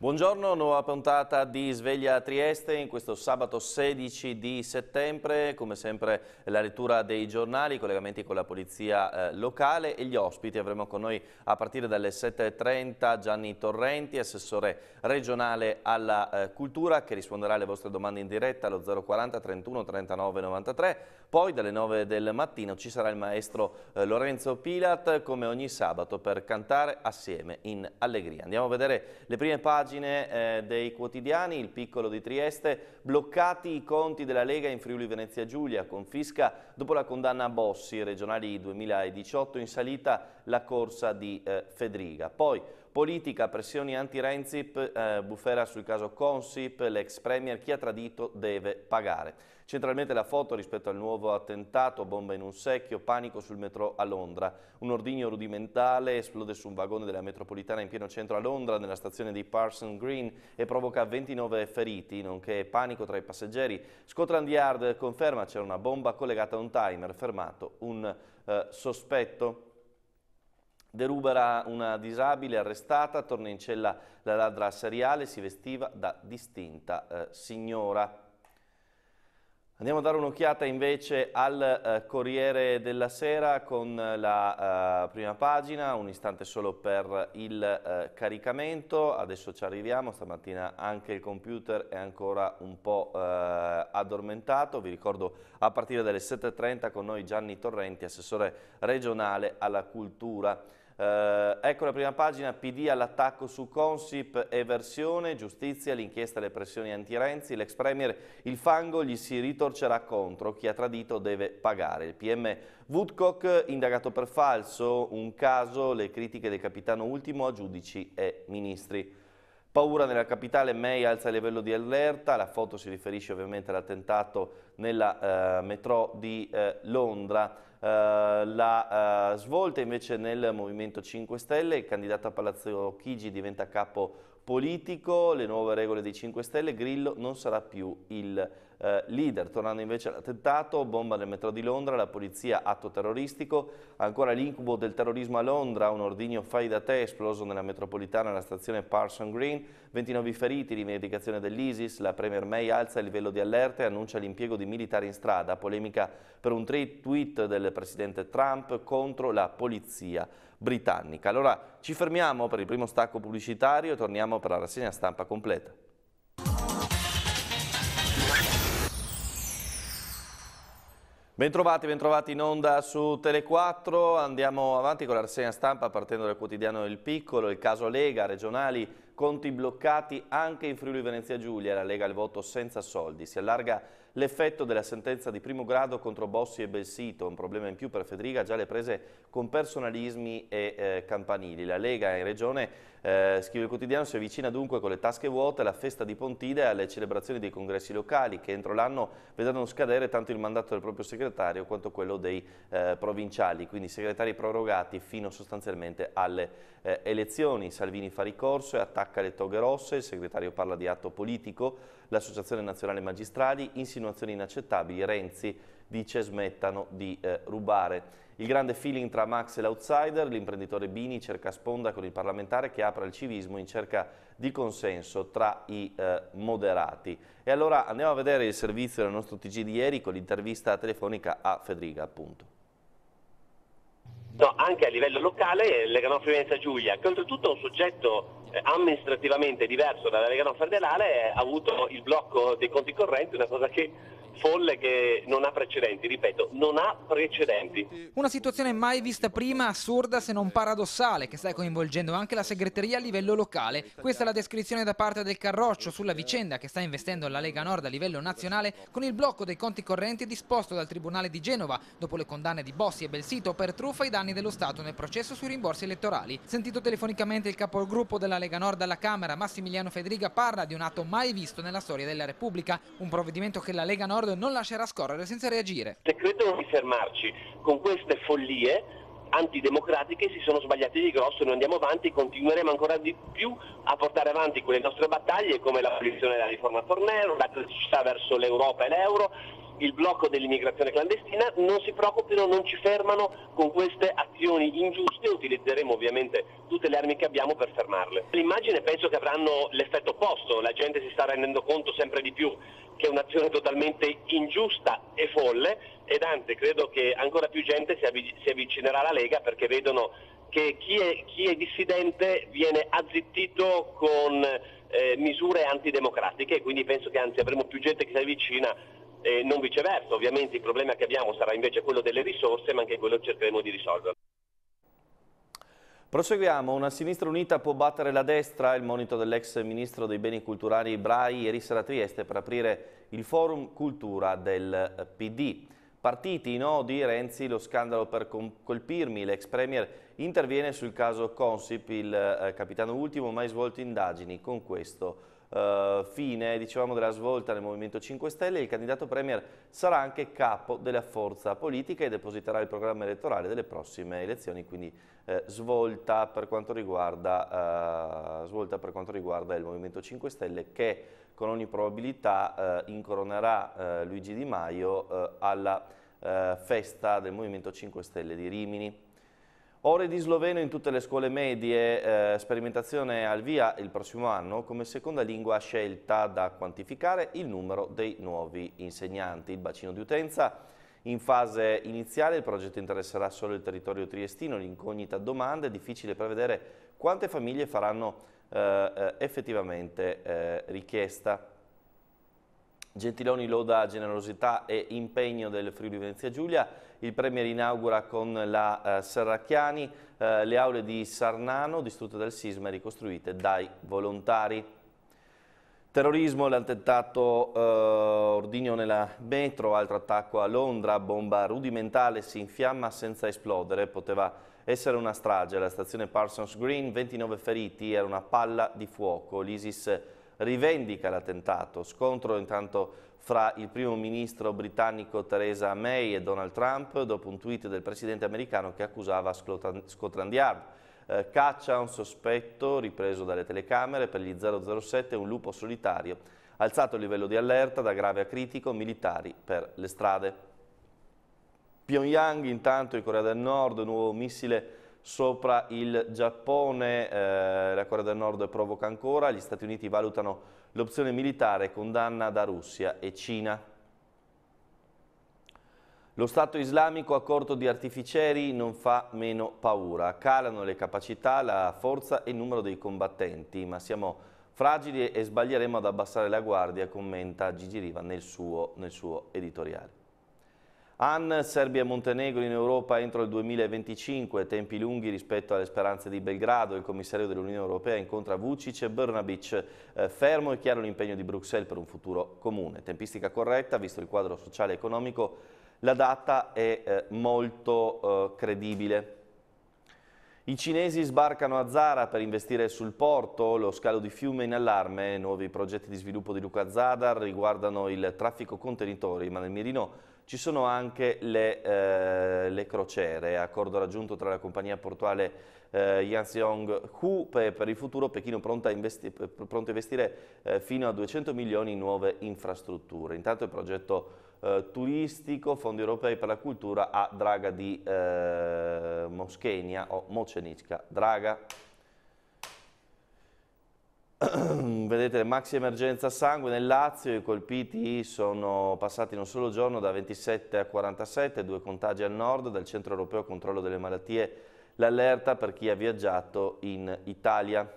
Buongiorno, nuova puntata di Sveglia Trieste in questo sabato 16 di settembre, come sempre la lettura dei giornali, collegamenti con la polizia locale e gli ospiti. Avremo con noi a partire dalle 7:30 Gianni Torrenti, assessore regionale alla cultura, che risponderà alle vostre domande in diretta allo 040 31 39 93. Poi dalle 9 del mattino ci sarà il maestro Lorenzo Pilat, come ogni sabato, per cantare assieme in allegria. Andiamo a vedere le prime pagine dei quotidiani. Il Piccolo di Trieste: bloccati i conti della Lega in Friuli Venezia Giulia, confisca dopo la condanna a Bossi, regionali 2018, in salita la corsa di Fedriga. Poi politica, pressioni anti-Renzip, bufera sul caso Consip, l'ex premier: chi ha tradito deve pagare. Centralmente la foto rispetto al nuovo attentato, bomba in un secchio, panico sul metro a Londra. Un ordigno rudimentale esplode su un vagone della metropolitana in pieno centro a Londra, nella stazione di Parsons Green, e provoca 29 feriti, nonché panico tra i passeggeri. Scotland Yard conferma c'era una bomba collegata a un timer, fermato un sospetto. Derubera una disabile arrestata, torna in cella la ladra seriale, si vestiva da distinta signora. Andiamo a dare un'occhiata invece al Corriere della Sera con la prima pagina, un istante solo per il caricamento. Adesso ci arriviamo, stamattina anche il computer è ancora un po' addormentato. Vi ricordo, a partire dalle 7:30 con noi Gianni Torrenti, assessore regionale alla cultura. Ecco la prima pagina: PD all'attacco su Consip, eversione, giustizia, l'inchiesta e le pressioni anti-Renzi, l'ex premier: il fango gli si ritorcerà contro, chi ha tradito deve pagare. Il PM Woodcock indagato per falso, un caso, le critiche del capitano Ultimo a giudici e ministri. Paura nella capitale, May alza il livello di allerta, la foto si riferisce ovviamente all'attentato nella metro di Londra. La svolta invece nel Movimento 5 Stelle, il candidato a Palazzo Chigi diventa capo politico, le nuove regole dei 5 Stelle, Grillo non sarà più il leader. Tornando invece all'attentato, bomba nel metro di Londra, la polizia, atto terroristico, ancora l'incubo del terrorismo a Londra, un ordigno fai da te esploso nella metropolitana alla stazione Parsons Green, 29 feriti, rivendicazione dell'ISIS, la premier May alza il livello di allerta e annuncia l'impiego di militari in strada, polemica per un tweet del presidente Trump contro la polizia britannica. Allora ci fermiamo per il primo stacco pubblicitario e torniamo per la rassegna stampa completa. Bentrovati in onda su Tele4, andiamo avanti con la rassegna stampa partendo dal quotidiano Il Piccolo. Il caso Lega, regionali, conti bloccati anche in Friuli Venezia Giulia, la Lega al voto senza soldi. Si allarga l'effetto della sentenza di primo grado contro Bossi e Belsito, un problema in più per Fedriga, già le prese con personalismi e campanili. La Lega in regione, scrive il quotidiano, si avvicina dunque con le tasche vuote alla festa di Pontide e alle celebrazioni dei congressi locali che entro l'anno vedranno scadere tanto il mandato del proprio segretario quanto quello dei provinciali, quindi segretari prorogati fino sostanzialmente alle elezioni. Salvini fa ricorso e attacca le toghe rosse, il segretario parla di atto politico, l'Associazione Nazionale Magistrali, insinuazioni inaccettabili, Renzi dice smettano di rubare. Il grande feeling tra Max e l'outsider, l'imprenditore Bini cerca sponda con il parlamentare che apre al civismo in cerca di consenso tra i moderati. E allora andiamo a vedere il servizio del nostro TG di ieri con l'intervista telefonica a Fedriga, appunto. No, anche a livello locale Lega Nord Friuli Venezia Giulia, che oltretutto è un soggetto amministrativamente diverso dalla Lega Nord federale, ha avuto il blocco dei conti correnti, una cosa che folle, che non ha precedenti, ripeto, non ha precedenti. Una situazione mai vista prima, assurda se non paradossale, che sta coinvolgendo anche la segreteria a livello locale. Questa è la descrizione da parte del Carroccio sulla vicenda che sta investendo la Lega Nord a livello nazionale, con il blocco dei conti correnti disposto dal Tribunale di Genova dopo le condanne di Bossi e Belsito per truffa ai danni dello Stato nel processo sui rimborsi elettorali. Sentito telefonicamente il capogruppo della Lega Nord alla Camera, Massimiliano Fedriga, parla di un atto mai visto nella storia della Repubblica, un provvedimento che la Lega Nord non lascerà scorrere senza reagire. Se credono di fermarci con queste follie antidemocratiche si sono sbagliati di grosso, noi andiamo avanti, continueremo ancora di più a portare avanti quelle nostre battaglie come l'abolizione della riforma Fornero, la criticità verso l'Europa e l'euro, il blocco dell'immigrazione clandestina, non si preoccupino, non ci fermano con queste azioni ingiuste, utilizzeremo ovviamente tutte le armi che abbiamo per fermarle. L'immagine penso che avranno l'effetto opposto, la gente si sta rendendo conto sempre di più che è un'azione totalmente ingiusta e folle, ed anzi credo che ancora più gente si avvicinerà alla Lega, perché vedono che chi è dissidente viene azzittito con misure antidemocratiche, e quindi penso che anzi avremo più gente che si avvicina, non viceversa. Ovviamente il problema che abbiamo sarà invece quello delle risorse, ma anche quello cercheremo di risolverlo. Proseguiamo. Una sinistra unita può battere la destra, il monito dell'ex ministro dei beni culturali Brai ieri sera a Trieste per aprire il forum cultura del PD. Partiti, no di Renzi, lo scandalo per colpirmi, l'ex premier interviene sul caso Consip, il capitano ultimo mai svolto indagini. Con questo fine, dicevamo, della svolta nel Movimento 5 Stelle, il candidato premier sarà anche capo della forza politica e depositerà il programma elettorale delle prossime elezioni, quindi svolta per quanto riguarda il Movimento 5 Stelle, che con ogni probabilità incoronerà Luigi Di Maio alla festa del Movimento 5 Stelle di Rimini. Ore di sloveno in tutte le scuole medie, sperimentazione al via il prossimo anno come seconda lingua scelta da quantificare il numero dei nuovi insegnanti. Il bacino di utenza in fase iniziale, il progetto interesserà solo il territorio triestino, l'incognita domanda, è difficile prevedere quante famiglie faranno effettivamente richiesta. Gentiloni loda generosità e impegno del Friuli Venezia Giulia, il Premier inaugura con la Serracchiani le aule di Sarnano distrutte dal sisma e ricostruite dai volontari. Terrorismo, l'attentato ordigno nella metro, altro attacco a Londra, bomba rudimentale si infiamma senza esplodere, poteva essere una strage alla stazione Parsons Green, 29 feriti, era una palla di fuoco, l'ISIS rivendica l'attentato, scontro intanto fra il primo ministro britannico Theresa May e Donald Trump dopo un tweet del presidente americano che accusava Scotland Yard. Caccia un sospetto ripreso dalle telecamere per gli 007, un lupo solitario, alzato il livello di allerta da grave a critico, militari per le strade. Pyongyang intanto in Corea del Nord, nuovo missile sopra il Giappone, la Corea del Nord provoca ancora, gli Stati Uniti valutano l'opzione militare, condanna da Russia e Cina. Lo Stato islamico a corto di artificieri non fa meno paura, calano le capacità, la forza e il numero dei combattenti, ma siamo fragili e sbaglieremo ad abbassare la guardia, commenta Gigi Riva nel suo editoriale. Serbia e Montenegro in Europa entro il 2025, tempi lunghi rispetto alle speranze di Belgrado. Il commissario dell'Unione Europea incontra Vučić e Brnabić, fermo e chiaro l'impegno di Bruxelles per un futuro comune. Tempistica corretta, visto il quadro sociale e economico, la data è molto credibile. I cinesi sbarcano a Zara per investire sul porto, lo scalo di Fiume in allarme, nuovi progetti di sviluppo di Luca Zadar riguardano il traffico contenitori, ma nel mirino ci sono anche le crociere, accordo raggiunto tra la compagnia portuale Yanseong-Hu per il futuro, Pechino pronto a investire fino a 200 milioni in nuove infrastrutture. Intanto il progetto turistico, fondi europei per la cultura a Draga di Moschenia o Mocenicca Draga. Vedete, maxi emergenza sangue nel Lazio, i colpiti sono passati in un solo giorno da 27 a 47, 2 contagi al nord, dal Centro Europeo Controllo delle Malattie l'allerta per chi ha viaggiato in Italia.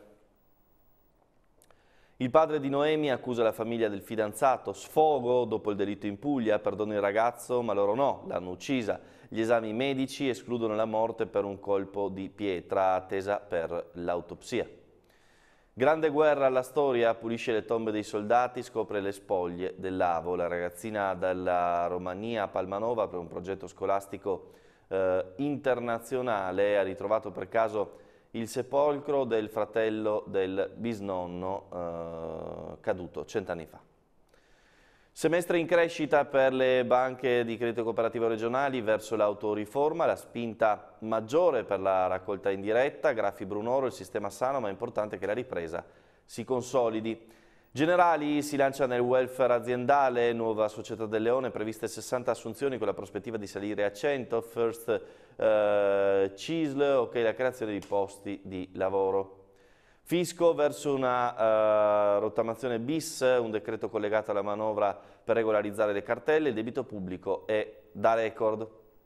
Il padre di Noemi accusa la famiglia del fidanzato, sfogo dopo il delitto in Puglia, perdono il ragazzo ma loro no, l'hanno uccisa. Gli esami medici escludono la morte per un colpo di pietra, attesa per l'autopsia. Grande guerra alla storia, pulisce le tombe dei soldati, scopre le spoglie dell'Avo. La ragazzina dalla Romania, Palmanova, per un progetto scolastico internazionale, ha ritrovato per caso il sepolcro del fratello del bisnonno caduto 100 anni fa. Semestre in crescita per le banche di credito cooperativo regionali verso l'autoriforma, la spinta maggiore per la raccolta indiretta, Graffi Brunoro, il sistema sano, ma è importante che la ripresa si consolidi. Generali si lancia nel welfare aziendale, nuova Società del Leone, previste 60 assunzioni con la prospettiva di salire a 100, First CISL, ok, la creazione di posti di lavoro. Fisco verso una rottamazione bis, un decreto collegato alla manovra per regolarizzare le cartelle, il debito pubblico è da record.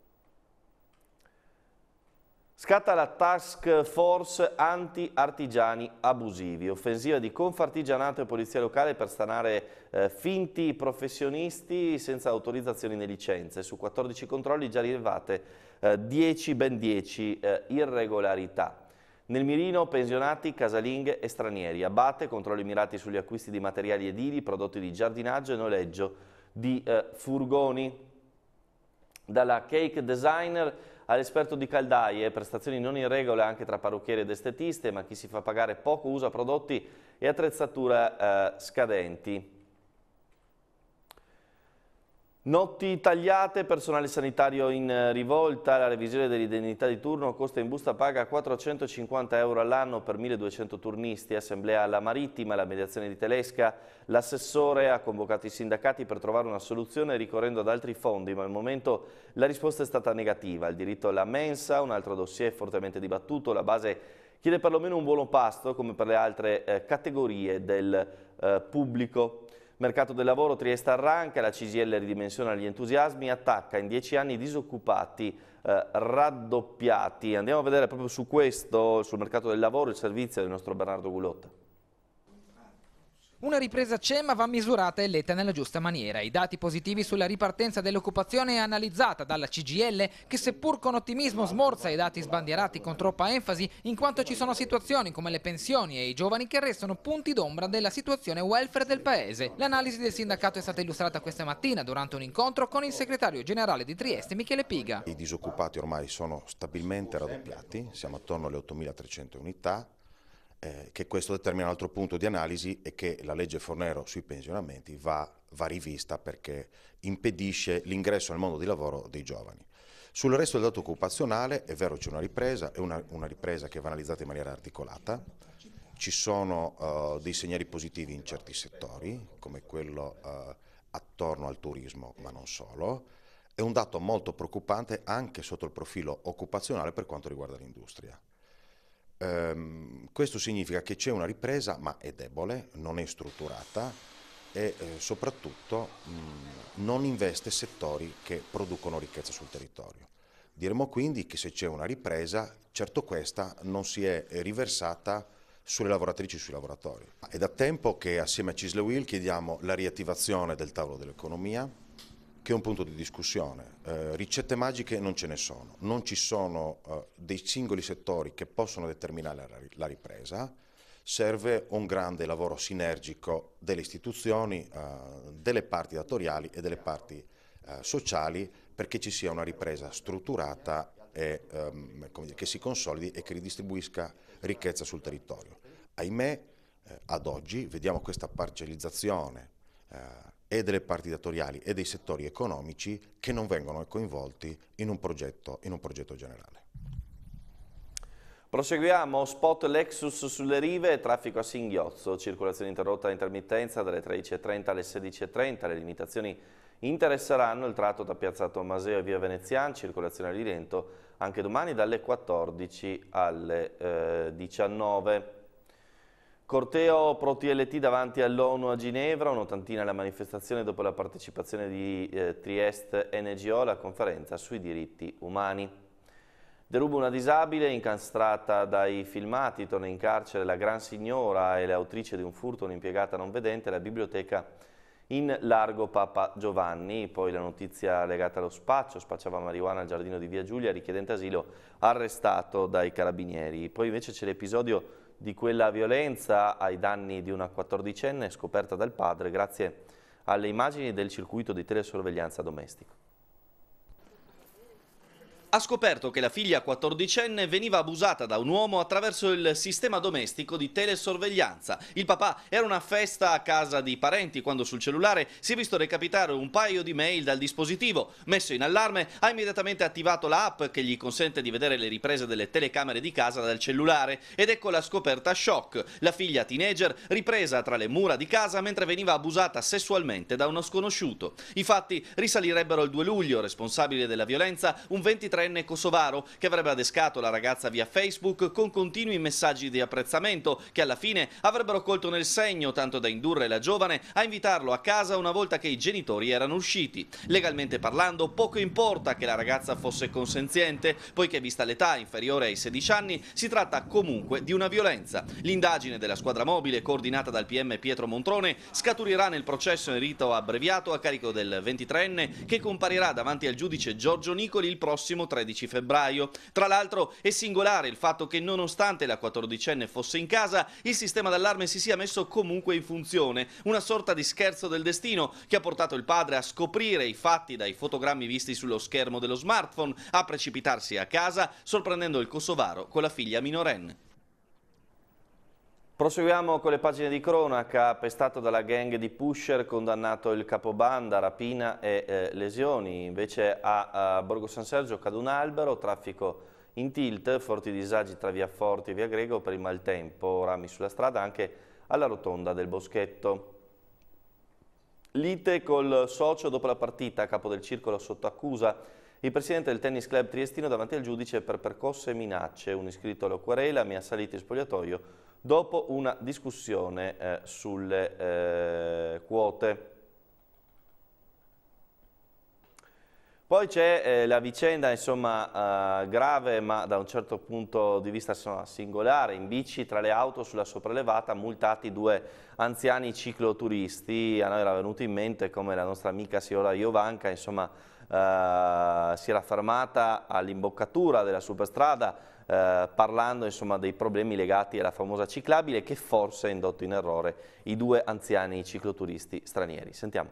Scatta la task force anti-artigiani abusivi, offensiva di Confartigianato e Polizia Locale per stanare finti professionisti senza autorizzazioni né licenze. Su 14 controlli già rilevate ben 10 irregolarità. Nel mirino pensionati, casalinghe e stranieri. Abate, controlli mirati sugli acquisti di materiali edili, prodotti di giardinaggio e noleggio di furgoni. Dalla cake designer all'esperto di caldaie, prestazioni non in regola anche tra parrucchieri ed estetiste, ma chi si fa pagare poco usa prodotti e attrezzature scadenti. Notti tagliate, personale sanitario in rivolta, la revisione dell'indennità di turno costa in busta paga 450 euro all'anno per 1200 turnisti, assemblea alla Marittima, la mediazione di Telesca, l'assessore ha convocato i sindacati per trovare una soluzione ricorrendo ad altri fondi, ma al momento la risposta è stata negativa. Il diritto alla mensa, un altro dossier fortemente dibattuto, la base chiede perlomeno un buono pasto come per le altre categorie del pubblico. Mercato del lavoro, Trieste arranca, la CGIL ridimensiona gli entusiasmi, attacca in 10 anni disoccupati raddoppiati. Andiamo a vedere proprio su questo, sul mercato del lavoro, il servizio del nostro Bernardo Gulotta. Una ripresa c'è ma va misurata e letta nella giusta maniera. I dati positivi sulla ripartenza dell'occupazione è analizzata dalla CGIL che seppur con ottimismo smorza i dati sbandierati con troppa enfasi in quanto ci sono situazioni come le pensioni e i giovani che restano punti d'ombra della situazione welfare del paese. L'analisi del sindacato è stata illustrata questa mattina durante un incontro con il segretario generale di Trieste Michele Piga. I disoccupati ormai sono stabilmente raddoppiati, siamo attorno alle 8.300 unità. Che questo determina un altro punto di analisi e che la legge Fornero sui pensionamenti va rivista perché impedisce l'ingresso al mondo di lavoro dei giovani. Sul resto del dato occupazionale è vero c'è una ripresa, è una ripresa che va analizzata in maniera articolata, ci sono dei segnali positivi in certi settori come quello attorno al turismo ma non solo, è un dato molto preoccupante anche sotto il profilo occupazionale per quanto riguarda l'industria. Questo significa che c'è una ripresa ma è debole, non è strutturata e soprattutto non investe settori che producono ricchezza sul territorio. Diremo quindi che se c'è una ripresa, certo questa non si è riversata sulle lavoratrici e sui lavoratori. È da tempo che assieme a CISL e UIL chiediamo la riattivazione del tavolo dell'economia, che è un punto di discussione. Ricette magiche non ce ne sono, non ci sono dei singoli settori che possono determinare la ripresa, serve un grande lavoro sinergico delle istituzioni, delle parti datoriali e delle parti sociali perché ci sia una ripresa strutturata e che si consolidi e che ridistribuisca ricchezza sul territorio. Ahimè, ad oggi vediamo questa parcellizzazione e delle parti datoriali e dei settori economici che non vengono coinvolti in un progetto generale. Proseguiamo, spot Lexus sulle rive, traffico a singhiozzo, circolazione interrotta a intermittenza dalle 13:30 alle 16:30, le limitazioni interesseranno il tratto da Piazza Tommaseo e Via Veneziana, circolazione a rilento anche domani dalle 14 alle 19. Corteo pro TLT davanti all'ONU a Ginevra, un'ottantina alla manifestazione dopo la partecipazione di Trieste NGO alla conferenza sui diritti umani. Deruba una disabile incastrata dai filmati, torna in carcere la gran signora e l'autrice di un furto, un'impiegata non vedente, alla biblioteca in largo Papa Giovanni. Poi la notizia legata allo spaccio, spacciava marijuana al giardino di Via Giulia, richiedente asilo arrestato dai carabinieri. Poi invece c'è l'episodio di quella violenza ai danni di una 14enne scoperta dal padre grazie alle immagini del circuito di telesorveglianza domestico. ha scoperto che la figlia 14enne veniva abusata da un uomo attraverso il sistema domestico di telesorveglianza. Il papà era a una festa a casa di parenti quando sul cellulare si è visto recapitare un paio di mail dal dispositivo. Messo in allarme, ha immediatamente attivato l'app che gli consente di vedere le riprese delle telecamere di casa dal cellulare ed ecco la scoperta shock. La figlia teenager ripresa tra le mura di casa mentre veniva abusata sessualmente da uno sconosciuto. I fatti risalirebbero il 2 luglio, responsabile della violenza un 23enne kosovaro che avrebbe adescato la ragazza via Facebook con continui messaggi di apprezzamento che alla fine avrebbero colto nel segno tanto da indurre la giovane a invitarlo a casa una volta che i genitori erano usciti. Legalmente parlando, poco importa che la ragazza fosse consenziente, poiché vista l'età inferiore ai 16 anni si tratta comunque di una violenza. L'indagine della squadra mobile coordinata dal PM Pietro Montrone scaturirà nel processo in rito abbreviato a carico del 23enne che comparirà davanti al giudice Giorgio Nicoli il prossimo 13 febbraio. Tra l'altro è singolare il fatto che nonostante la 14enne fosse in casa, il sistema d'allarme si sia messo comunque in funzione, una sorta di scherzo del destino che ha portato il padre a scoprire i fatti dai fotogrammi visti sullo schermo dello smartphone, a precipitarsi a casa sorprendendo il kosovaro con la figlia minorenne. Proseguiamo con le pagine di cronaca. Pestato dalla gang di pusher, condannato il capobanda, rapina e lesioni. Invece a Borgo San Sergio cade un albero, traffico in tilt, forti disagi tra via Forti e via Grego per il maltempo, rami sulla strada anche alla rotonda del Boschetto. Lite col socio dopo la partita, capo del circolo sotto accusa. Il presidente del tennis club triestino davanti al giudice per percosse e minacce. Un iscritto alla querela, mi ha salito in spogliatoio dopo una discussione sulle quote. Poi c'è la vicenda grave ma da un certo punto di vista singolare, in bici tra le auto sulla sopraelevata multati 2 anziani cicloturisti. A noi era venuto in mente come la nostra amica signora Jovanka si era fermata all'imboccatura della superstrada parlando dei problemi legati alla famosa ciclabile che forse ha indotto in errore i 2 anziani cicloturisti stranieri. Sentiamo.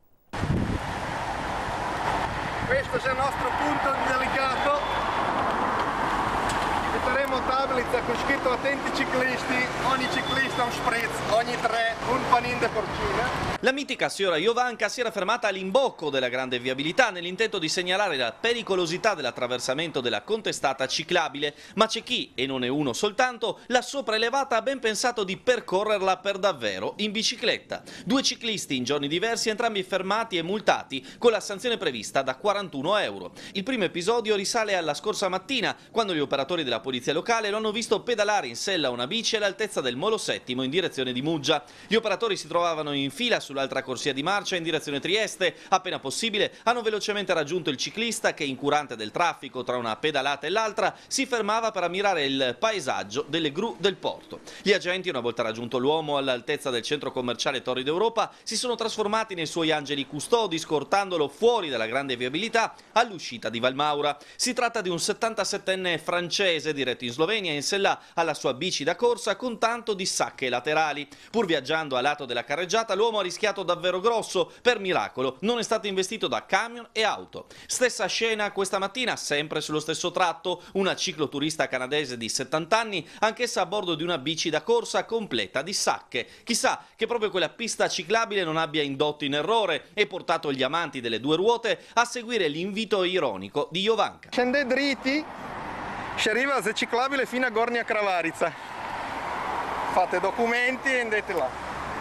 Questo è il nostro punto delicato. Metteremo tablica con scritto attenti ciclisti, ogni ciclista un spritz, ogni 3 un panin de porcina. La mitica signora Jovanka si era fermata all'imbocco della grande viabilità nell'intento di segnalare la pericolosità dell'attraversamento della contestata ciclabile, ma c'è chi, e non è uno soltanto, la sopraelevata ha ben pensato di percorrerla per davvero in bicicletta. 2 ciclisti in giorni diversi, entrambi fermati e multati con la sanzione prevista da 41 euro. Il primo episodio risale alla scorsa mattina, quando gli operatori della polizia locale lo hanno visto pedalare in sella una bici all'altezza del Molo Settimo in direzione di Muggia. Gli operatori si trovavano in fila sull'altra corsia di marcia in direzione Trieste. Appena possibile hanno velocemente raggiunto il ciclista che, incurante del traffico tra una pedalata e l'altra, si fermava per ammirare il paesaggio delle gru del porto. Gli agenti, una volta raggiunto l'uomo all'altezza del centro commerciale Torri d'Europa, si sono trasformati nei suoi angeli custodi, scortandolo fuori dalla grande viabilità all'uscita di Valmaura. Si tratta di un 77enne francese diretto in Slovenia in sella alla sua bici da corsa con tanto di sacche laterali. Pur viaggiando a lato della carreggiata, l'uomo ha rischiato davvero grosso. Per miracolo non è stato investito da camion e auto. Stessa scena questa mattina, sempre sullo stesso tratto, una cicloturista canadese di 70 anni, anch'essa a bordo di una bici da corsa completa di sacche. Chissà che proprio quella pista ciclabile non abbia indotto in errore e portato gli amanti delle 2 ruote a seguire l'invito ironico di Jovanka. Scende dritti, si arriva a ciclabile fino a Gornia Kravarica. Fate documenti e andate là.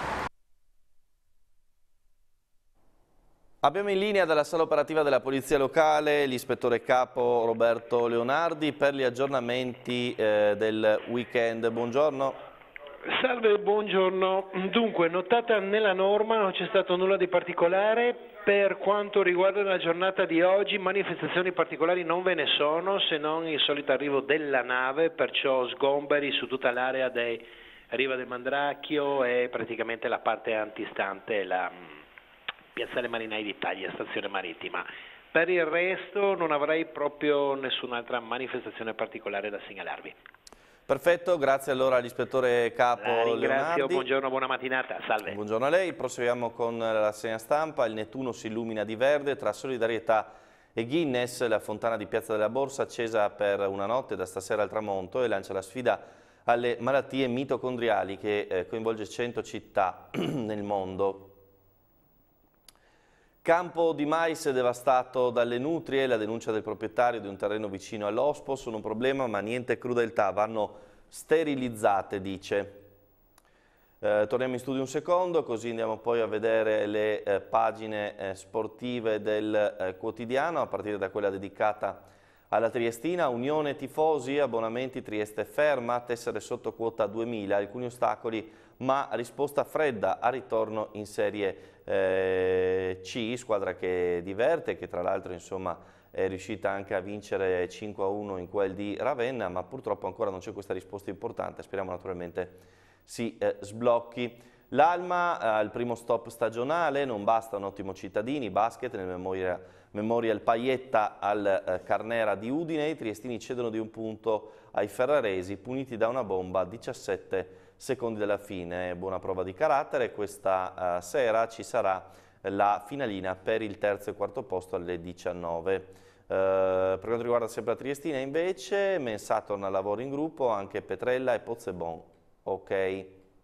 Abbiamo in linea dalla sala operativa della Polizia Locale l'ispettore capo Roberto Leonardi per gli aggiornamenti del weekend. Buongiorno. Salve, buongiorno. Dunque, notata nella norma, non c'è stato nulla di particolare. Per quanto riguarda la giornata di oggi, manifestazioni particolari non ve ne sono, se non il solito arrivo della nave, perciò sgomberi su tutta l'area dei Riva del Mandracchio e praticamente la parte antistante la Piazzale Marinai d'Italia, stazione marittima. Per il resto non avrei proprio nessun'altra manifestazione particolare da segnalarvi. Perfetto, grazie allora all'ispettore capo Ringrazio, Leonardi. buongiorno, buona mattinata, salve. Buongiorno a lei, proseguiamo con la rassegna stampa. Il Nettuno si illumina di verde tra solidarietà e Guinness, la fontana di Piazza della Borsa, accesa per una notte da stasera al tramonto, e lancia la sfida alle malattie mitocondriali che coinvolge 100 città nel mondo. Campo di mais devastato dalle nutrie, la denuncia del proprietario di un terreno vicino all'Ospo: sono un problema ma niente crudeltà, vanno sterilizzate, dice. Torniamo in studio un secondo, così andiamo poi a vedere le pagine sportive del quotidiano, a partire da quella dedicata alla Triestina. Unione tifosi, abbonamenti, Trieste ferma, tessere sotto quota 2000, alcuni ostacoli ma risposta fredda a ritorno in Serie C, squadra che diverte, che tra l'altro insomma è riuscita anche a vincere 5-1 in quel di Ravenna, ma purtroppo ancora non c'è questa risposta importante, speriamo naturalmente si sblocchi. L'Alma al primo stop stagionale, non basta un ottimo Cittadini, basket nel Memorial Paietta al Carnera di Udine, i triestini cedono di un punto ai ferraresi, puniti da una bomba a 17 secondi dalla fine. Buona prova di carattere, questa sera ci sarà la finalina per il terzo e quarto posto alle 19. Per quanto riguarda sempre la Triestina invece, Mensah torna al lavoro in gruppo, anche Petrella e Pozzebon. Ok.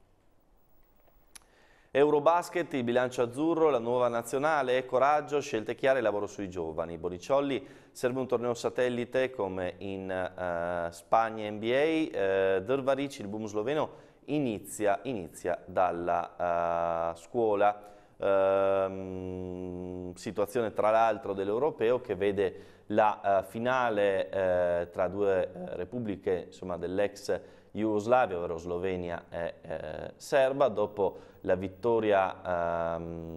Eurobasket, il bilancio azzurro, la nuova nazionale, coraggio, scelte chiare e lavoro sui giovani. Bonicciolli, serve un torneo satellite come in Spagna NBA. Drvaric, il boom sloveno, inizia dalla scuola. Situazione tra l'altro dell'Europeo che vede la finale tra due repubbliche dell'ex Jugoslavia, ovvero Slovenia e Serba, dopo la vittoria,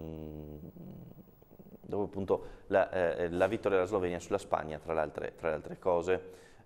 dopo appunto la vittoria della Slovenia sulla Spagna, tra le altre cose.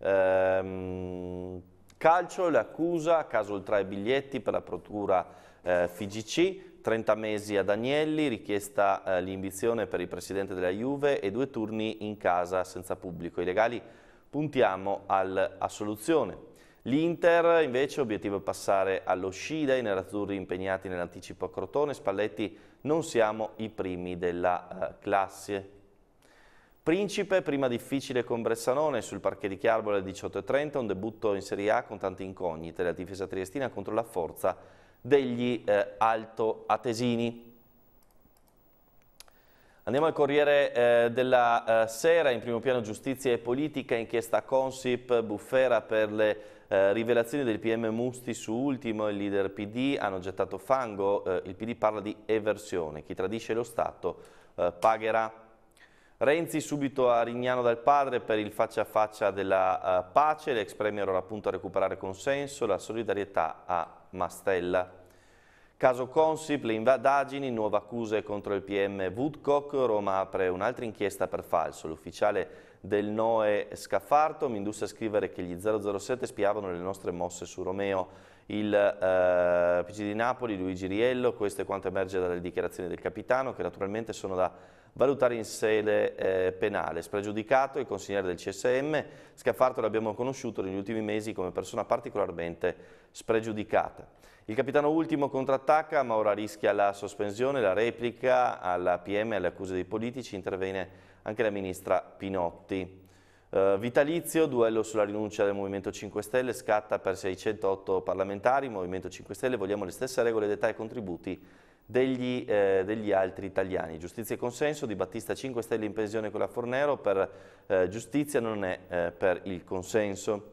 Calcio, l'accusa, caso oltre ai biglietti per la procura FIGC, 30 mesi ad Agnelli, richiesta l'indizione per il presidente della Juve e 2 turni in casa senza pubblico. I legali puntiamo all'assoluzione. L'Inter invece obiettivo è passare allo Scida, i nerazzurri impegnati nell'anticipo a Crotone, Spalletti non siamo i primi della classe. Principe, prima difficile con Bressanone, sul parquet di Chiarbolo alle 18:30, un debutto in Serie A con tante incognite, la difesa triestina contro la forza degli altoatesini. Andiamo al Corriere della Sera, in primo piano giustizia e politica, inchiesta Consip, bufera per le rivelazioni del PM Musti su Ultimo, il leader PD, hanno gettato fango, il PD parla di eversione, chi tradisce lo Stato pagherà. Renzi subito a Rignano dal padre per il faccia a faccia della pace, l'ex premier ora appunto a recuperare consenso, la solidarietà a Mastella. Caso Consip, le indagini, nuove accuse contro il PM Woodcock, Roma apre un'altra inchiesta per falso, l'ufficiale del NOE Scaffarto, Mindusse a scrivere che gli 007 spiavano le nostre mosse su Romeo, il PC di Napoli, Luigi Riello, questo è quanto emerge dalle dichiarazioni del capitano, che naturalmente sono da valutare in sede penale. Spregiudicato il consigliere del CSM, Scaffarto l'abbiamo conosciuto negli ultimi mesi come persona particolarmente spregiudicata. Il capitano Ultimo contrattacca, ma ora rischia la sospensione, la replica alla PM e alle accuse dei politici, interviene anche la ministra Pinotti. Vitalizio, duello sulla rinuncia del Movimento 5 Stelle, scatta per 608 parlamentari, Movimento 5 Stelle, vogliamo le stesse regole d'età e contributi degli altri italiani. Giustizia e consenso, Di Battista 5 Stelle in pensione con la Fornero, per giustizia non è per il consenso.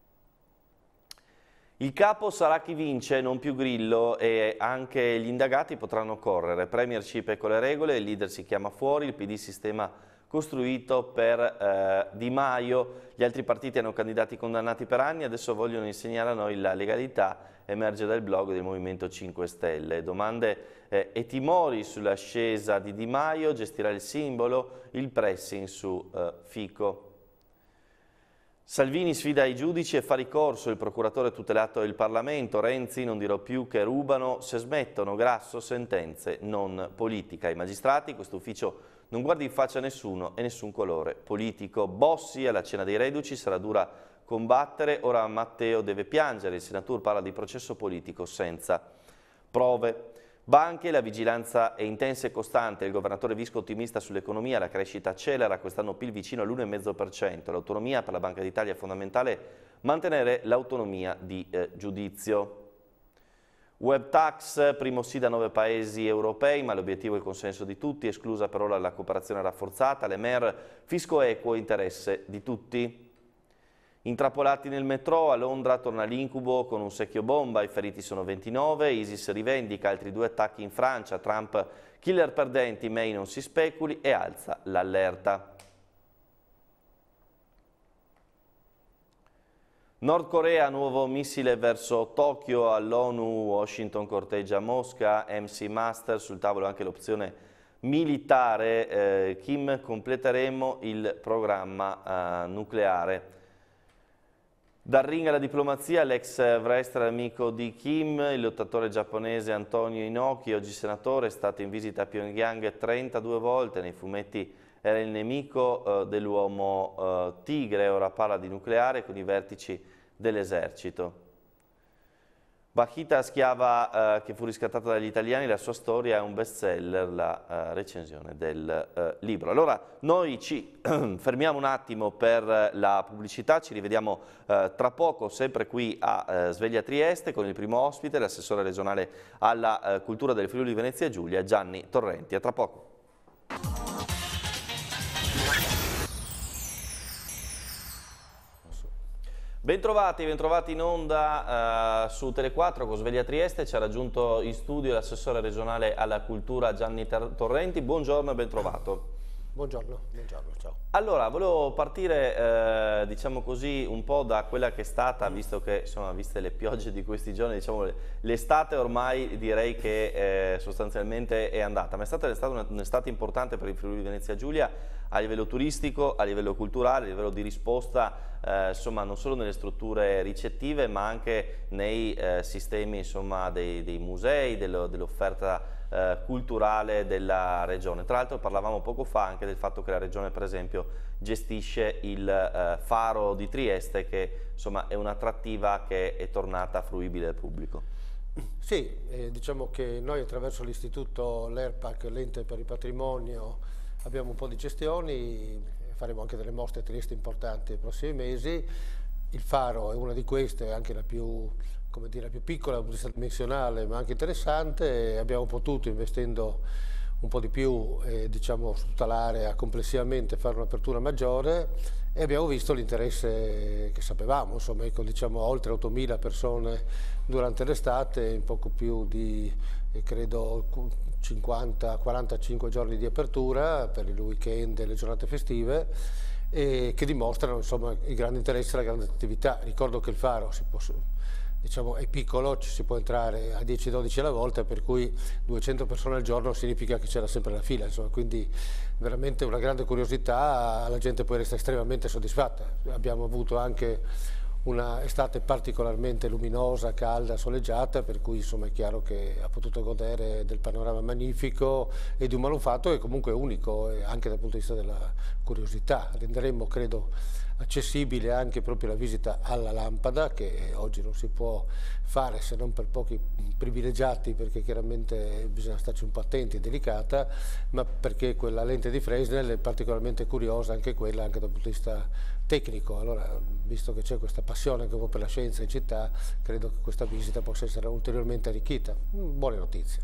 Il capo sarà chi vince, non più Grillo, e anche gli indagati potranno correre. Premiership è con le regole, il leader si chiama fuori, il PD sistema costruito per Di Maio. Gli altri partiti hanno candidati condannati per anni, adesso vogliono insegnare a noi la legalità, emerge dal blog del Movimento 5 Stelle. Domande e timori sull'ascesa di Di Maio, gestirà il simbolo, il pressing su Fico. Salvini sfida i giudici e fa ricorso, il procuratore tutelato il Parlamento, Renzi non dirò più che rubano se smettono, Grasso sentenze non politica. I magistrati, questo ufficio non guarda in faccia a nessuno e nessun colore politico. Bossi alla cena dei reduci, sarà dura combattere, ora Matteo deve piangere, il senatore parla di processo politico senza prove. Banche, la vigilanza è intensa e costante, il governatore Visco ottimista sull'economia, la crescita accelera, quest'anno PIL vicino all'1,5%. L'autonomia per la Banca d'Italia è fondamentale mantenere l'autonomia di giudizio. Web tax, primo sì da 9 paesi europei, ma l'obiettivo è il consenso di tutti, esclusa per ora la cooperazione rafforzata, l'EMER, fisco equo, interesse di tutti. Intrappolati nel metro, a Londra torna l'incubo con un secchio bomba, i feriti sono 29, ISIS rivendica altri 2 attacchi in Francia, Trump killer perdenti, May non si speculi e alza l'allerta. Nord Corea, nuovo missile verso Tokyo, all'ONU Washington corteggia Mosca, MC Master, sul tavolo anche l'opzione militare, Kim completeremo il programma nucleare. Dal ring alla diplomazia, l'ex wrestler amico di Kim, il lottatore giapponese Antonio Inoki, oggi senatore, è stato in visita a Pyongyang 32 volte, nei fumetti era il nemico dell'uomo tigre, ora parla di nucleare con i vertici dell'esercito. Bakhita, schiava che fu riscattata dagli italiani, la sua storia è un bestseller, la recensione del libro. Allora noi ci fermiamo un attimo per la pubblicità, ci rivediamo tra poco sempre qui a Sveglia Trieste con il primo ospite, l'assessore regionale alla cultura del Friuli Venezia Giulia, Gianni Torrenti. A tra poco. Bentrovati in onda su Tele4 con Sveglia Trieste, ci ha raggiunto in studio l'assessore regionale alla cultura Gianni Torrenti. Buongiorno e ben trovato. Buongiorno, ciao. Allora, volevo partire, diciamo così, un po' da quella che è stata, visto che, insomma, viste le piogge di questi giorni, diciamo, l'estate ormai direi che sostanzialmente è andata, ma è stata un'estate importante per il Friuli Venezia Giulia a livello turistico, a livello culturale, a livello di risposta, insomma, non solo nelle strutture ricettive, ma anche nei sistemi, insomma, dei musei, dell'offerta culturale della regione. Tra l'altro parlavamo poco fa anche del fatto che la regione per esempio gestisce il faro di Trieste che insomma è un'attrattiva che è tornata fruibile al pubblico. Sì, diciamo che noi attraverso l'istituto l'ERPAC, l'ente per il patrimonio, abbiamo un po' di gestioni, faremo anche delle mostre a Trieste importanti nei prossimi mesi. Il faro è una di queste, anche la più, come dire, la più piccola, dimensionale, ma anche interessante. Abbiamo potuto, investendo un po' di più, diciamo, su tutta l'area complessivamente, fare un'apertura maggiore e abbiamo visto l'interesse che sapevamo, insomma, ecco, diciamo, oltre 8.000 persone durante l'estate, in poco più di, credo, 50-45 giorni di apertura per il weekend e le giornate festive, che dimostrano, insomma, il grande interesse e la grande attività. Ricordo che il faro diciamo, è piccolo, ci si può entrare a 10-12 alla volta, per cui 200 persone al giorno significa che c'era sempre la fila, insomma, quindi veramente una grande curiosità, la gente poi resta estremamente soddisfatta. Abbiamo avuto anche una estate particolarmente luminosa, calda, soleggiata, per cui insomma è chiaro che ha potuto godere del panorama magnifico e di un manufatto che comunque è unico anche dal punto di vista della curiosità. Renderemo, credo, accessibile anche proprio la visita alla lampada, che oggi non si può fare se non per pochi privilegiati, perché chiaramente bisogna starci un po' attenti, è delicata, ma perché quella lente di Fresnel è particolarmente curiosa, anche quella, anche dal punto di vista tecnico. Allora, visto che c'è questa passione anche un po' per la scienza in città, credo che questa visita possa essere ulteriormente arricchita. Buone notizie.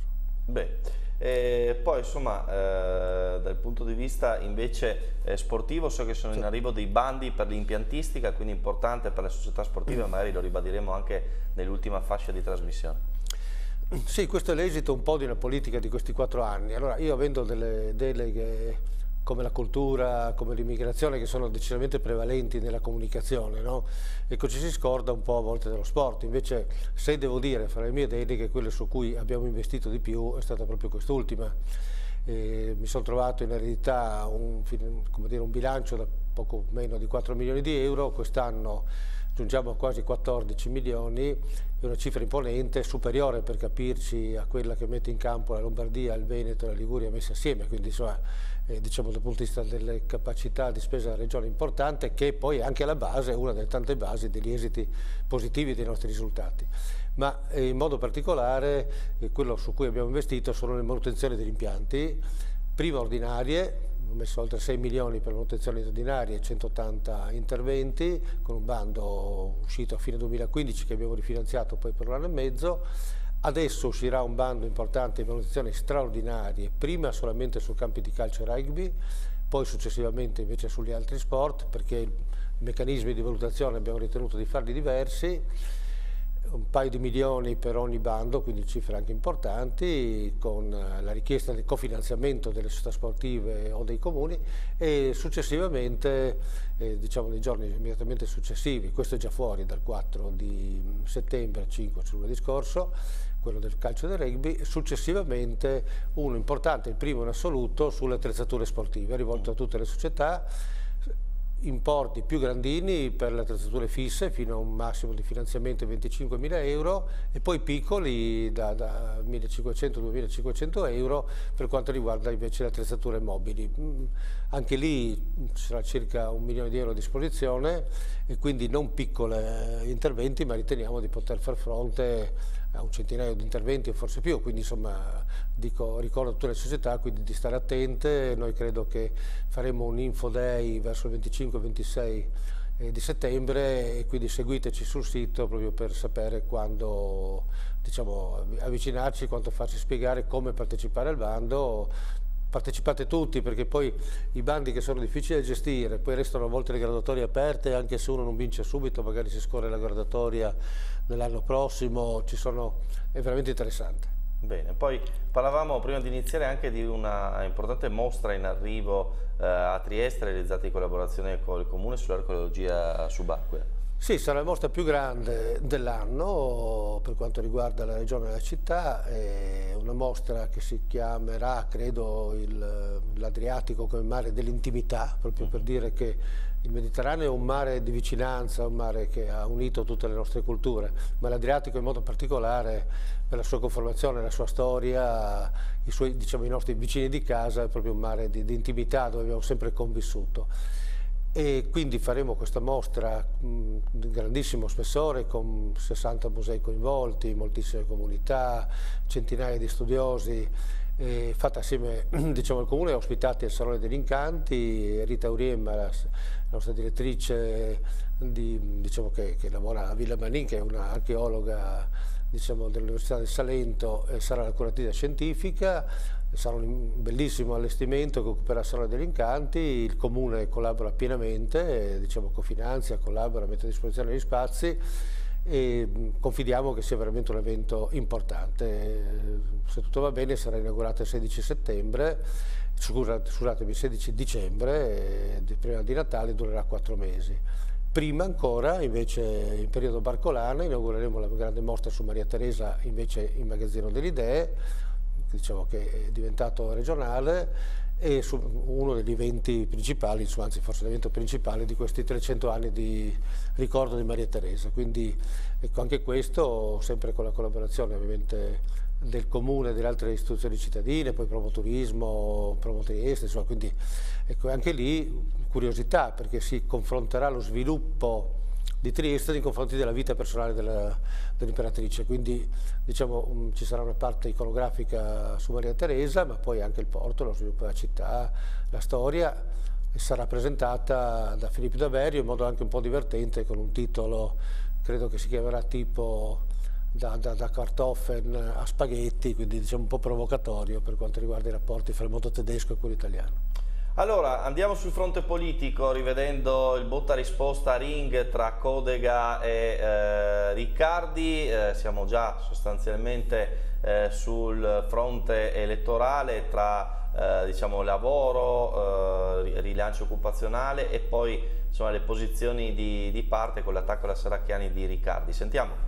Beh, poi insomma dal punto di vista invece sportivo, so che sono in arrivo dei bandi per l'impiantistica, quindi importante per le società sportive, magari lo ribadiremo anche nell'ultima fascia di trasmissione. Sì, questo è l'esito un po' di una politica di questi 4 anni. Allora, io avendo delle deleghe come la cultura, come l'immigrazione, che sono decisamente prevalenti nella comunicazione, no? Ecco, ci si scorda un po' a volte dello sport. Invece, se devo dire, fra le mie deleghe, quelle su cui abbiamo investito di più è stata proprio quest'ultima. Mi sono trovato in eredità un bilancio da poco meno di 4 milioni di euro. Quest'anno giungiamo a quasi 14 milioni, è una cifra imponente, superiore per capirci a quella che mette in campo la Lombardia, il Veneto e la Liguria messi assieme, quindi insomma, diciamo dal punto di vista delle capacità di spesa della regione importante, che poi è anche la base, una delle tante basi degli esiti positivi dei nostri risultati. Ma in modo particolare quello su cui abbiamo investito sono le manutenzioni degli impianti, prima ordinarie, ho messo oltre 6 milioni per manutenzioni ordinarie, 180 interventi, con un bando uscito a fine 2015 che abbiamo rifinanziato poi per un anno e mezzo. Adesso uscirà un bando importante di manutenzioni straordinarie, prima solamente su campi di calcio e rugby, poi successivamente invece sugli altri sport, perché i meccanismi di valutazione abbiamo ritenuto di farli diversi. Un paio di milioni per ogni bando, quindi cifre anche importanti, con la richiesta del cofinanziamento delle società sportive o dei comuni, e successivamente, diciamo nei giorni immediatamente successivi, questo è già fuori dal 4 di settembre al 5, cioè lunedì scorso, quello del calcio e del rugby, successivamente uno importante, il primo in assoluto, sulle attrezzature sportive, rivolto a tutte le società, importi più grandini per le attrezzature fisse fino a un massimo di finanziamento di 25.000 euro e poi piccoli da 1.500-2.500 euro per quanto riguarda invece le attrezzature mobili. Anche lì ci sarà circa 1 milione di euro a disposizione e quindi non piccoli interventi, ma riteniamo di poter far fronte a un centinaio di interventi o forse più, quindi insomma ricordo a tutte le società quindi di stare attente. Noi credo che faremo un info day verso il 25-26 di settembre e quindi seguiteci sul sito proprio per sapere quando, diciamo, avvicinarci, quanto farci spiegare, come partecipare al bando. Partecipate tutti, perché poi i bandi che sono difficili da gestire, poi restano a volte le graduatorie aperte, anche se uno non vince subito, magari si scorre la graduatoria nell'anno prossimo, è veramente interessante. Bene, poi parlavamo prima di iniziare anche di una importante mostra in arrivo a Trieste, realizzata in collaborazione con il Comune sull'archeologia subacquea. Sì, sarà la mostra più grande dell'anno per quanto riguarda la regione e la città, è una mostra che si chiamerà, credo, l'Adriatico come mare dell'intimità, proprio per dire che il Mediterraneo è un mare di vicinanza, un mare che ha unito tutte le nostre culture, ma l'Adriatico in modo particolare per la sua conformazione, la sua storia, i nostri vicini di casa, è proprio un mare di intimità dove abbiamo sempre convissuto. E quindi faremo questa mostra di grandissimo spessore con 60 musei coinvolti, moltissime comunità, centinaia di studiosi, fatta assieme, diciamo, al Comune, ospitati al Salone degli Incanti. Rita Uriemma, la nostra direttrice diciamo, che lavora a Villa Manin, che è una archeologa, diciamo, dell'Università del Salento, sarà la curatrice scientifica. Sarà un bellissimo allestimento che occuperà il Salone degli Incanti. Il Comune collabora pienamente, diciamo, cofinanzia, collabora, mette a disposizione gli spazi e confidiamo che sia veramente un evento importante. Se tutto va bene sarà inaugurato il 16 settembre, scusatemi, il 16 dicembre, prima di Natale, durerà 4 mesi. Prima ancora, invece, in periodo Barcolana, inaugureremo la grande mostra su Maria Teresa, invece in Magazzino delle Idee, diciamo che è diventato regionale, e su uno degli eventi principali, anzi forse l'evento principale di questi 300 anni di ricordo di Maria Teresa. Quindi ecco, anche questo sempre con la collaborazione ovviamente del Comune e delle altre istituzioni cittadine, poi Promoturismo, Promotrieste, insomma, quindi ecco, anche lì curiosità, perché si confronterà lo sviluppo di Trieste nei confronti della vita personale dell'imperatrice, quindi diciamo ci sarà una parte iconografica su Maria Teresa, ma poi anche il porto, lo sviluppo della città, la storia, e sarà presentata da Filippo Daverio in modo anche un po' divertente, con un titolo, credo che si chiamerà tipo da Kartoffeln a spaghetti, quindi diciamo un po' provocatorio per quanto riguarda i rapporti fra il mondo tedesco e quello italiano. Allora, andiamo sul fronte politico, rivedendo il botta-risposta a ring tra Codega e Riccardi. Siamo già sostanzialmente sul fronte elettorale tra diciamo, lavoro, rilancio occupazionale e poi insomma, le posizioni di parte con l'attacco alla Serracchiani di Riccardi. Sentiamo.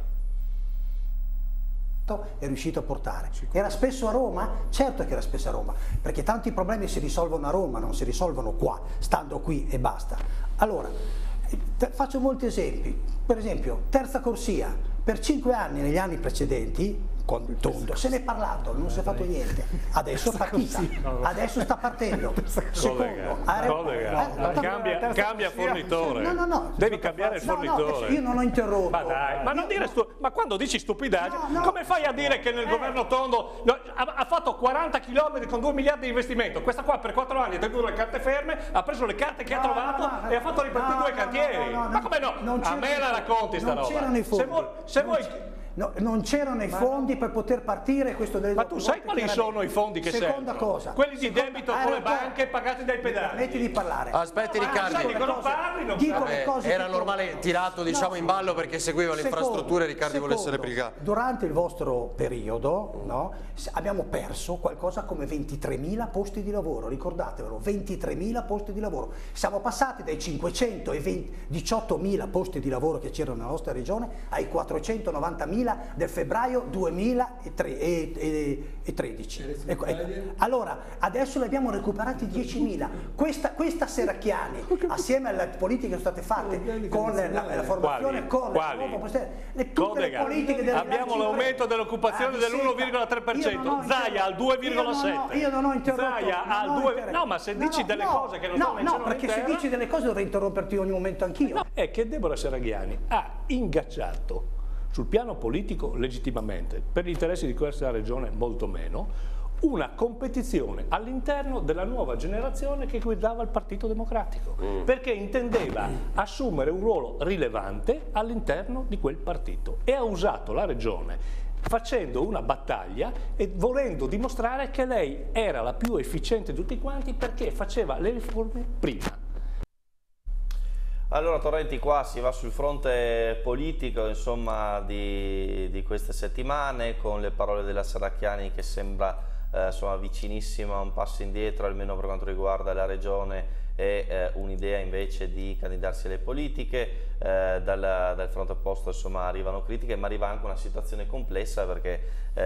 È riuscito a portare. Era spesso a Roma? Certo che era spesso a Roma, perché tanti problemi si risolvono a Roma, non si risolvono qua, stando qui e basta. Allora, Faccio molti esempi, per esempio terza corsia, per 5 anni negli anni precedenti con il tondo se ne è parlato, non si è fatto niente, adesso è partita, adesso sta partendo. Secondo, cambia fornitore, devi cambiare il fornitore. Io non ho interrotto. Ma dai, ma non dire ma quando dici stupidaggine, come fai a dire che nel governo Tondo ha fatto 40 km con 2 miliardi di investimento? Questa qua per 4 anni ha tenuto le carte ferme, ha preso le carte che ha trovato e ha fatto ripartire 2 cantieri. Ma come no? A me la racconti sta roba. Non c'erano i fondi. Se vuoi No, non c'erano i fondi per poter partire questo del. Ma tu sai quali sono i fondi che servono? Seconda cosa. Quelli di debito con le banche pagati dai pedali. Smetti di parlare. Aspetti Riccardo. Era normale tirato diciamo in ballo perché seguiva le infrastrutture, Riccardo volesse replicare. Durante il vostro periodo abbiamo perso qualcosa come 23.000 posti di lavoro, ricordatevelo, 23.000 posti di lavoro. Siamo passati dai 518.000 posti di lavoro che c'erano nella nostra regione ai 490.000 del febbraio 2013. Allora, adesso ne abbiamo recuperati 10.000. Questa Serracchiani, assieme alle politiche che sono state fatte con la formazione, tutte le politiche abbiamo l'aumento dell'occupazione dell'1,3%, Zaia al 2,7%. Io non ho interrotto. Zaia al 2%. No, ma se dici delle cose che non stanno in cielo perché se dici delle cose dovrei interromperti ogni momento anch'io. No, è che Deborah Serracchiani ha ingaggiato sul piano politico legittimamente, per gli interessi di questa regione molto meno, una competizione all'interno della nuova generazione che guidava il Partito Democratico, perché intendeva assumere un ruolo rilevante all'interno di quel partito e ha usato la regione facendo una battaglia e volendo dimostrare che lei era la più efficiente di tutti quanti perché faceva le riforme prima. Allora Torrenti, qua si va sul fronte politico insomma di queste settimane, con le parole della Serracchiani che sembra insomma, vicinissima a un passo indietro almeno per quanto riguarda la regione e un'idea invece di candidarsi alle politiche. Dal fronte opposto insomma arrivano critiche, ma arriva anche una situazione complessa perché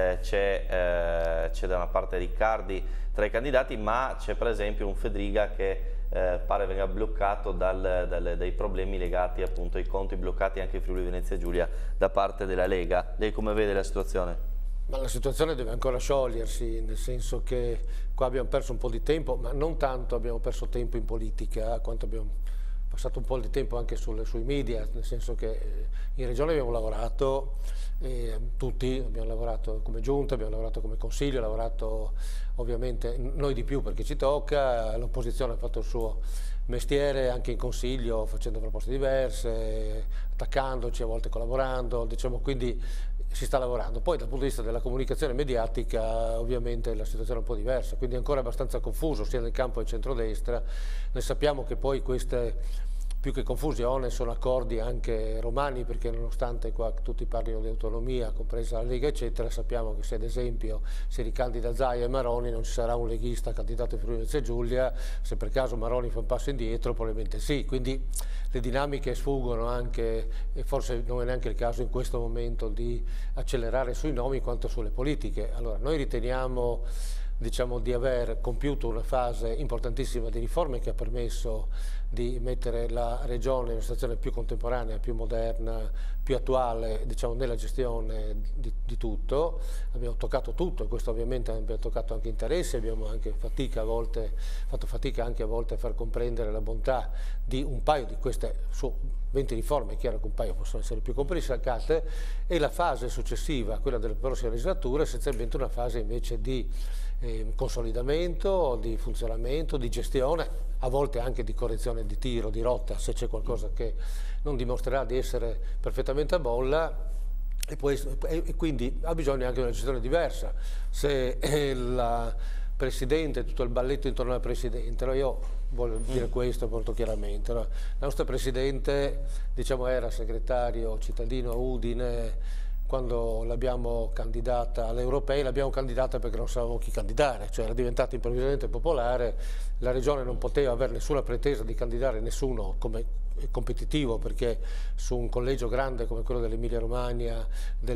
c'è da una parte Riccardi tra i candidati, ma c'è per esempio un Fedriga che pare venga bloccato dai problemi legati appunto ai conti bloccati anche in Friuli Venezia Giulia da parte della Lega. Lei come vede la situazione? Ma la situazione deve ancora sciogliersi, nel senso che qua abbiamo perso un po' di tempo, ma non tanto abbiamo perso tempo in politica quanto abbiamo passato un po' di tempo anche sui media, nel senso che in regione abbiamo lavorato tutti, abbiamo lavorato come giunta, abbiamo lavorato come consiglio, abbiamo lavorato ovviamente noi di più perché ci tocca, l'opposizione ha fatto il suo mestiere anche in consiglio facendo proposte diverse, attaccandoci, a volte collaborando, diciamo, quindi si sta lavorando. Poi dal punto di vista della comunicazione mediatica ovviamente la situazione è un po' diversa, quindi è ancora abbastanza confuso sia nel campo del centrodestra. Noi sappiamo che poi queste più che confusione sono accordi anche romani, perché nonostante qua tutti parlino di autonomia, compresa la Lega eccetera, sappiamo che se ad esempio si ricandida Zaia e Maroni non ci sarà un leghista candidato in Friuli Venezia Giulia, se per caso Maroni fa un passo indietro probabilmente sì, quindi le dinamiche sfuggono anche, e forse non è neanche il caso in questo momento di accelerare sui nomi quanto sulle politiche. Allora noi riteniamo, diciamo, di aver compiuto una fase importantissima di riforme che ha permesso di mettere la regione in una situazione più contemporanea, più moderna, più attuale, diciamo, nella gestione di tutto. Abbiamo toccato tutto e questo ovviamente abbiamo toccato anche interessi, abbiamo anche fatto fatica anche a volte a far comprendere la bontà di un paio di queste 20 riforme, è chiaro che un paio possono essere più complicate, e la fase successiva, quella della prossima legislatura, è essenzialmente una fase invece di consolidamento, di funzionamento, di gestione, a volte anche di correzione di tiro, di rotta, se c'è qualcosa che non dimostrerà di essere perfettamente a bolla, e quindi ha bisogno anche di una gestione diversa. Se la Presidente, tutto il balletto intorno al Presidente, no? Io voglio dire questo molto chiaramente, no? La nostra Presidente, diciamo, era segretario cittadino a Udine. Quando l'abbiamo candidata alle europee, l'abbiamo candidata perché non sapevamo chi candidare, cioè era diventata improvvisamente popolare, la regione non poteva avere nessuna pretesa di candidare nessuno come competitivo, perché su un collegio grande come quello dell'Emilia Romagna,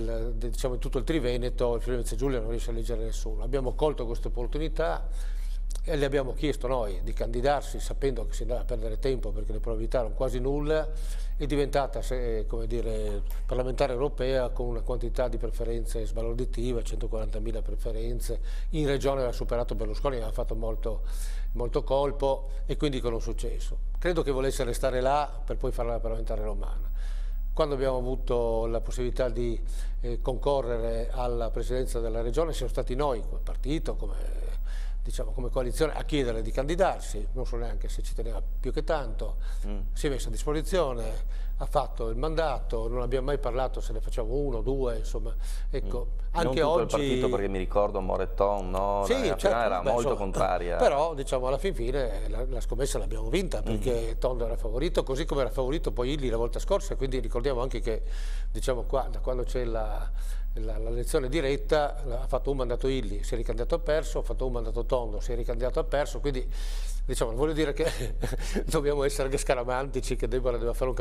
diciamo in tutto il Triveneto, il Friuli Venezia Giulia non riesce a eleggere nessuno. Abbiamo colto questa opportunità e le abbiamo chiesto noi di candidarsi sapendo che si andava a perdere tempo perché le probabilità erano quasi nulle. È diventata, come dire, parlamentare europea con una quantità di preferenze sbalorditiva, 140.000 preferenze. In regione aveva superato Berlusconi, aveva fatto molto colpo e quindi con un successo. Credo che volesse restare là per poi fare la parlamentare romana. Quando abbiamo avuto la possibilità di concorrere alla presidenza della regione siamo stati noi, come partito, come coalizione, a chiederle di candidarsi, non so neanche se ci teneva più che tanto, si è messa a disposizione, ha fatto il mandato, non abbiamo mai parlato se ne facciamo 1, 2, insomma, ecco, anche non tutto oggi... il partito, perché mi ricordo Moretton, no? Sì, certo, era molto contraria. Però diciamo alla fine la scommessa l'abbiamo vinta perché Tondo era favorito, così come era favorito poi Illy la volta scorsa, quindi ricordiamo anche che diciamo qua, da quando c'è l'elezione diretta ha fatto un mandato Illy, si è ricandidato, ha perso, ha fatto un mandato Tondo, si è ricandidato, ha perso, quindi diciamo, voglio dire che dobbiamo essere anche scaramantici che Deborah deve fare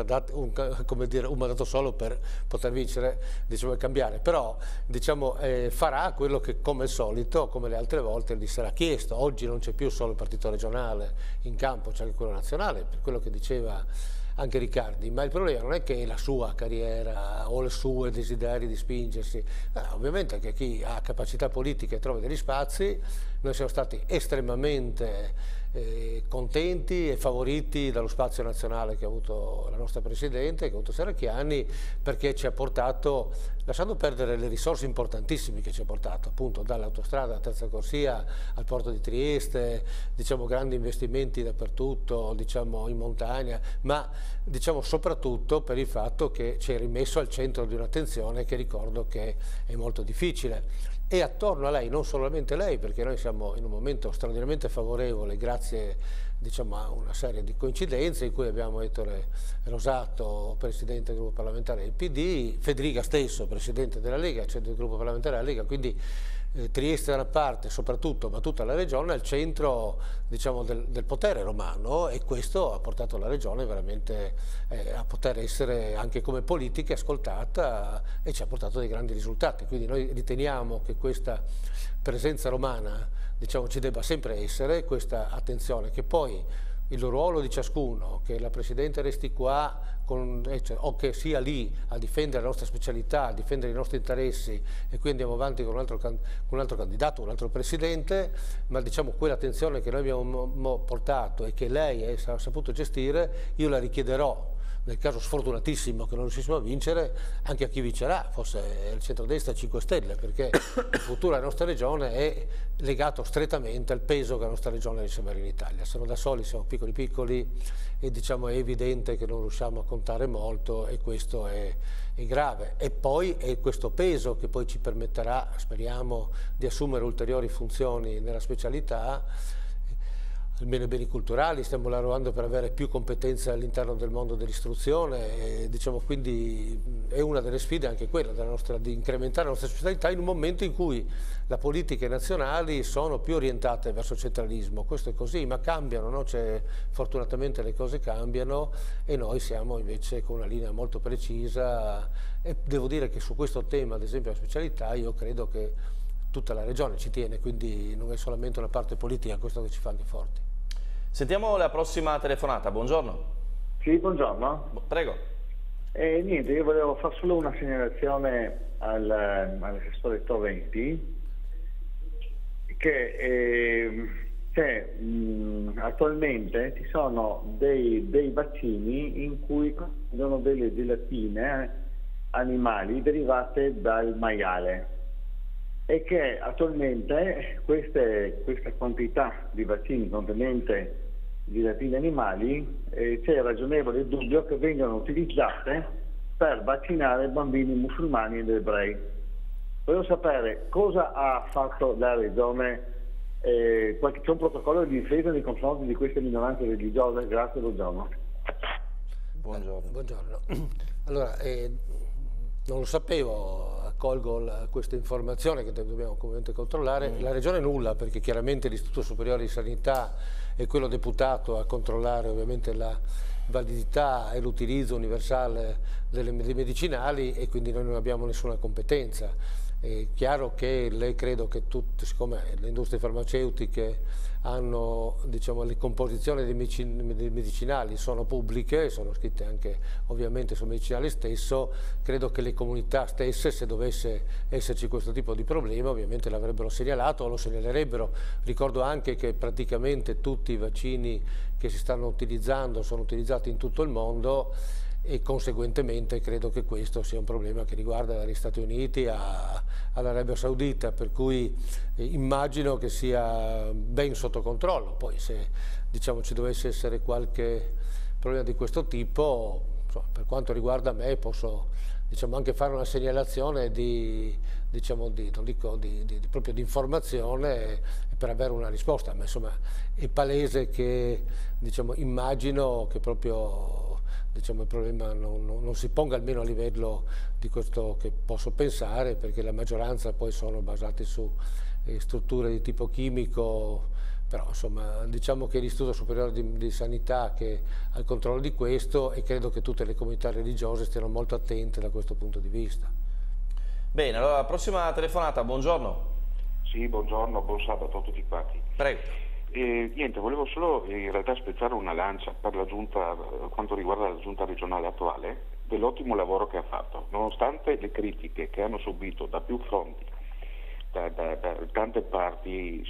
un mandato solo per poter vincere, diciamo, e cambiare, però diciamo, farà quello che come al solito, come le altre volte, gli sarà chiesto. Oggi non c'è più solo il partito regionale in campo, c'è anche quello nazionale, per quello che diceva anche Riccardi, ma il problema non è che la sua carriera o il suo desiderio di spingersi, ovviamente che chi ha capacità politiche trova degli spazi. Noi siamo stati estremamente contenti e favoriti dallo spazio nazionale che ha avuto la nostra Presidente, che ha avuto Serracchiani, perché ci ha portato, lasciando perdere le risorse importantissime che ci ha portato, appunto dall'autostrada a terza corsia al porto di Trieste, diciamo grandi investimenti dappertutto, diciamo in montagna, ma diciamo soprattutto per il fatto che ci è rimesso al centro di un'attenzione che ricordo che è molto difficile. E attorno a lei, non solamente lei, perché noi siamo in un momento straordinariamente favorevole grazie, diciamo, a una serie di coincidenze in cui abbiamo Ettore Rosato, Presidente del gruppo parlamentare del PD, Federica stesso, Presidente della Lega, cioè del gruppo parlamentare della Lega, quindi Trieste da una parte soprattutto, ma tutta la regione al centro, diciamo, del potere romano, e questo ha portato la regione veramente a poter essere anche come politica ascoltata e ci ha portato dei grandi risultati. Quindi noi riteniamo che questa presenza romana, diciamo, ci debba sempre essere, questa attenzione, che poi il ruolo di ciascuno, che la Presidente resti qua o che sia lì a difendere la nostra specialità, a difendere i nostri interessi, e quindi andiamo avanti con un altro candidato, un altro Presidente, ma diciamo quell'attenzione che noi abbiamo portato e che lei ha saputo gestire, io la richiederò nel caso sfortunatissimo che non riuscissimo a vincere, anche a chi vincerà, forse il centrodestra e 5 Stelle, perché il futuro della nostra regione è legato strettamente al peso che la nostra regione riceve in Italia. Se non da soli siamo piccoli e diciamo è evidente che non riusciamo a contare molto, e questo è grave. E poi è questo peso che poi ci permetterà, speriamo, di assumere ulteriori funzioni nella specialità, almeno i beni culturali. Stiamo lavorando per avere più competenze all'interno del mondo dell'istruzione, diciamo, quindi è una delle sfide anche quella di incrementare la nostra specialità in un momento in cui le politiche nazionali sono più orientate verso il centralismo. Questo è così, ma cambiano, no? Fortunatamente le cose cambiano e noi siamo invece con una linea molto precisa, e devo dire che su questo tema, ad esempio la specialità, io credo che tutta la regione ci tiene, quindi non è solamente una parte politica questo che ci fa di forti. Sentiamo la prossima telefonata, buongiorno. Sì, buongiorno. Prego. Niente, io volevo fare solo una segnalazione all'assessore Torrenti, che attualmente ci sono dei vaccini in cui contengono delle gelatine animali derivate dal maiale, e che attualmente questa quantità di vaccini contenente gelatine animali c'è ragionevole dubbio che vengano utilizzate per vaccinare bambini musulmani ed ebrei. Volevo sapere cosa ha fatto la regione, c'è un protocollo di difesa nei confronti di queste minoranze religiose? Grazie, buongiorno. Buongiorno. Allora, non lo sapevo, accolgo questa informazione che dobbiamo comunque controllare. La regione nulla, perché chiaramente l'Istituto Superiore di Sanità è quello deputato a controllare ovviamente la validità e l'utilizzo universale dei medicinali, e quindi noi non abbiamo nessuna competenza. È chiaro che lei credo che tutte, siccome le industrie farmaceutiche hanno, diciamo, le composizioni dei medicinali sono pubbliche, sono scritte anche ovviamente sul medicinale stesso, credo che le comunità stesse, se dovesse esserci questo tipo di problema, ovviamente l'avrebbero segnalato o lo segnalerebbero. Ricordo anche che praticamente tutti i vaccini che si stanno utilizzando sono utilizzati in tutto il mondo, e conseguentemente credo che questo sia un problema che riguarda dagli Stati Uniti all'Arabia Saudita, per cui immagino che sia ben sotto controllo. Poi se, diciamo, ci dovesse essere qualche problema di questo tipo, insomma, per quanto riguarda me posso, diciamo, anche fare una segnalazione diciamo, proprio di informazione per avere una risposta, ma insomma è palese che, diciamo, immagino che proprio, diciamo, il problema non si ponga, almeno a livello di questo che posso pensare, perché la maggioranza poi sono basati su strutture di tipo chimico, però insomma diciamo che l'Istituto Superiore di Sanità che ha il controllo di questo, e credo che tutte le comunità religiose stiano molto attente da questo punto di vista. Bene, allora prossima telefonata, buongiorno. Sì, buongiorno, buon sabato a tutti quanti. Prego. Niente, volevo solo in realtà spezzare una lancia per la giunta, quanto riguarda la giunta regionale attuale, dell'ottimo lavoro che ha fatto, nonostante le critiche che hanno subito da più fronti, da tante parti,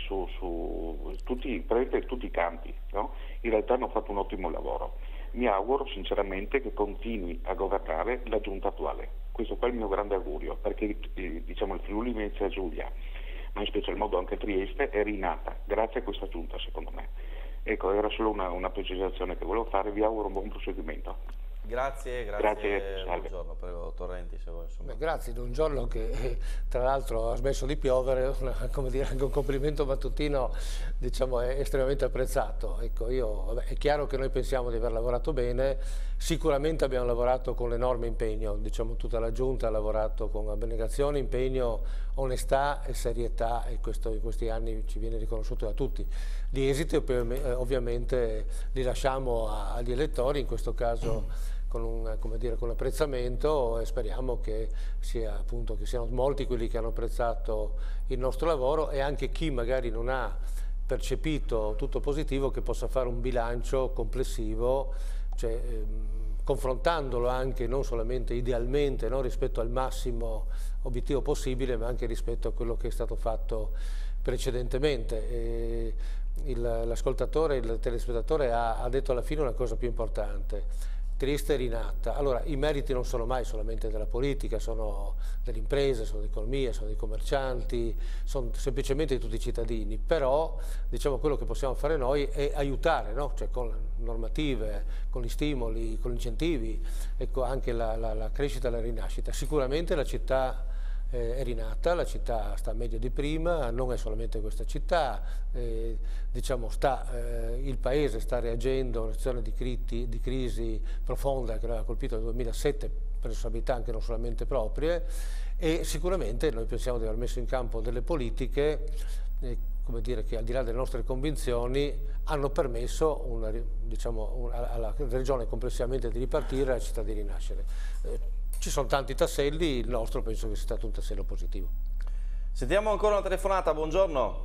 su tutti i campi, no? In realtà hanno fatto un ottimo lavoro. Mi auguro sinceramente che continui a governare la giunta attuale. Questo qua è il mio grande augurio, perché diciamo il Friuli Venezia Giulia, ma in special modo anche Trieste, è rinata grazie a questa giunta, secondo me. Ecco, era solo una precisazione che volevo fare, vi auguro un buon proseguimento. Grazie, buongiorno, prego Torrenti se vuoi. Beh, grazie, di un giorno che tra l'altro ha smesso di piovere, come dire, anche un complimento mattutino, diciamo, è estremamente apprezzato. Ecco, vabbè, è chiaro che noi pensiamo di aver lavorato bene, sicuramente abbiamo lavorato con enorme impegno, diciamo tutta la giunta ha lavorato con abnegazione, impegno, onestà e serietà, e questo in questi anni ci viene riconosciuto da tutti. Gli esiti ovviamente li lasciamo agli elettori, in questo caso con apprezzamento, e speriamo che siano molti quelli che hanno apprezzato il nostro lavoro, e anche chi magari non ha percepito tutto positivo, che possa fare un bilancio complessivo, cioè, confrontandolo anche non solamente idealmente, no, rispetto al massimo obiettivo possibile, ma anche rispetto a quello che è stato fatto precedentemente. L'ascoltatore, il telespettatore ha detto alla fine una cosa più importante: Trieste è rinata. Allora, i meriti non sono mai solamente della politica, sono delle imprese, sono dell'economia, sono dei commercianti, sono semplicemente di tutti i cittadini, però diciamo quello che possiamo fare noi è aiutare, no? Cioè, con le normative, con gli stimoli, con gli incentivi, ecco, anche la crescita e la rinascita. Sicuramente la città è rinata, la città sta meglio di prima, non è solamente questa città, diciamo il paese sta reagendo a una situazione di crisi profonda che l'aveva colpito nel 2007 per responsabilità anche non solamente proprie, e sicuramente noi pensiamo di aver messo in campo delle politiche come dire, che al di là delle nostre convinzioni hanno permesso alla regione complessivamente di ripartire e alla città di rinascere. Ci sono tanti tasselli, il nostro penso che sia stato un tassello positivo. Sentiamo ancora una telefonata, buongiorno.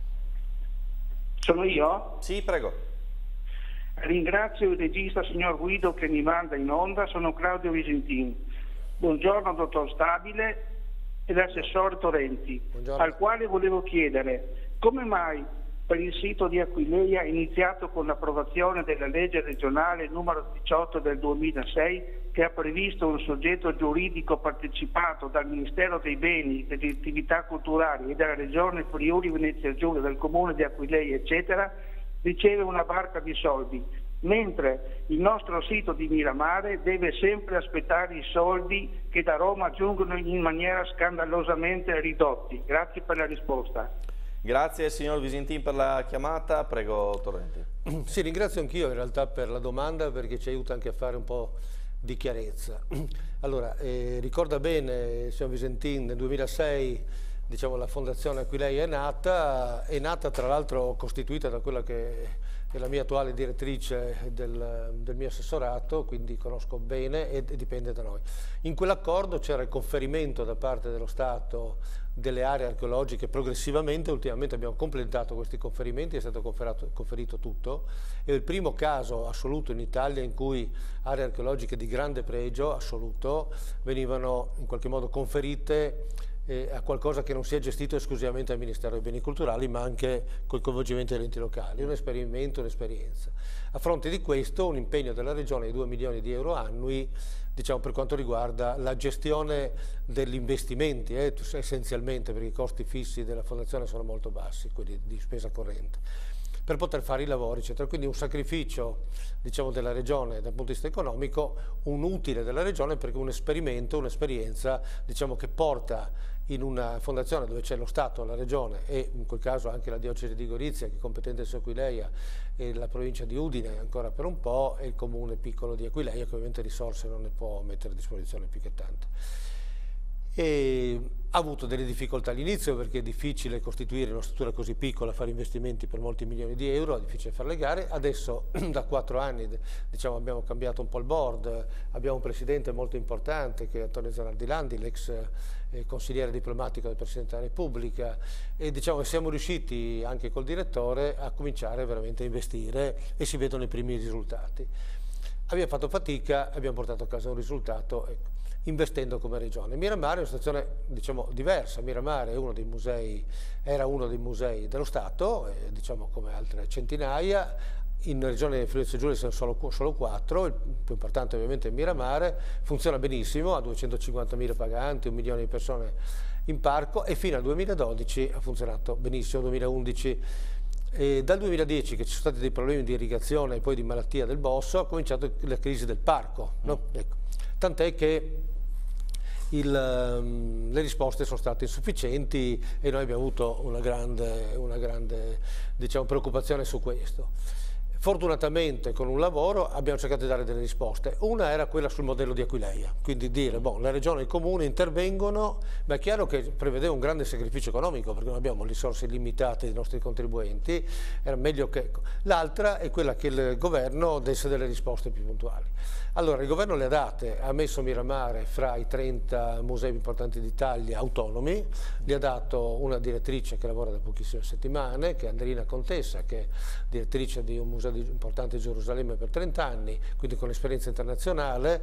Sono io? Sì, prego. Ringrazio il regista signor Guido che mi manda in onda, sono Claudio Visentin. Buongiorno dottor Stabile e l'assessore Torrenti, buongiorno. Al quale volevo chiedere come mai per il sito di Aquileia è iniziato con l'approvazione della legge regionale numero 18 del 2006 che ha previsto un soggetto giuridico partecipato dal Ministero dei Beni e delle Attività Culturali e dalla Regione Friuli Venezia Giulia, del Comune di Aquileia eccetera, riceve una barca di soldi, mentre il nostro sito di Miramare deve sempre aspettare i soldi che da Roma giungono in maniera scandalosamente ridotti. Grazie per la risposta. Grazie signor Visentin per la chiamata, prego Torrenti. Sì, ringrazio anch'io in realtà per la domanda, perché ci aiuta anche a fare un po' di chiarezza. Allora, ricorda bene signor Visentin, nel 2006 diciamo, la Fondazione Aquileia è nata tra l'altro costituita da quella che è la mia attuale direttrice del mio assessorato, quindi conosco bene e dipende da noi. In quell'accordo c'era il conferimento da parte dello Stato delle aree archeologiche progressivamente. Ultimamente abbiamo completato questi conferimenti, è stato conferito tutto. È il primo caso assoluto in Italia in cui aree archeologiche di grande pregio assoluto venivano in qualche modo conferite a qualcosa che non sia gestito esclusivamente dal Ministero dei Beni Culturali, ma anche col coinvolgimento degli enti locali. Un esperimento, un'esperienza. A fronte di questo un impegno della Regione di 2 milioni di euro annui, diciamo, per quanto riguarda la gestione degli investimenti, essenzialmente, perché i costi fissi della Fondazione sono molto bassi, quelli di spesa corrente, per poter fare i lavori, eccetera. Quindi un sacrificio, diciamo, della Regione dal punto di vista economico, un utile della Regione, perché un esperimento, un'esperienza, diciamo, che porta in una fondazione dove c'è lo Stato, la Regione e in quel caso anche la Diocesi di Gorizia, che è competente su Aquileia, e la provincia di Udine ancora per un po', e il comune piccolo di Aquileia, che ovviamente risorse non ne può mettere a disposizione più che tante. E ha avuto delle difficoltà all'inizio perché è difficile costituire una struttura così piccola, fare investimenti per molti milioni di euro, è difficile fare le gare. Adesso da 4 anni, diciamo, abbiamo cambiato un po' il board, abbiamo un presidente molto importante che è Antonio Zanardi Landi, l'ex consigliere diplomatico del Presidente della Repubblica, e diciamo che siamo riusciti anche col direttore a cominciare veramente a investire e si vedono i primi risultati. Abbiamo fatto fatica, abbiamo portato a casa un risultato, ecco, investendo come regione. Miramare è una situazione, diciamo, diversa. Miramare è uno dei musei, era uno dei musei dello Stato, diciamo, come altre centinaia. In regione Friuli Giulia sono solo 4, il più importante ovviamente è Miramare, funziona benissimo, ha 250.000 paganti, 1 milione di persone in parco, e fino al 2012 ha funzionato benissimo, 2011. E dal 2010, che ci sono stati dei problemi di irrigazione e poi di malattia del bosso, ha cominciato la crisi del parco, no? Ecco. Tant'è che le risposte sono state insufficienti e noi abbiamo avuto una grande diciamo, preoccupazione su questo. Fortunatamente con un lavoro abbiamo cercato di dare delle risposte. Una era quella sul modello di Aquileia, quindi dire, la regione e il comune intervengono, ma è chiaro che prevedeva un grande sacrificio economico perché non abbiamo risorse limitate dei nostri contribuenti, era meglio che... L'altra è quella che il governo desse delle risposte più puntuali. Allora il governo le ha date, ha messo Miramare fra i 30 musei più importanti d'Italia autonomi, gli ha dato una direttrice che lavora da pochissime settimane, che è Andrina Contessa, che è direttrice di un museo importante di Gerusalemme per 30 anni, quindi con esperienza internazionale,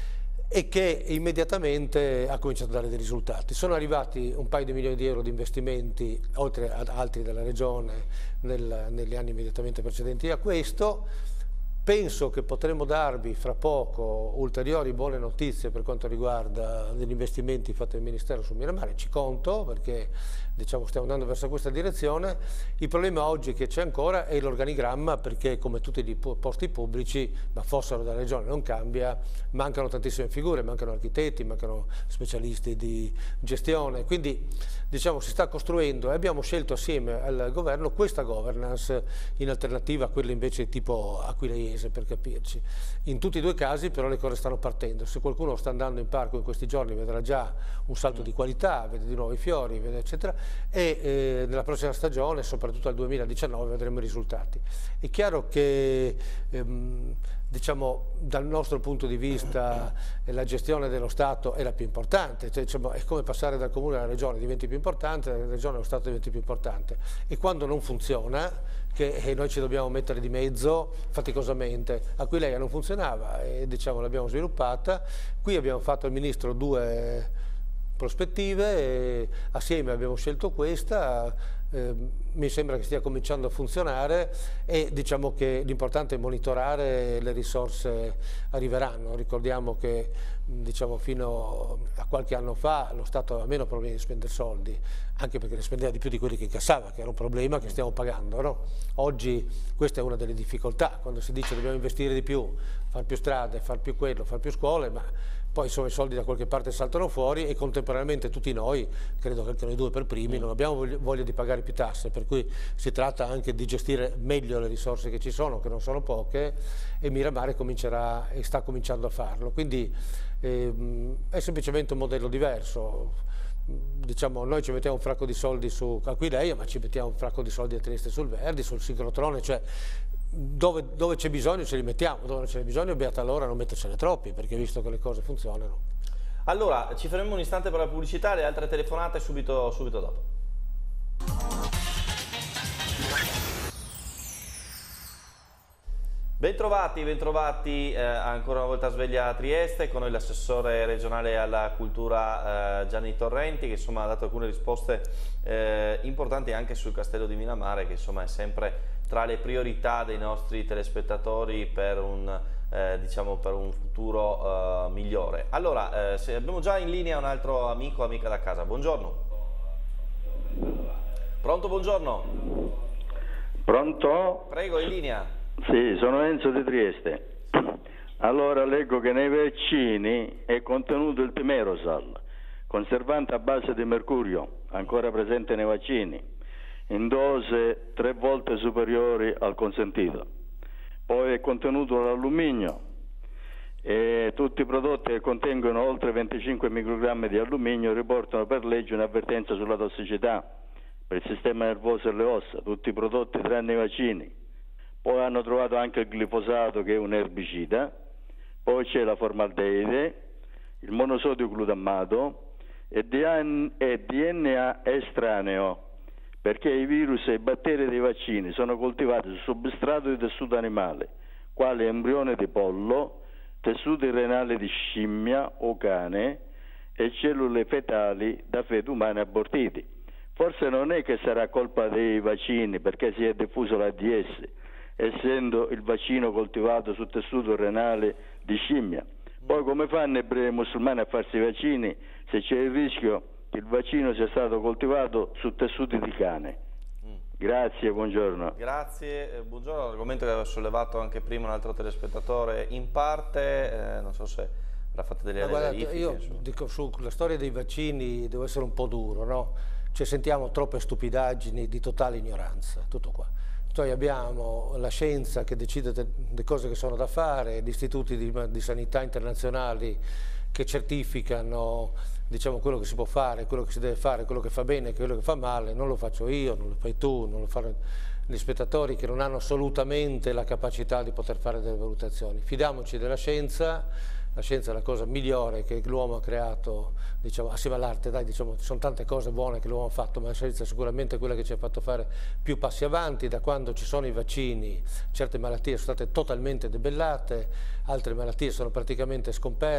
e che immediatamente ha cominciato a dare dei risultati. Sono arrivati un paio di milioni di euro di investimenti, oltre ad altri della regione, negli anni immediatamente precedenti a questo. Penso che potremo darvi fra poco ulteriori buone notizie per quanto riguarda gli investimenti fatti dal Ministero su Miramare, ci conto perché diciamo, stiamo andando verso questa direzione. Il problema oggi che c'è ancora è l'organigramma, perché come tutti i posti pubblici, ma fossero dalla regione non cambia, mancano tantissime figure, mancano architetti, mancano specialisti di gestione, quindi diciamo si sta costruendo e abbiamo scelto assieme al governo questa governance in alternativa a quella invece tipo aquileiese, per capirci. In tutti e due i casi però le cose stanno partendo. Se qualcuno sta andando in parco in questi giorni vedrà già un salto di qualità, vede di nuovo i fiori, vede eccetera, e nella prossima stagione, soprattutto al 2019, vedremo i risultati. È chiaro che diciamo, dal nostro punto di vista la gestione dello Stato è la più importante, cioè, diciamo, è come passare dal comune alla regione, diventi più importante, dalla regione allo Stato diventi più importante, e quando non funziona, che noi ci dobbiamo mettere di mezzo faticosamente. Aquileia non funzionava e diciamo, l'abbiamo sviluppata, qui abbiamo fatto al Ministro 2 prospettive e assieme abbiamo scelto questa. Mi sembra che stia cominciando a funzionare e diciamo che l'importante è monitorare le risorse arriveranno. Ricordiamo che diciamo, fino a qualche anno fa lo Stato aveva meno problemi di spendere soldi, anche perché ne spendeva di più di quelli che incassava, che era un problema che stiamo pagando, no? Oggi questa è una delle difficoltà, quando si dice dobbiamo investire di più, far più strade, far più quello, far più scuole, ma poi insomma i soldi da qualche parte saltano fuori e contemporaneamente tutti noi, credo che anche noi due per primi, non abbiamo voglia di pagare più tasse, per cui si tratta anche di gestire meglio le risorse che ci sono, che non sono poche, e Miramare comincerà e sta cominciando a farlo, quindi è semplicemente un modello diverso. Diciamo, noi ci mettiamo un fracco di soldi su Aquileia, ma ci mettiamo un fracco di soldi a Trieste sul Verdi, sul sincrotrone, cioè dove c'è bisogno ce li mettiamo, dove non c'è bisogno beata allora non mettercene troppi, perché visto che le cose funzionano. Allora, ci fermiamo un istante per la pubblicità, le altre telefonate subito dopo. Bentrovati ancora una volta a Sveglia a Trieste, con noi l'assessore regionale alla cultura Gianni Torrenti, che insomma ha dato alcune risposte importanti anche sul castello di Minamare, che insomma è sempre tra le priorità dei nostri telespettatori per un futuro migliore. Allora, abbiamo già in linea un altro amico o amica da casa. Buongiorno. Pronto, buongiorno. Pronto? Prego, in linea. Sì, sono Enzo di Trieste. Allora leggo che nei vaccini è contenuto il pimerosal, conservante a base di mercurio, ancora presente nei vaccini, in dose 3 volte superiori al consentito. Poi è contenuto l'alluminio e tutti i prodotti che contengono oltre 25 microgrammi di alluminio riportano per legge un'avvertenza sulla tossicità per il sistema nervoso e le ossa, tutti i prodotti tranne i vaccini. Poi hanno trovato anche il glifosato, che è un erbicida, poi c'è la formaldeide, il monosodio glutammato e DNA estraneo, perché i virus e i batteri dei vaccini sono coltivati su substrato di tessuto animale, quali embrione di pollo, tessuti renali di scimmia o cane e cellule fetali da feti umani abortiti. Forse non è che sarà colpa dei vaccini perché si è diffuso l'AIDS, essendo il vaccino coltivato su tessuto renale di scimmia. Poi come fanno i ebrei musulmani a farsi i vaccini se c'è il rischio che il vaccino sia stato coltivato su tessuti di cane? Grazie, buongiorno. Grazie, buongiorno. L'argomento che aveva sollevato anche prima un altro telespettatore, in parte, non so se avrà fatto delle verifiche. Io dico, sulla storia dei vaccini devo essere un po' duro, no? Cioè, sentiamo troppe stupidaggini di totale ignoranza, tutto qua. Noi abbiamo la scienza che decide le cose che sono da fare, gli istituti di sanità internazionali che certificano, diciamo, quello che si può fare, quello che si deve fare, quello che fa bene, quello che fa male. Non lo faccio io, non lo fai tu, non lo fanno gli spettatori che non hanno assolutamente la capacità di poter fare delle valutazioni. Fidiamoci della scienza. La scienza è la cosa migliore che l'uomo ha creato, diciamo, assieme all'arte, dai, diciamo, ci sono tante cose buone che l'uomo ha fatto, ma la scienza è sicuramente quella che ci ha fatto fare più passi avanti. Da quando ci sono i vaccini, certe malattie sono state totalmente debellate, altre malattie sono praticamente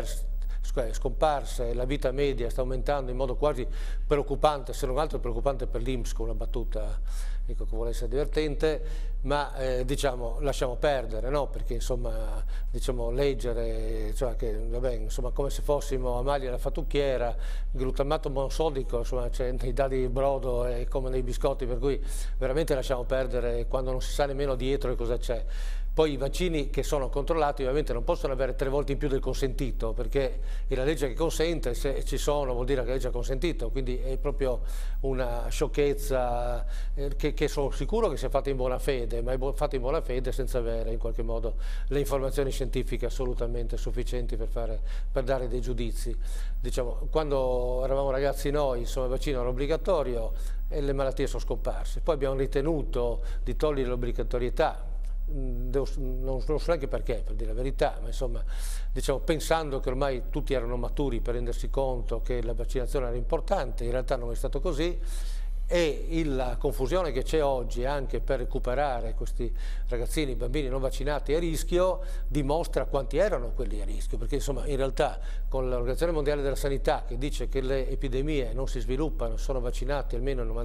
scomparse, la vita media sta aumentando in modo quasi preoccupante, se non altro preoccupante per l'INPS, con una battuta, dico, che vuole essere divertente, ma diciamo, lasciamo perdere, no? Perché insomma, diciamo, leggere, cioè, che, vabbè, insomma, come se fossimo a maglia alla fattucchiera, glutamato monosodico, insomma, c'è nei dadi di brodo e come nei biscotti, per cui veramente lasciamo perdere quando non si sa nemmeno dietro cosa c'è. Poi i vaccini che sono controllati ovviamente non possono avere 3 volte in più del consentito, perché è la legge che consente, se ci sono vuol dire che la legge ha consentito, quindi è proprio una sciocchezza che sono sicuro che sia fatta in buona fede, ma è fatta in buona fede senza avere in qualche modo le informazioni scientifiche assolutamente sufficienti per dare dei giudizi. Diciamo, quando eravamo ragazzi noi, insomma, il vaccino era obbligatorio e le malattie sono scomparse. Poi abbiamo ritenuto di togliere l'obbligatorietà. Non so neanche perché, per dire la verità, ma insomma, diciamo, pensando che ormai tutti erano maturi per rendersi conto che la vaccinazione era importante, in realtà non è stato così, e la confusione che c'è oggi anche per recuperare questi ragazzini, bambini non vaccinati a rischio, dimostra quanti erano quelli a rischio, perché insomma, in realtà con l'Organizzazione Mondiale della Sanità che dice che le epidemie non si sviluppano, sono vaccinati almeno il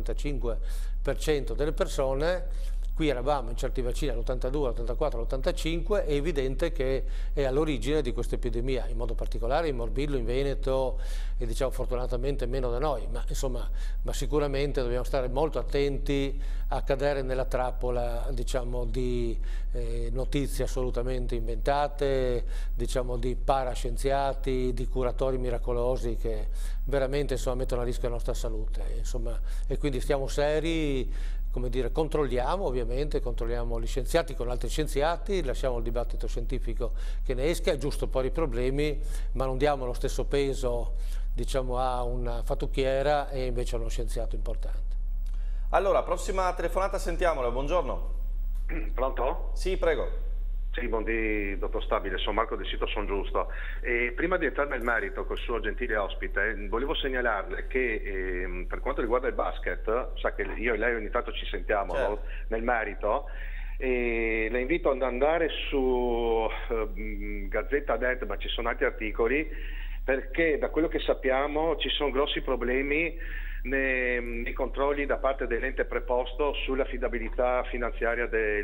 95% delle persone. Qui eravamo in certi vaccini all'82, all'84, all'85, è evidente che è all'origine di questa epidemia, in modo particolare in Morbillo, in Veneto e diciamo fortunatamente meno da noi, ma insomma, ma sicuramente dobbiamo stare molto attenti a cadere nella trappola, diciamo, di notizie assolutamente inventate, diciamo, di parascienziati, di curatori miracolosi che veramente, insomma, mettono a rischio la nostra salute, insomma, e quindi stiamo seri. Come dire, controlliamo ovviamente, controlliamo gli scienziati con altri scienziati, lasciamo il dibattito scientifico che ne esca, è giusto porre i problemi, ma non diamo lo stesso peso, diciamo, a una fattucchiera e invece a uno scienziato importante. Allora, prossima telefonata, sentiamola, buongiorno. Pronto? Sì, prego. Sì, buondì dottor Stabile, sono Marco del sito Son Giusto. Prima di entrare nel merito col suo gentile ospite, volevo segnalarle che per quanto riguarda il basket, sa che io e lei ogni tanto ci sentiamo, certo, no? Nel merito, le invito ad andare su Gazzetta.net, ma ci sono altri articoli, perché da quello che sappiamo ci sono grossi problemi nei controlli da parte dell'ente preposto sull'affidabilità finanziaria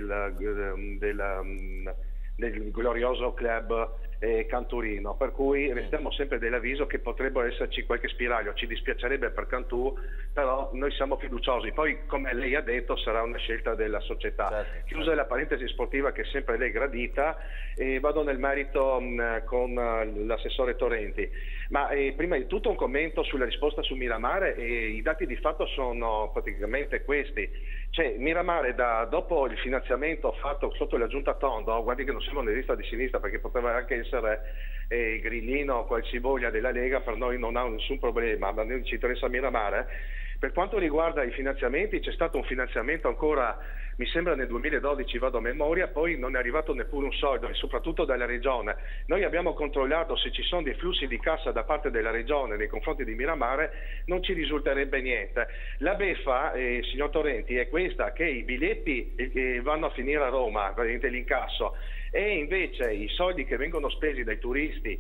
del glorioso club Canturino, per cui restiamo sempre dell'avviso che potrebbero esserci qualche spiraglio. Ci dispiacerebbe per Cantù, però noi siamo fiduciosi, poi come lei ha detto sarà una scelta della società. Certo. Chiusa la parentesi sportiva che sempre lei gradita, vado nel merito con l'assessore Torrenti, ma prima di tutto un commento sulla risposta su Miramare. I dati di fatto sono praticamente questi, cioè Miramare dopo il finanziamento fatto sotto la giunta Tondo, guardi che non siamo nella lista di sinistra perché poteva anche essere Grillino o qualsivoglia della Lega, per noi non ha nessun problema, ma noi ci interessa Miramare. Per quanto riguarda i finanziamenti, c'è stato un finanziamento ancora, mi sembra nel 2012, vado a memoria, poi non è arrivato neppure un soldo, e soprattutto dalla Regione. Noi abbiamo controllato se ci sono dei flussi di cassa da parte della Regione nei confronti di Miramare, non ci risulterebbe niente. La beffa, signor Torrenti, è questa, che i biglietti vanno a finire a Roma, praticamente l'incasso, e invece i soldi che vengono spesi dai turisti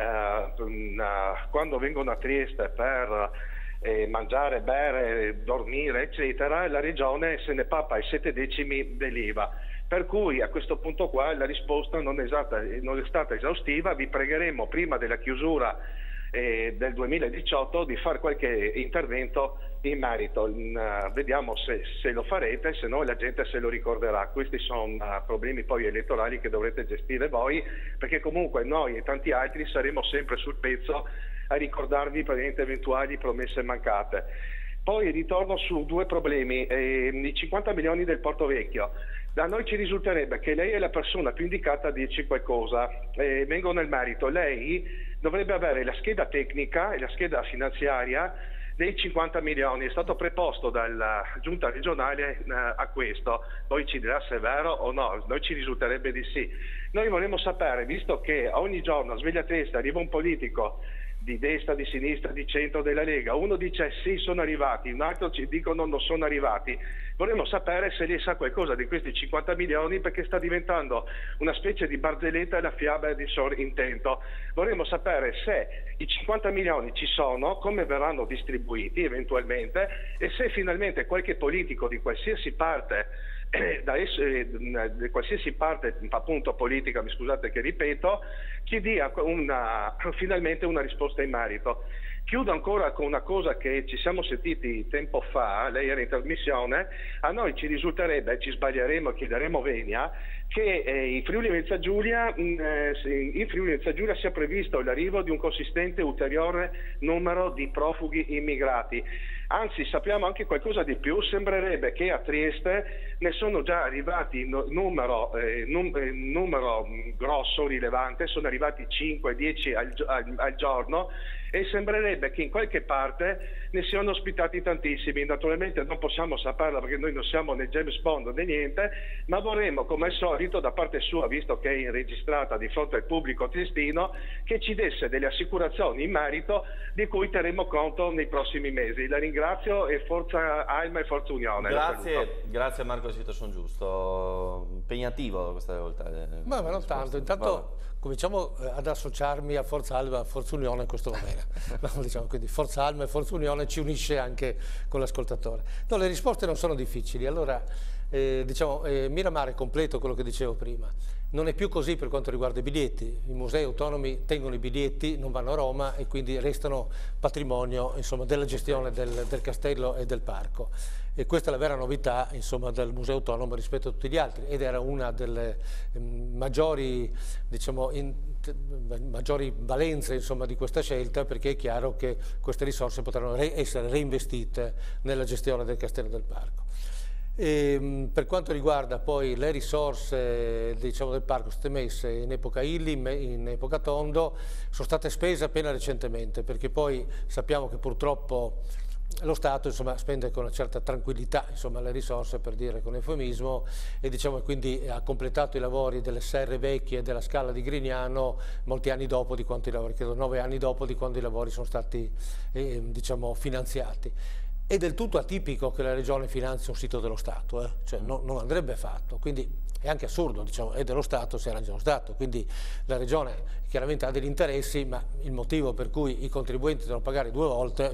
quando vengono a Trieste per mangiare, bere, dormire eccetera, la regione se ne pappa i 7 decimi dell'IVA, per cui a questo punto qua la risposta non è stata esaustiva. Vi pregheremo prima della chiusura del 2018 di fare qualche intervento in merito, vediamo se lo farete, se no la gente se lo ricorderà. Questi sono problemi poi elettorali che dovrete gestire voi, perché comunque noi e tanti altri saremo sempre sul pezzo a ricordarvi eventuali promesse mancate. Poi ritorno su due problemi, i 50 milioni del Porto Vecchio. Da noi ci risulterebbe che lei è la persona più indicata a dirci qualcosa. Vengo nel merito, lei dovrebbe avere la scheda tecnica e la scheda finanziaria dei 50 milioni, è stato preposto dalla giunta regionale a questo, poi ci dirà se è vero o no, noi ci risulterebbe di sì. Noi vorremmo sapere, visto che ogni giorno a sveglia testa arriva un politico di destra, di sinistra, di centro della Lega, uno dice sì sono arrivati, un altro ci dicono non sono arrivati, vorremmo sapere se lei sa qualcosa di questi 50 milioni, perché sta diventando una specie di barzelletta e la fiaba di intento. Vorremmo sapere se i 50 milioni ci sono, come verranno distribuiti eventualmente, e se finalmente qualche politico di qualsiasi parte qualsiasi parte appunto politica, mi scusate che ripeto, ci dia finalmente una risposta in merito. Chiudo ancora con una cosa che ci siamo sentiti tempo fa, lei era in trasmissione, a noi ci risulterebbe, ci sbaglieremo, chiederemo venia, che in Friuli Venezia Giulia sia previsto l'arrivo di un consistente ulteriore numero di profughi immigrati. Anzi, sappiamo anche qualcosa di più, sembrerebbe che a Trieste ne sono già arrivati numero grosso, rilevante, sono arrivati 5-10 al giorno, e sembrerebbe che in qualche parte ne siano ospitati tantissimi. Naturalmente non possiamo saperlo perché noi non siamo né James Bond né niente, ma vorremmo, come al solito, da parte sua, visto che è registrata di fronte al pubblico triestino, che ci desse delle assicurazioni in merito di cui terremo conto nei prossimi mesi. La ringrazio e forza Alma e forza Unione. Grazie Marco Sito Son Giusto. Impegnativo questa volta. Ma non tanto, intanto cominciamo ad associarmi a Forza Alma e Forza Unione, questo va bene. Diciamo, quindi Forza Alma e Forza Unione ci unisce anche con l'ascoltatore. No, le risposte non sono difficili. Allora, Miramare, completo quello che dicevo prima. Non è più così per quanto riguarda i biglietti. I musei autonomi tengono i biglietti, non vanno a Roma e quindi restano patrimonio, insomma, della gestione del castello e del parco. E questa è la vera novità, insomma, del museo autonomo rispetto a tutti gli altri, ed era una delle maggiori, diciamo, maggiori valenze, insomma, di questa scelta, perché è chiaro che queste risorse potranno essere reinvestite nella gestione del castello e del parco. Per quanto riguarda poi le risorse, diciamo, del parco, sono state messe in epoca Illy, in epoca Tondo, sono state spese appena recentemente, perché poi sappiamo che purtroppo lo Stato spende con una certa tranquillità le risorse, per dire con eufemismo, e quindi ha completato i lavori delle serre vecchie e della scala di Grignano molti anni dopo di quanto i lavori, credo 9 anni dopo di quando i lavori sono stati finanziati. È del tutto atipico che la Regione finanzi un sito dello Stato, cioè non andrebbe fatto, quindi è anche assurdo, è dello Stato, si arrangia lo Stato, quindi la Regione chiaramente ha degli interessi, ma il motivo per cui i contribuenti devono pagare 2 volte,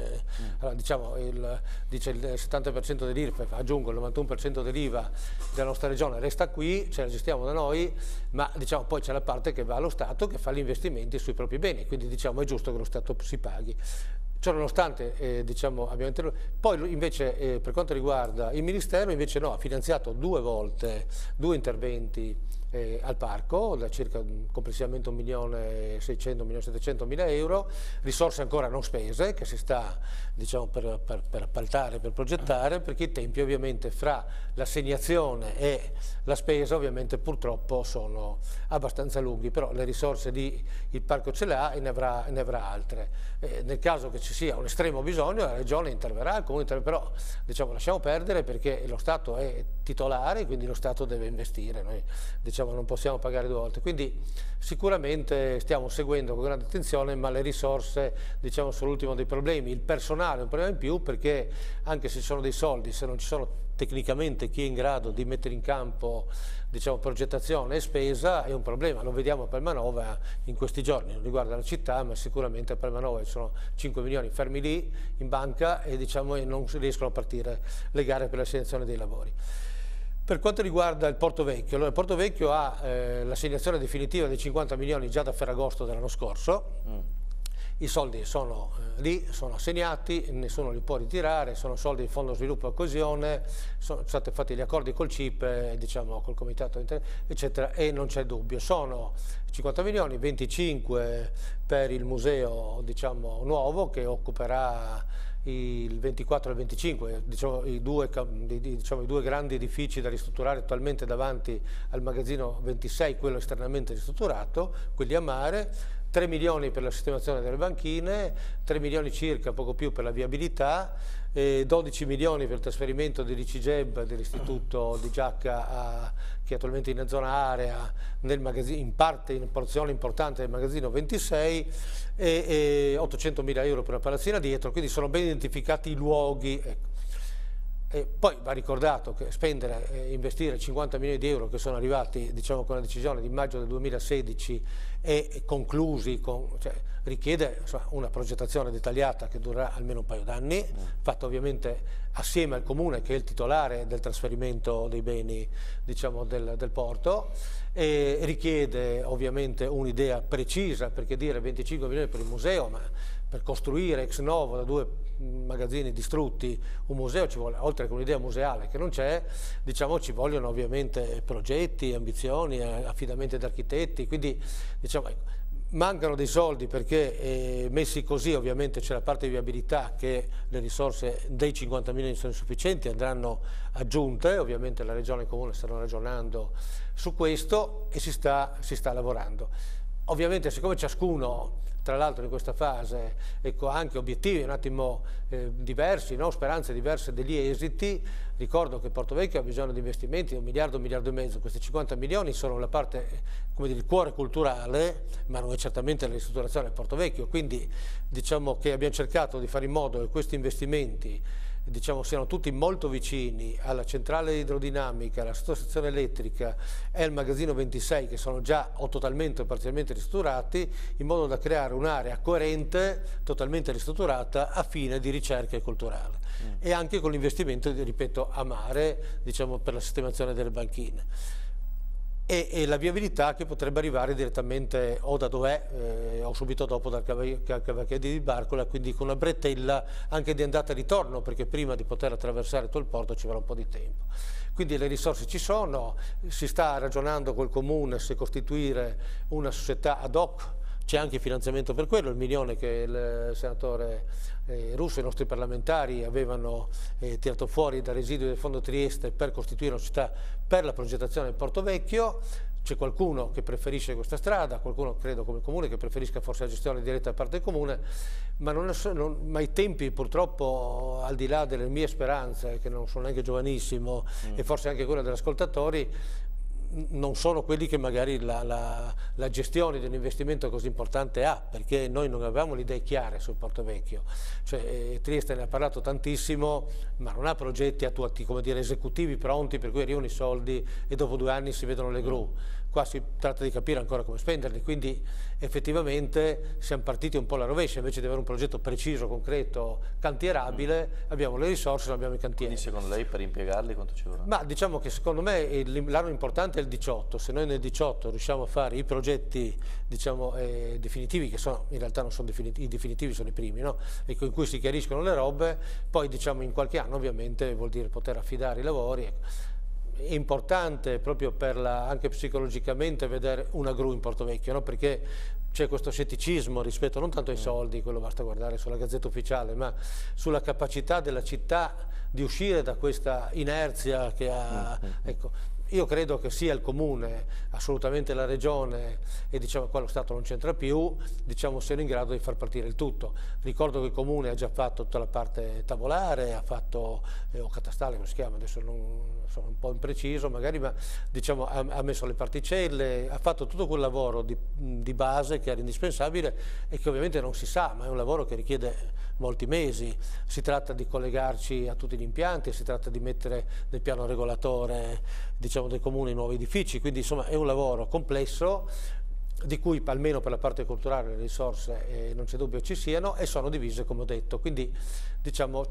dice il 70% dell'IRPEF, aggiungo il 91% dell'IVA della nostra Regione resta qui, ce la gestiamo da noi, ma poi c'è la parte che va allo Stato che fa gli investimenti sui propri beni, quindi è giusto che lo Stato si paghi. Ciononostante, abbiamo poi invece per quanto riguarda il Ministero, invece no, ha finanziato 2 volte 2 interventi al parco, da circa complessivamente 1.600.000-1.700.000 euro, risorse ancora non spese che si sta per appaltare, per progettare, perché i tempi ovviamente fra l'assegnazione e la spesa ovviamente purtroppo sono abbastanza lunghi, però le risorse il parco ce le ha e ne avrà altre. Nel caso che ci sia un estremo bisogno la Regione interverrà, il Comune interverrà, però lasciamo perdere perché lo Stato è titolare, quindi lo Stato deve investire, noi non possiamo pagare 2 volte, quindi sicuramente stiamo seguendo con grande attenzione, ma le risorse sono l'ultimo dei problemi. Il personale è un problema in più, perché anche se ci sono dei soldi, se non ci sono tecnicamente chi è in grado di mettere in campo progettazione e spesa, è un problema. Lo vediamo a Palmanova in questi giorni, non riguarda la città, ma sicuramente a Palmanova ci sono 5 milioni fermi lì in banca e non riescono a partire le gare per l'assegnazione dei lavori. Per quanto riguarda il Porto Vecchio, allora il Porto Vecchio ha l'assegnazione definitiva dei 50 milioni già da Ferragosto dell'anno scorso. I soldi sono lì, sono assegnati, nessuno li può ritirare, sono soldi del Fondo Sviluppo e Coesione, sono stati fatti gli accordi col CIPE, col Comitato eccetera, e non c'è dubbio. Sono 50 milioni, 25 per il museo nuovo, che occuperà il 24 e il 25, i due grandi edifici da ristrutturare attualmente davanti al magazzino 26, quello esternamente ristrutturato, quelli a mare. 3 milioni per la sistemazione delle banchine, 3 milioni circa, poco più, per la viabilità, 12 milioni per il trasferimento dell'ICIGEB dell'istituto di Giacca, che è attualmente in zona area, nel magazzino, in porzione importante del magazzino 26, e 800.000 euro per la palazzina dietro, quindi sono ben identificati i luoghi. E poi va ricordato che investire 50 milioni di euro che sono arrivati con la decisione di maggio del 2016 e conclusi, richiede una progettazione dettagliata che durerà almeno un paio d'anni, fatta ovviamente assieme al Comune che è il titolare del trasferimento dei beni del porto, e richiede ovviamente un'idea precisa, perché dire 25 milioni per il museo, ma per costruire ex novo da 2 magazzini distrutti un museo ci vuole, oltre che un'idea museale che non c'è, ci vogliono ovviamente progetti, ambizioni, affidamenti ad architetti, quindi mancano dei soldi, perché messi così ovviamente c'è la parte di viabilità, che le risorse dei 50 milioni sono insufficienti, andranno aggiunte, ovviamente la Regione e il Comune stanno ragionando su questo e si sta lavorando. Ovviamente, siccome ciascuno, tra l'altro in questa fase, ha anche obiettivi un attimo diversi, speranze diverse degli esiti, ricordo che Porto Vecchio ha bisogno di investimenti di 1 miliardo, 1,5 miliardi, questi 50 milioni sono la parte, il cuore culturale, ma non è certamente la ristrutturazione del Porto Vecchio, quindi che abbiamo cercato di fare in modo che questi investimenti siano tutti molto vicini alla centrale idrodinamica, alla stazione elettrica e al magazzino 26, che sono già o totalmente o parzialmente ristrutturati, in modo da creare un'area coerente, totalmente ristrutturata, a fine di ricerca culturale. E anche con l'investimento, ripeto, a mare, per la sistemazione delle banchine. E la viabilità che potrebbe arrivare direttamente o da dov'è, o subito dopo dal Cavalcavia di Barcola, quindi con una bretella anche di andata e ritorno, perché prima di poter attraversare tutto il porto ci vorrà un po' di tempo. Quindi le risorse ci sono, si sta ragionando col Comune se costituire una società ad hoc, c'è anche finanziamento per quello, il milione che il senatore Russo e i nostri parlamentari avevano tirato fuori da residui del Fondo Trieste per costituire una società per la progettazione del Porto Vecchio. c'è qualcuno che preferisce questa strada, qualcuno credo come comune che preferisca forse la gestione diretta da parte del comune, ma i tempi purtroppo, al di là delle mie speranze, che non sono neanche giovanissimo, e forse anche quelle degli ascoltatori, non sono quelli che magari la gestione di un investimento così importante ha, perché noi non avevamo le idee chiare sul Porto Vecchio. Cioè, Trieste ne ha parlato tantissimo, ma non ha progetti attuativi, come dire, esecutivi pronti, per cui arrivano i soldi e dopo 2 anni si vedono le gru. Qua si tratta di capire ancora come spenderli, quindi effettivamente siamo partiti un po' alla rovescia, invece di avere un progetto preciso, concreto, cantierabile, abbiamo le risorse, non abbiamo i cantieri. Quindi secondo lei per impiegarli quanto ci vorrà? Ma diciamo che secondo me l'anno importante è il 18, se noi nel 18 riusciamo a fare i progetti, diciamo, definitivi, che sono, in realtà non sono definitivi, i definitivi sono i primi, no? E in cui si chiariscono le robe, poi diciamo in qualche anno ovviamente vuol dire poter affidare i lavori. È importante proprio anche psicologicamente vedere una gru in Porto Vecchio, no? Perché c'è questo scetticismo rispetto non tanto ai soldi, quello basta guardare sulla Gazzetta Ufficiale, ma sulla capacità della città di uscire da questa inerzia che ha. Ecco, io credo che sia il comune, assolutamente la regione e diciamo qua lo Stato non c'entra più, diciamo siano in grado di far partire il tutto. Ricordo che il comune ha già fatto tutta la parte tavolare, ha fatto, o catastale come si chiama, adesso non sono un po' impreciso magari, ma diciamo ha messo le particelle, ha fatto tutto quel lavoro di base che era indispensabile e che ovviamente non si sa, ma è un lavoro che richiede molti mesi. Si tratta di collegarci a tutti gli impianti, si tratta di mettere nel piano regolatore, diciamo, del comune i nuovi edifici, quindi insomma è un lavoro complesso di cui almeno per la parte culturale le risorse non c'è dubbio ci siano e sono divise come ho detto, quindi diciamo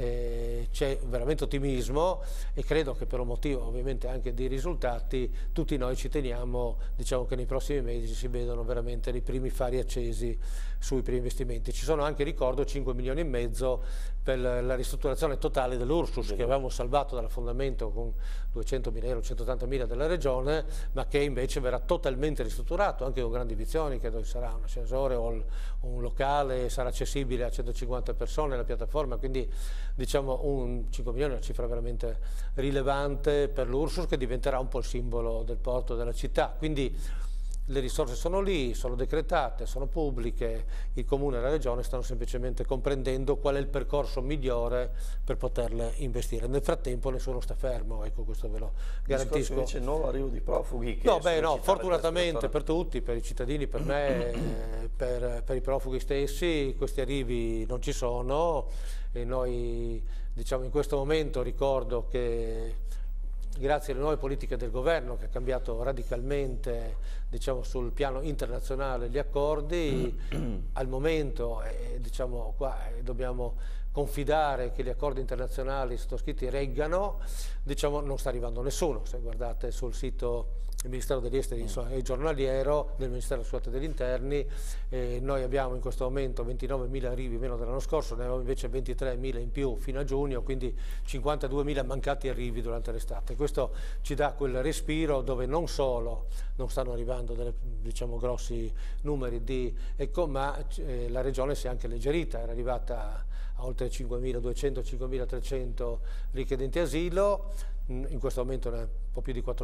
c'è veramente ottimismo e credo che per un motivo ovviamente anche di risultati tutti noi ci teniamo, diciamo, che nei prossimi mesi si vedano veramente i primi fari accesi sui primi investimenti. Ci sono anche, ricordo, 5,5 milioni per la ristrutturazione totale dell'Ursus che avevamo salvato dall'affondamento con 200.000 euro, 180.000 della regione, ma che invece verrà totalmente ristrutturato anche con grandi visioni, credo che sarà un ascensore o un locale, sarà accessibile a 150 persone la piattaforma, quindi diciamo 5 milioni è una cifra veramente rilevante per l'Ursus che diventerà un po' il simbolo del porto della città. Quindi le risorse sono lì, sono decretate, sono pubbliche, il Comune e la Regione stanno semplicemente comprendendo qual è il percorso migliore per poterle investire. Nel frattempo nessuno sta fermo, ecco, questo ve lo garantisco. Invece il nuovo arrivo di profughi che no, fortunatamente per tutti, per i cittadini, per me, per i profughi stessi, questi arrivi non ci sono e noi diciamo in questo momento ricordo che grazie alle nuove politiche del governo che ha cambiato radicalmente, diciamo, sul piano internazionale gli accordi, al momento diciamo, qua dobbiamo confidare che gli accordi internazionali sottoscritti reggano, diciamo, non sta arrivando nessuno. Se guardate sul sito del Ministero degli Esteri, è giornaliero del Ministero degli Interni, noi abbiamo in questo momento 29.000 arrivi meno dell'anno scorso, ne avevamo invece 23.000 in più fino a giugno, quindi 52.000 mancati arrivi durante l'estate. Questo ci dà quel respiro dove non solo non stanno arrivando diciamo, grossi numeri ma la regione si è anche alleggerita, era arrivata a oltre 5.200, 5.300 richiedenti asilo, in questo momento è un po' più di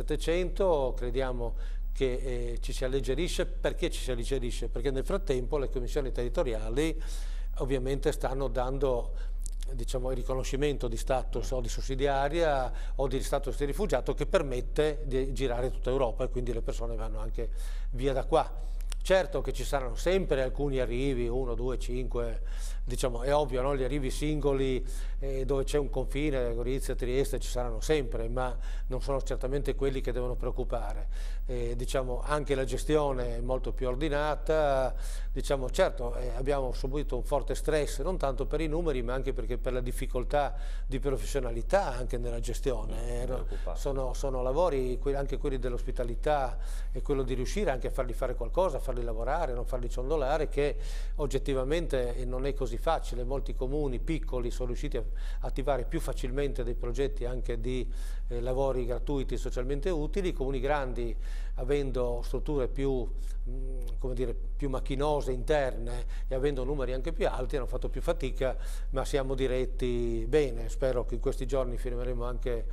4.700, crediamo che ci si alleggerisce. Perché ci si alleggerisce? Perché nel frattempo le commissioni territoriali ovviamente stanno dando, diciamo, il riconoscimento di status o di sussidiaria o di status di rifugiato che permette di girare tutta Europa e quindi le persone vanno anche via da qua. Certo che ci saranno sempre alcuni arrivi, 1, 2, 5, diciamo, è ovvio, no? Gli arrivi singoli dove c'è un confine, Gorizia, Trieste, ci saranno sempre, ma non sono certamente quelli che devono preoccupare. Diciamo, anche la gestione è molto più ordinata, diciamo, certo abbiamo subito un forte stress, non tanto per i numeri, ma anche perché per la difficoltà di professionalità anche nella gestione. Sono lavori, anche quelli dell'ospitalità, e quello di riuscire anche a farli fare qualcosa, a farli lavorare, non farli ciondolare, che oggettivamente non è così facile. Molti comuni piccoli sono riusciti a attivare più facilmente dei progetti anche di lavori gratuiti socialmente utili. I comuni grandi, avendo strutture più, come dire, più macchinose interne e avendo numeri anche più alti, hanno fatto più fatica, ma siamo diretti bene. Spero che in questi giorni firmeremo anche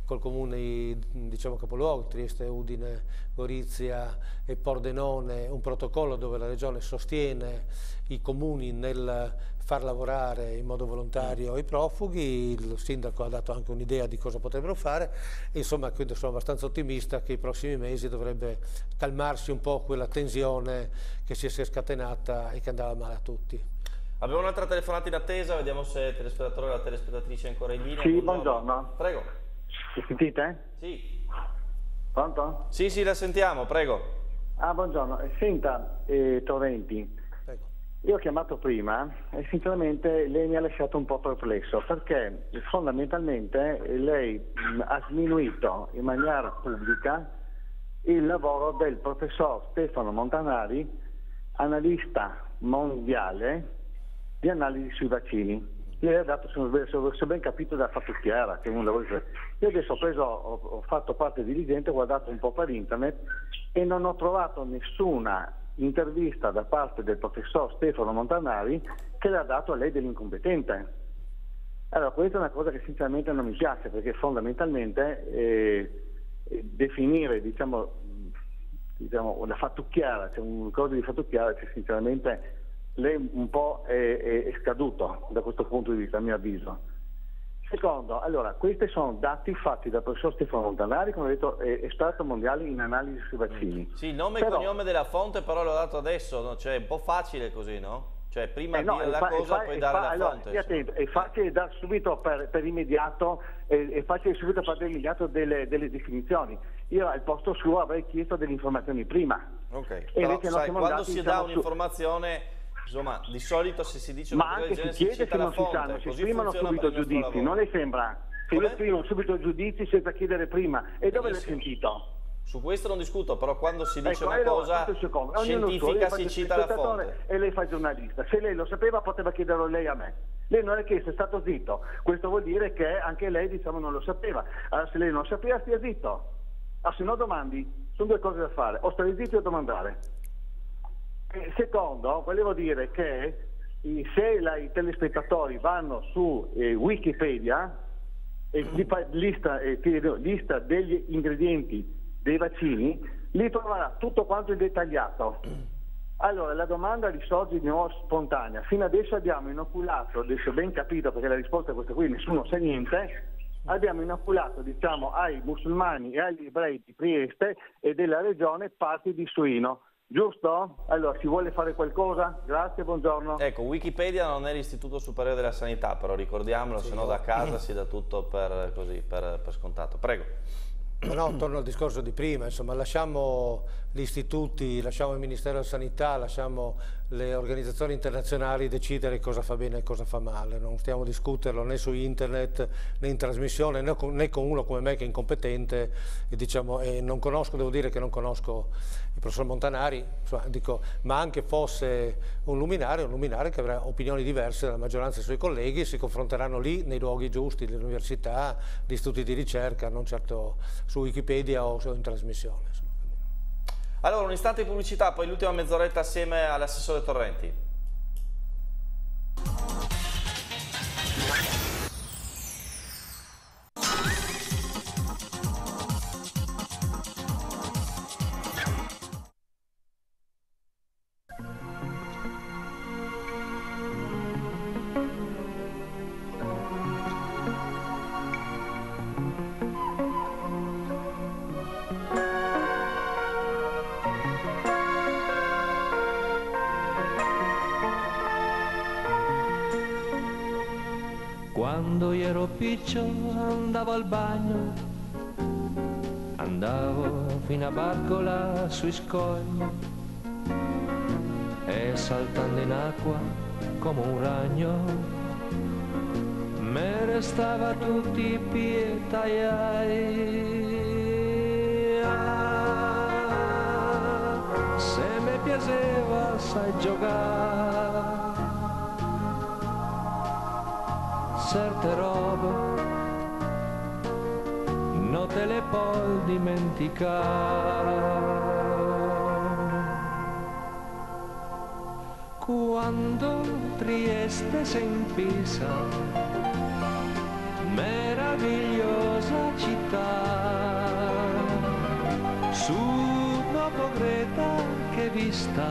col comune, diciamo, capoluogo, Trieste, Udine, Gorizia e Pordenone, un protocollo dove la Regione sostiene i comuni nel far lavorare in modo volontario i profughi. Il sindaco ha dato anche un'idea di cosa potrebbero fare, e insomma quindi sono abbastanza ottimista che i prossimi mesi dovrebbe calmarsi un po' quella tensione che si è scatenata e che andava male a tutti. Abbiamo un'altra telefonata in attesa, vediamo se il telespettatore o la telespettatrice è ancora in linea. Sì, buongiorno. Prego. Mi sentite? Sì. Pronto? Sì, sì, la sentiamo, prego. Buongiorno. Senta, Torrenti, io ho chiamato prima e sinceramente lei mi ha lasciato un po' perplesso, perché fondamentalmente lei ha sminuito in maniera pubblica il lavoro del professor Stefano Montanari, analista mondiale di analisi sui vaccini. Lei ha dato, se ho ben capito, da fattucchiara, che un lavoro. Io adesso ho fatto parte diligente, ho guardato un po' per internet e non ho trovato nessuna intervista da parte del professor Stefano Montanari che le ha dato a lei dell'incompetente. Allora, questa è una cosa che sinceramente non mi piace, perché fondamentalmente definire, diciamo una fattucchiara, cioè un cosa di fattucchiara, che sinceramente lei un po' è scaduto da questo punto di vista, a mio avviso. Secondo, allora, questi sono dati fatti dal professor Stefano Montanari, come ho detto, esperto mondiale in analisi sui vaccini. Sì, nome e cognome della fonte però l'ho dato adesso, no? Cioè è un po' facile così, no? Cioè prima dire la cosa, poi dare la fonte. Attento, è facile dar subito per immediato, è facile subito per immediato delle definizioni. Io al posto suo avrei chiesto delle informazioni prima. Ok, però sai, quando si dà un'informazione, insomma, di solito se si dice ma anche si chiede se non si sanno, si esprimono subito giudizi, non le sembra? Si esprimono subito giudizi senza chiedere prima. E dove l'hai sentito? Su questo non discuto, però quando si dice una cosa scientifica si cita la fonte. E lei fa il giornalista. Se lei lo sapeva poteva chiederlo lei a me. Lei non è chiesto, è stato zitto. Questo vuol dire che anche lei, diciamo, non lo sapeva. Allora se lei non lo sapeva, stia zitto. Se no domandi. Sono due cose da fare, o stare zitti o domandare. Secondo, volevo dire che se i telespettatori vanno su Wikipedia e lista degli ingredienti dei vaccini, li troverà tutto quanto in dettagliato. Allora, la domanda risorge di nuovo spontanea. Fino adesso abbiamo inoculato, adesso ben capito perché la risposta è questa qui, nessuno sa niente, abbiamo inoculato, diciamo, ai musulmani e agli ebrei di Trieste e della regione parti di suino. Giusto? Allora, si vuole fare qualcosa? Grazie, buongiorno. Ecco, Wikipedia non è l'Istituto Superiore della Sanità, però ricordiamolo, sì, se no da casa si dà tutto per scontato. Prego. No, torno al discorso di prima, insomma, lasciamo gli istituti, lasciamo il Ministero della Sanità, lasciamo le organizzazioni internazionali decidere cosa fa bene e cosa fa male. Non stiamo a discuterlo né su internet né in trasmissione né con uno come me che è incompetente e, diciamo, non conosco, devo dire che non conosco il professor Montanari, insomma, dico, ma anche fosse un luminario che avrà opinioni diverse dalla maggioranza dei suoi colleghi, si confronteranno lì nei luoghi giusti, le università, gli istituti di ricerca, non certo su Wikipedia o in trasmissione. Allora, un istante di pubblicità, poi l'ultima mezz'oretta assieme all'assessore Torrenti. Quando io ero piccolo andavo al bagno, andavo fino a Barcola sui scogli e saltando in acqua come un ragno me restava tutti i piedi tagliai. Se mi piaceva sai giocare certe robe non te le puoi dimenticare. Quando Trieste s'empisa, meravigliosa città, Su dopo Greta che vista,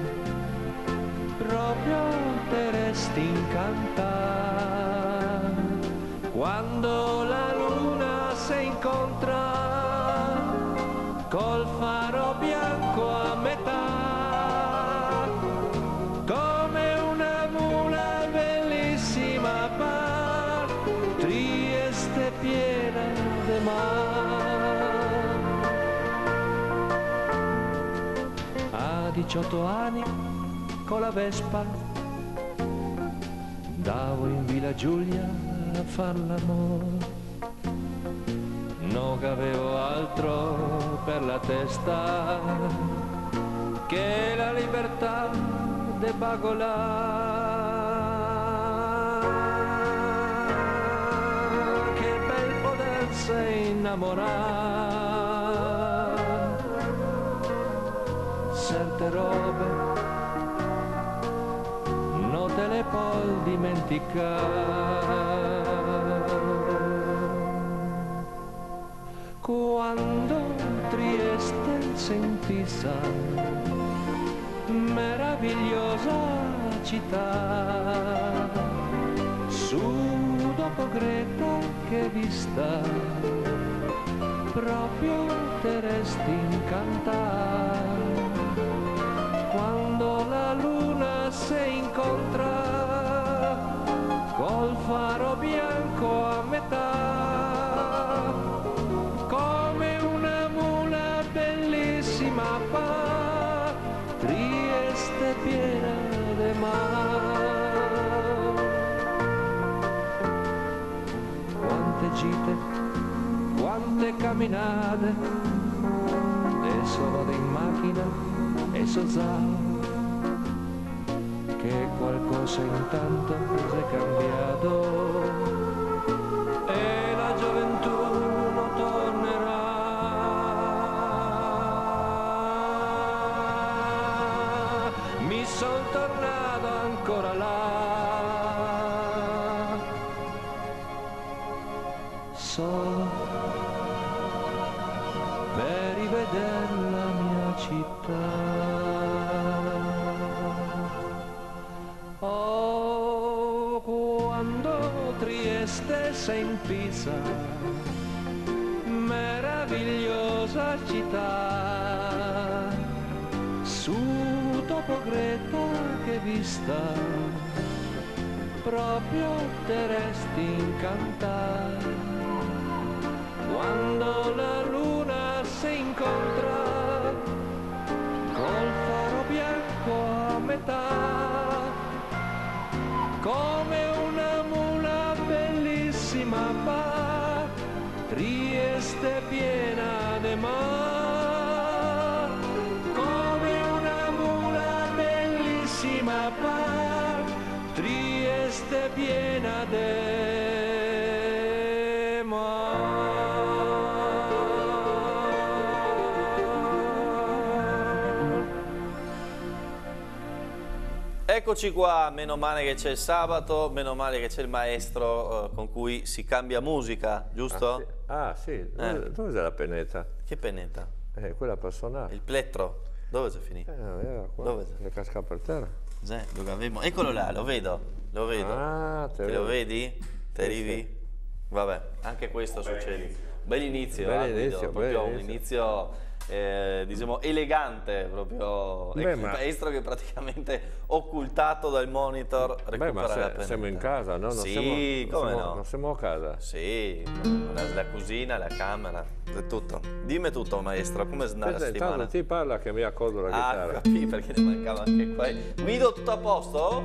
proprio te resti incantata. Quando la luna si incontra col faro bianco a metà, come una mula bellissima par, Trieste piena de mar. A 18 anni con la Vespa andavo in Villa Giulia a far l'amore, non avevo altro per la testa che la libertà de Bagolà. Che bel potersi innamorare, certe robe non te le puoi dimenticare. Quando Trieste si impisa, meravigliosa città, su dopo Greta che vista, proprio te resti incantata. Quando la luna si incontra col faro bianco a metà, come una mula bellissima pa, Trieste piena de mar. Quante gite, quante camminate, adesso vado in macchina e so già che qualcosa intanto si è cambiato e la gioventù non tornerà. Mi son tornato ancora là, solo per rivedere la mia città. Oh, quando Trieste si impisa, meravigliosa città, su dopo Greta che vista, proprio te resti incantata. Quando la luna si incontra col faro bianco a metà, come una mula bellissima pa, Trieste piena de mar, come una mula bellissima pa, Trieste piena de mar. Eccoci qua, meno male che c'è il sabato, meno male che c'è il maestro con cui si cambia musica, giusto? Ah sì, dove c'è la pennetta? Che pennetta? Quella personale. Il plettro? Dove c'è finito? Era qua, dove è cascato per terra. Dove avevo... Eccolo là, lo vedo. Ah, te lo vedi? Te arrivi? Vabbè, anche questo succede. Bel inizio, proprio un inizio diciamo elegante, proprio il maestro che praticamente occultato dal monitor recupera la penna. Siamo in casa, no? Sì, come no? Non siamo a casa. Sì, la cucina, la camera, tutto. Dimmi tutto, maestro, come andrà la settimana? Intanto ti parla che mi accordo la chitarra. Capì, perché ne mancava anche qua. Guido, tutto a posto?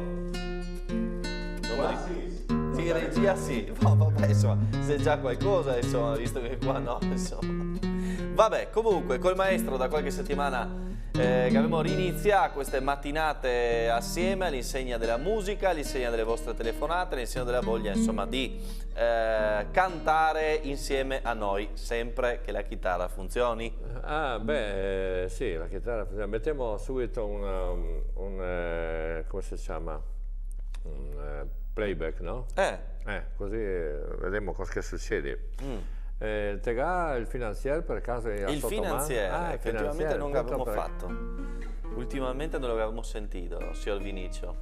Sì, regia sì. No, vabbè, insomma, se già qualcosa, insomma, visto che qua no, insomma. Vabbè, comunque, col maestro da qualche settimana che abbiamo rinizia queste mattinate assieme all'insegna della musica, all'insegna delle vostre telefonate, all'insegna della voglia, insomma, di cantare insieme a noi, sempre che la chitarra funzioni. Ah, beh, sì, la chitarra funziona. Mettiamo subito come si chiama? Un playback, no? Così vediamo cosa succede. Tega il finanziere per caso è il finanziere, effettivamente non l'avevamo fatto. Ultimamente non l'avevamo sentito, signor Vinicio.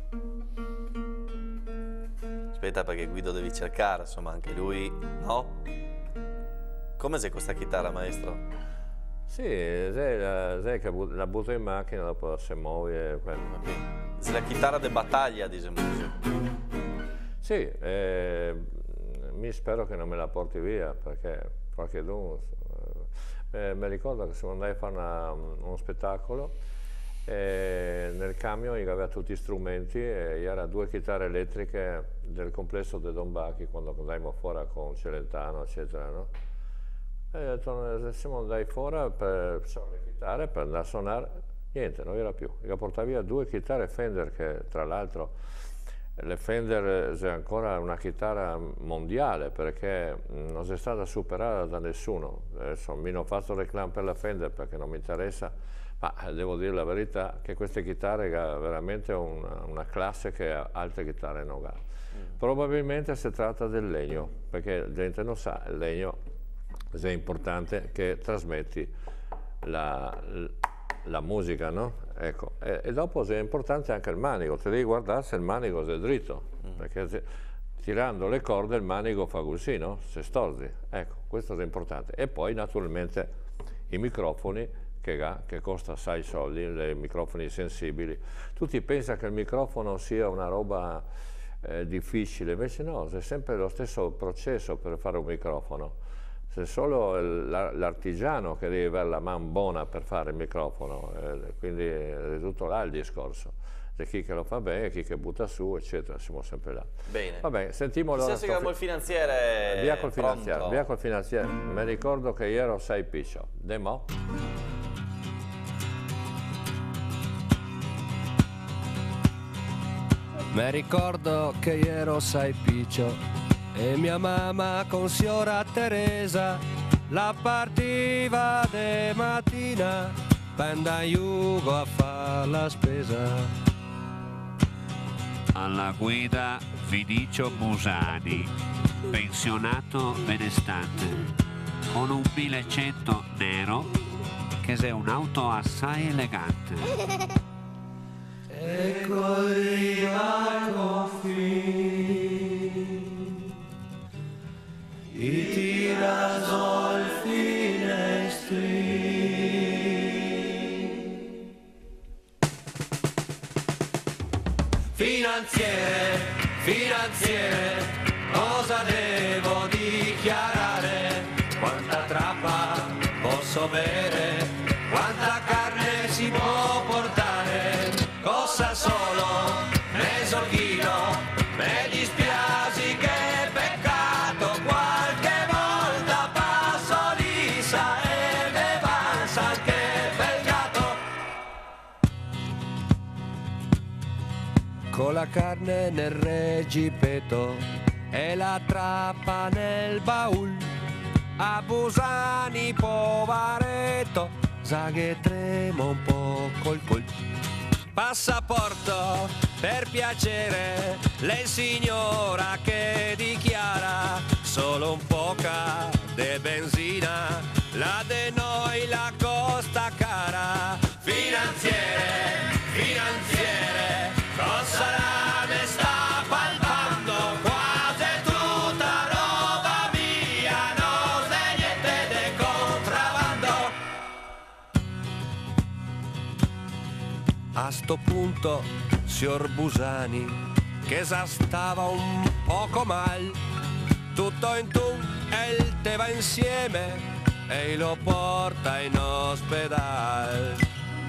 Aspetta, perché Guido devi cercare, insomma, anche lui, no? Come sei questa chitarra, maestro? Sì, sai che la butto in macchina, dopo si muove. È la chitarra de battaglia, diciamo. Sì, mi spero che non me la porti via, perché qualche mi ricordo che se andai a fare uno spettacolo, nel camion aveva tutti gli strumenti e c'era 2 chitarre elettriche del complesso de Don Bacchi quando andammo fuori con Celentano, eccetera, no? E ho detto, siamo andati fuori per le chitarre, per andare a suonare, niente, non era più. Io portavo via 2 chitarre Fender, che tra l'altro le Fender è ancora una chitarra mondiale, perché non è stata superata da nessuno. Adesso mi hanno fatto reclamo per la Fender perché non mi interessa, ma devo dire la verità che queste chitarre ha veramente una classe che altre chitarre non ha. Probabilmente si tratta del legno, perché la gente non sa, il legno è importante che trasmetti la musica, no? Ecco. E dopo è importante anche il manico, ti devi guardare se il manico è dritto, perché tirando le corde il manico fa così, no? Se storzi, ecco, questo è importante. E poi naturalmente i microfoni che costa 6 soldi, i microfoni sensibili. Tutti pensano che il microfono sia una roba difficile, invece no, è sempre lo stesso processo per fare un microfono. C'è solo l'artigiano che deve avere la man buona per fare il microfono, quindi è tutto là il discorso. C'è chi che lo fa bene, chi che butta su, eccetera, siamo sempre là. Bene. Vabbè, sentiamo allora. Il finanziere. Via col finanziere, via col finanziere. Mi ricordo che io ero 6 piccio. Demo? Mi ricordo che ero 6 piccio e mia mamma con signora Teresa la partiva de mattina per andare in Jugo a fare la spesa. Alla guida Vinicio Busani, pensionato benestante, con un 1100 nero che è un'auto assai elegante. Ecco arriva il confine, i tirasol finestri. Finanziere, cosa devo dichiarare? Quanta trappa posso bere? Quanta carne si può portare? Costa solo mezzo chilo, me dispiace che peccato, qualche volta passo lisa e ne avanza anche bel gatto. Con la carne nel regipeto e la trappa nel baul, a Busani povaretto, sa che trema un po' col colpo. Passaporto per piacere, lei signora che dichiara solo un poca de benzina, la de noi la costa cara. Finanziere, cosa ne sta palpando? Quasi tutta roba mia, non è niente de contrabbando. A sto punto, signor Busani, che stava un poco mal, tutto in tu e il te va insieme e lo porta in ospedale.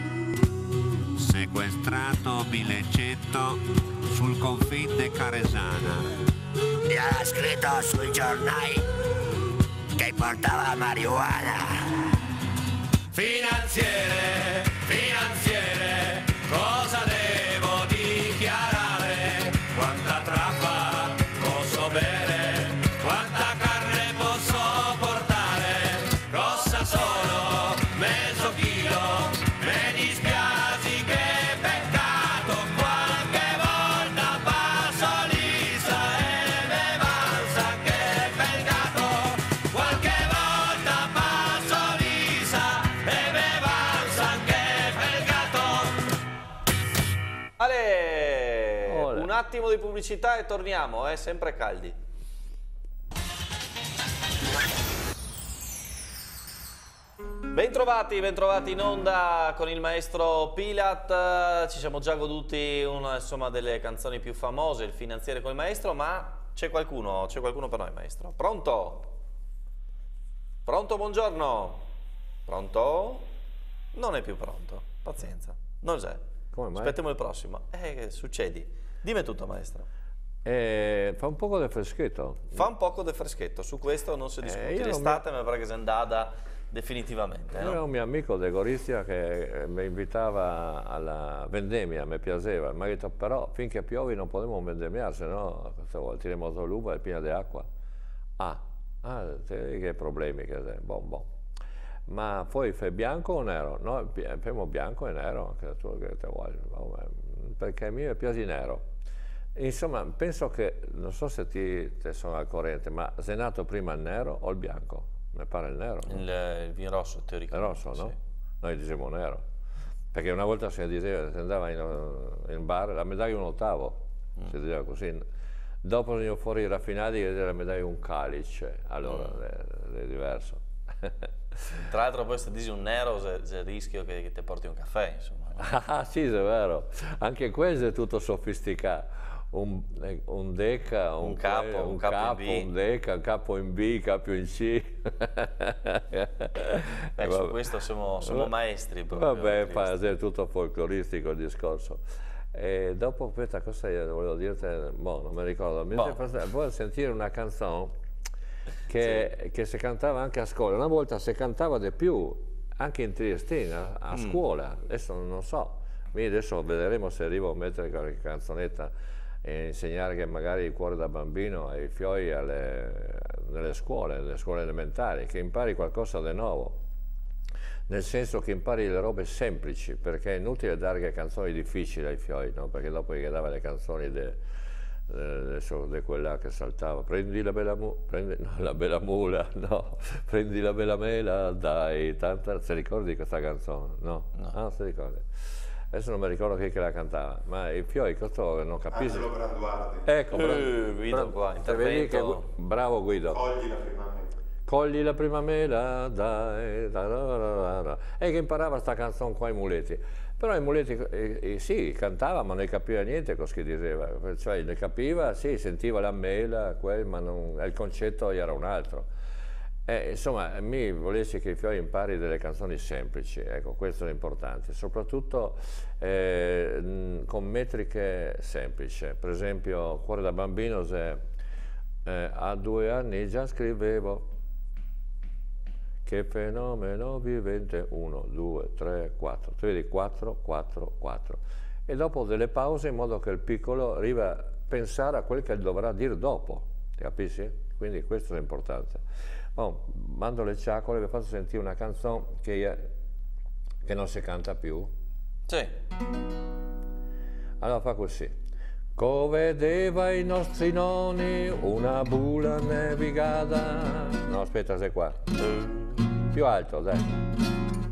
Sequestrato 1100 sul confine Caresana. E ha scritto sui giornali che portava marijuana. Finanziere, cosa devo dichiarare? Quanta trappa posso bere? Quanta carne posso portare? Costa solo mezzo chilo, me dispiace che peccato, qualche volta passo lisa e me avanza che bel gatto, qualche volta attimo di pubblicità e torniamo, sempre caldi. Bentrovati in onda con il maestro Pilat. Ci siamo già goduti una delle canzoni più famose, il finanziere con il maestro, ma c'è qualcuno per noi, maestro. Pronto? Pronto, buongiorno? Pronto? Non è più pronto, pazienza, non c'è. Come mai? Aspettiamo il prossimo. Succedi. Dimmi tutto, maestro. Fa un poco di freschetto. Fa un poco di freschetto, su questo non si discute. L'estate mi pare che sia andata definitivamente. Era un mio amico de Gorizia che mi invitava alla vendemmia, mi piaceva, mi ha detto però finché piove non possiamo vendemmiare, se no tireremo l'uva è piena di acqua. Che problemi che sei, bon. Ma poi fai bianco o nero? No, abbiamo bianco e nero, anche tu che te vuoi, perché a me mi piace nero. Insomma, penso che, non so se te sono al corrente, ma sei nato prima il nero o il bianco? Mi pare il nero. No? Il vino rosso, teoricamente. Il rosso, no? Sì. Noi diciamo nero. Perché una volta si andava in bar, la medaglia un ottavo, si diceva così. Dopo venivano fuori i raffinati e la medaglia un calice, allora è diverso. Tra l'altro poi se dici un nero c'è il rischio che ti porti un caffè, insomma. Ah sì, è vero. Anche questo è tutto sofisticato. Un deca, un capo, un deca, un capo in B, capo in C. Su questo siamo maestri. Vabbè, è tutto folcloristico il discorso. E dopo questa cosa volevo dirti, non mi ricordo, volevo sentire una canzone che si cantava anche a scuola. Una volta si cantava di più anche in Triestina a scuola, adesso non so, adesso vedremo se arrivo a mettere qualche canzonetta e insegnare che magari il cuore da bambino ai fioi nelle scuole elementari, che impari qualcosa di nuovo, nel senso che impari le robe semplici, perché è inutile dare canzoni difficili ai fioi, no? Perché dopo gli dava le canzoni di quella che saltava, prendi la bella mula, no, prendi la bella mela, dai, tanta, se ricordi questa canzone? No? Ah, non si ricorda. Adesso non mi ricordo chi che la cantava, ma i fioi questo non capisco. Angelo Branduardi. Ecco, Guido qua, intervento. Bravo Guido. Cogli la prima mela. Cogli la prima mela, dai, e che imparava sta canzone qua ai muletti. Però i muletti, sì, cantava, ma non capiva niente cosa che diceva. Cioè, ne capiva, sì, sentiva la mela, ma il concetto era un altro. Insomma, mi volessi che i fioi impari delle canzoni semplici, ecco, questo è importante, soprattutto con metriche semplici. Per esempio, Cuore da bambino, se a 2 anni già scrivevo, che fenomeno vivente, 1, 2, 3, 4, tu vedi 4, 4, 4, e dopo delle pause in modo che il piccolo arriva a pensare a quel che dovrà dire dopo, capisci? Quindi questo è importante. Mando le ciacole, vi ho fatto sentire una canzone che non si canta più. Sì. Allora fa così. Vedeva i nostri nonni una bula nevigata. No, aspetta, sei qua. Più alto, dai.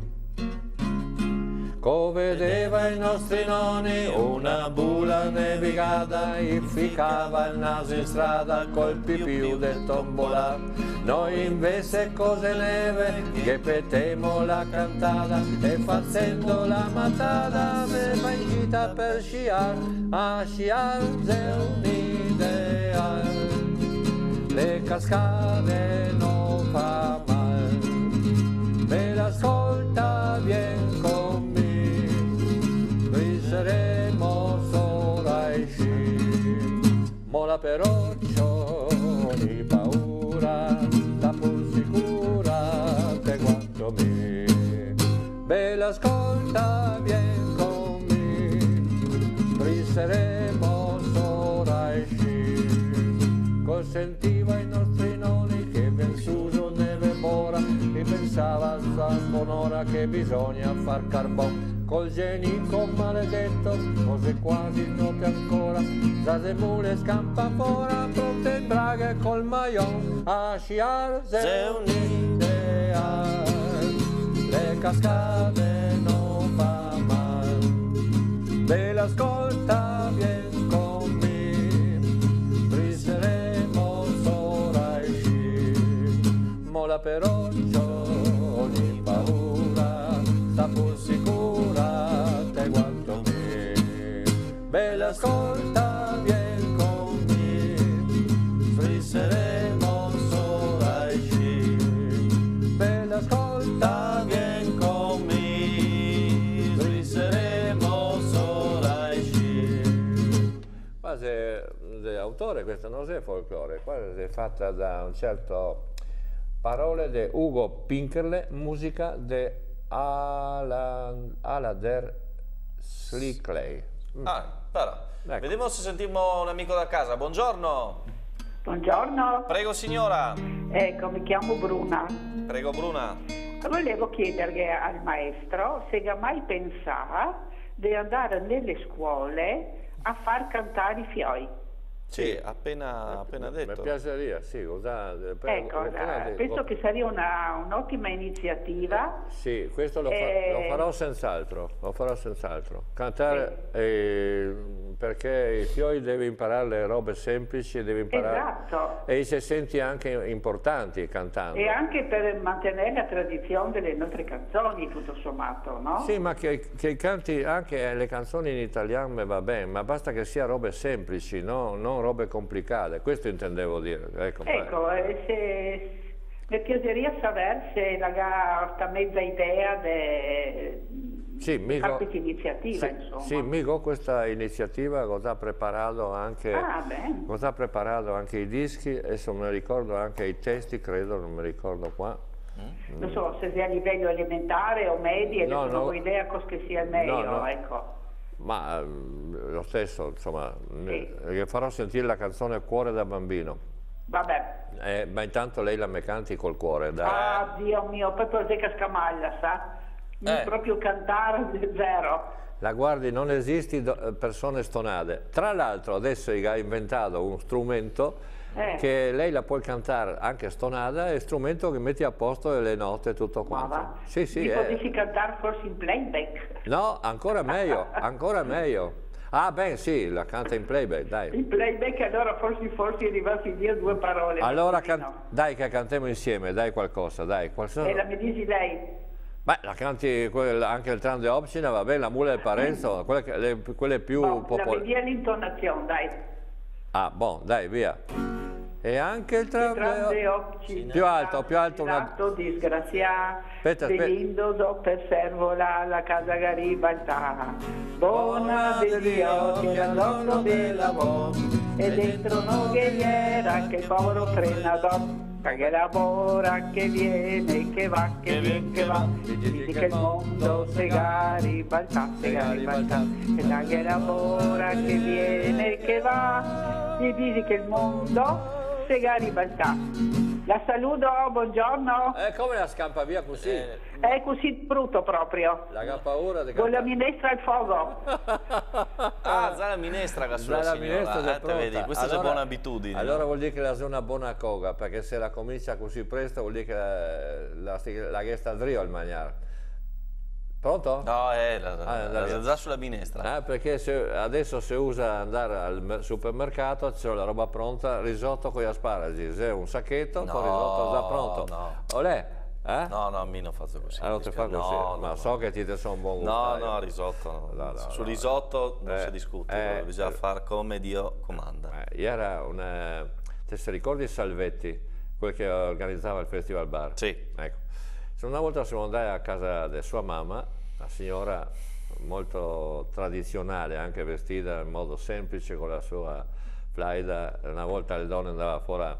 Vedeva i nostri nonni una bula nevigata e ficcava il naso in strada col pipiu del tombola. Noi invece cose neve che petemo la cantata e facendo la matata aveva in gita per sciar, a sciar c'è un'idea, le cascate non fa mal, me l'ascolta bien con me. Saremo sopra i sci, mola però di paura, sta pur sicura te quanto me. Bella ascolta, vien con me, riseremo sopra i sci. Consentiva i nostri nonni che ben suso neve mora, e pensava a buon'ora che bisogna far carbon. Col genico maledetto, cose quasi note ancora, zase mule scampa fora, pronte in braghe col maion, a sciar c'è un'idea, le cascate non fa mal, ve l'ascolta bien con me, innamorata quanto me. Bella ascolta, vien con me, strisseremo sola sci. Bella ascolta, vien con me, strisseremo sola sci. Quasi l'autore, questa non è folklore, quasi è fatta da un certo parole di Ugo Pinkerle, musica di Alader Slickley. Però, ecco. Vediamo se sentiamo un amico da casa. Buongiorno. Buongiorno. Prego signora. Ecco, mi chiamo Bruna. Prego Bruna. Volevo chiedere al maestro se mai pensava di andare nelle scuole a far cantare i fioi. Sì, appena detto. Mi piacerebbe, sì. Ecco, penso che sarebbe un'ottima iniziativa. Sì, questo lo farò senz'altro, Cantare, perché i fioi devi imparare le robe semplici, devi imparare, esatto. E si senti anche importanti cantando. E anche per mantenere la tradizione delle nostre canzoni, tutto sommato, no? Sì, ma che canti anche le canzoni in italiano va bene, ma basta che sia robe semplici, no? Non robe complicate, questo intendevo dire. Ecco, mi piacerebbe sapere se la mezza idea di fare questa iniziativa, insomma. Sì, mica questa iniziativa cosa ha preparato anche, i dischi, adesso me ne ricordo anche i testi, credo, non mi ricordo qua. Non so se sia a livello elementare o medio, non ho idea cosa sia il meglio, ecco. Ma lo stesso, insomma, farò sentire la canzone Cuore da bambino. Vabbè. Ma intanto lei la me canti col cuore, dai. Ah, Dio mio, proprio Zeca Scamalla, sa? Proprio cantare zero. La guardi, non esisti persone stonate. Tra l'altro adesso ha inventato un strumento che lei la può cantare anche stonata, è strumento che metti a posto le note e tutto quanto. Sì, sì. Potessi cantare forse in playback? No, ancora meglio, ancora meglio. Ah, beh, sì, la canta in playback, dai. In playback, allora forse arrivassi a dire due parole. Allora, dai che cantiamo insieme, dai qualcosa, dai. E la mi dici lei? Beh, la canti anche il Tran de Opcina, va bene, la Mula del Parenzo, quelle più popolari. La vedi l'intonazione, dai. Ah, boh, dai, via. E anche il Tran de Opcina. Più alto, una... disgraziato, veglindo per servo la casa Garibaltà. Buona di Dio, ti andò di lavoro, e dentro una ghiera che il povero frenador. Che lavora, che viene, che va, che viene, che va, e dici che il mondo se Garibaltà, e la che lavora, che viene, che va, e dici che il mondo se Garibaltà. La saluto, buongiorno. Come la scampa via così? È così brutto proprio. La paura di con la minestra al fuoco. Ah, già la minestra che sulla signora, vedi, questa è una buona abitudine. Allora vuol dire che la una buona coga, perché se la comincia così presto vuol dire che la resta drio al mangiare. Pronto? No, la già sulla minestra. Perché adesso si usa andare al supermercato, c'è la roba pronta, risotto con gli asparagi, c'è un sacchetto con risotto già pronto. No. Olè? No, mi non faccio così. Non ti fa così? Ma so che ti sono un buon gusto. No, risotto. Sul risotto non si discute, bisogna fare come Dio comanda. Era te si ricordi Salvetti, quel che organizzava il Festival Bar? Sì. Ecco. Una volta siamo andati a casa di sua mamma, la signora molto tradizionale, anche vestita in modo semplice con la sua flaida. Una volta le donne andavano fuori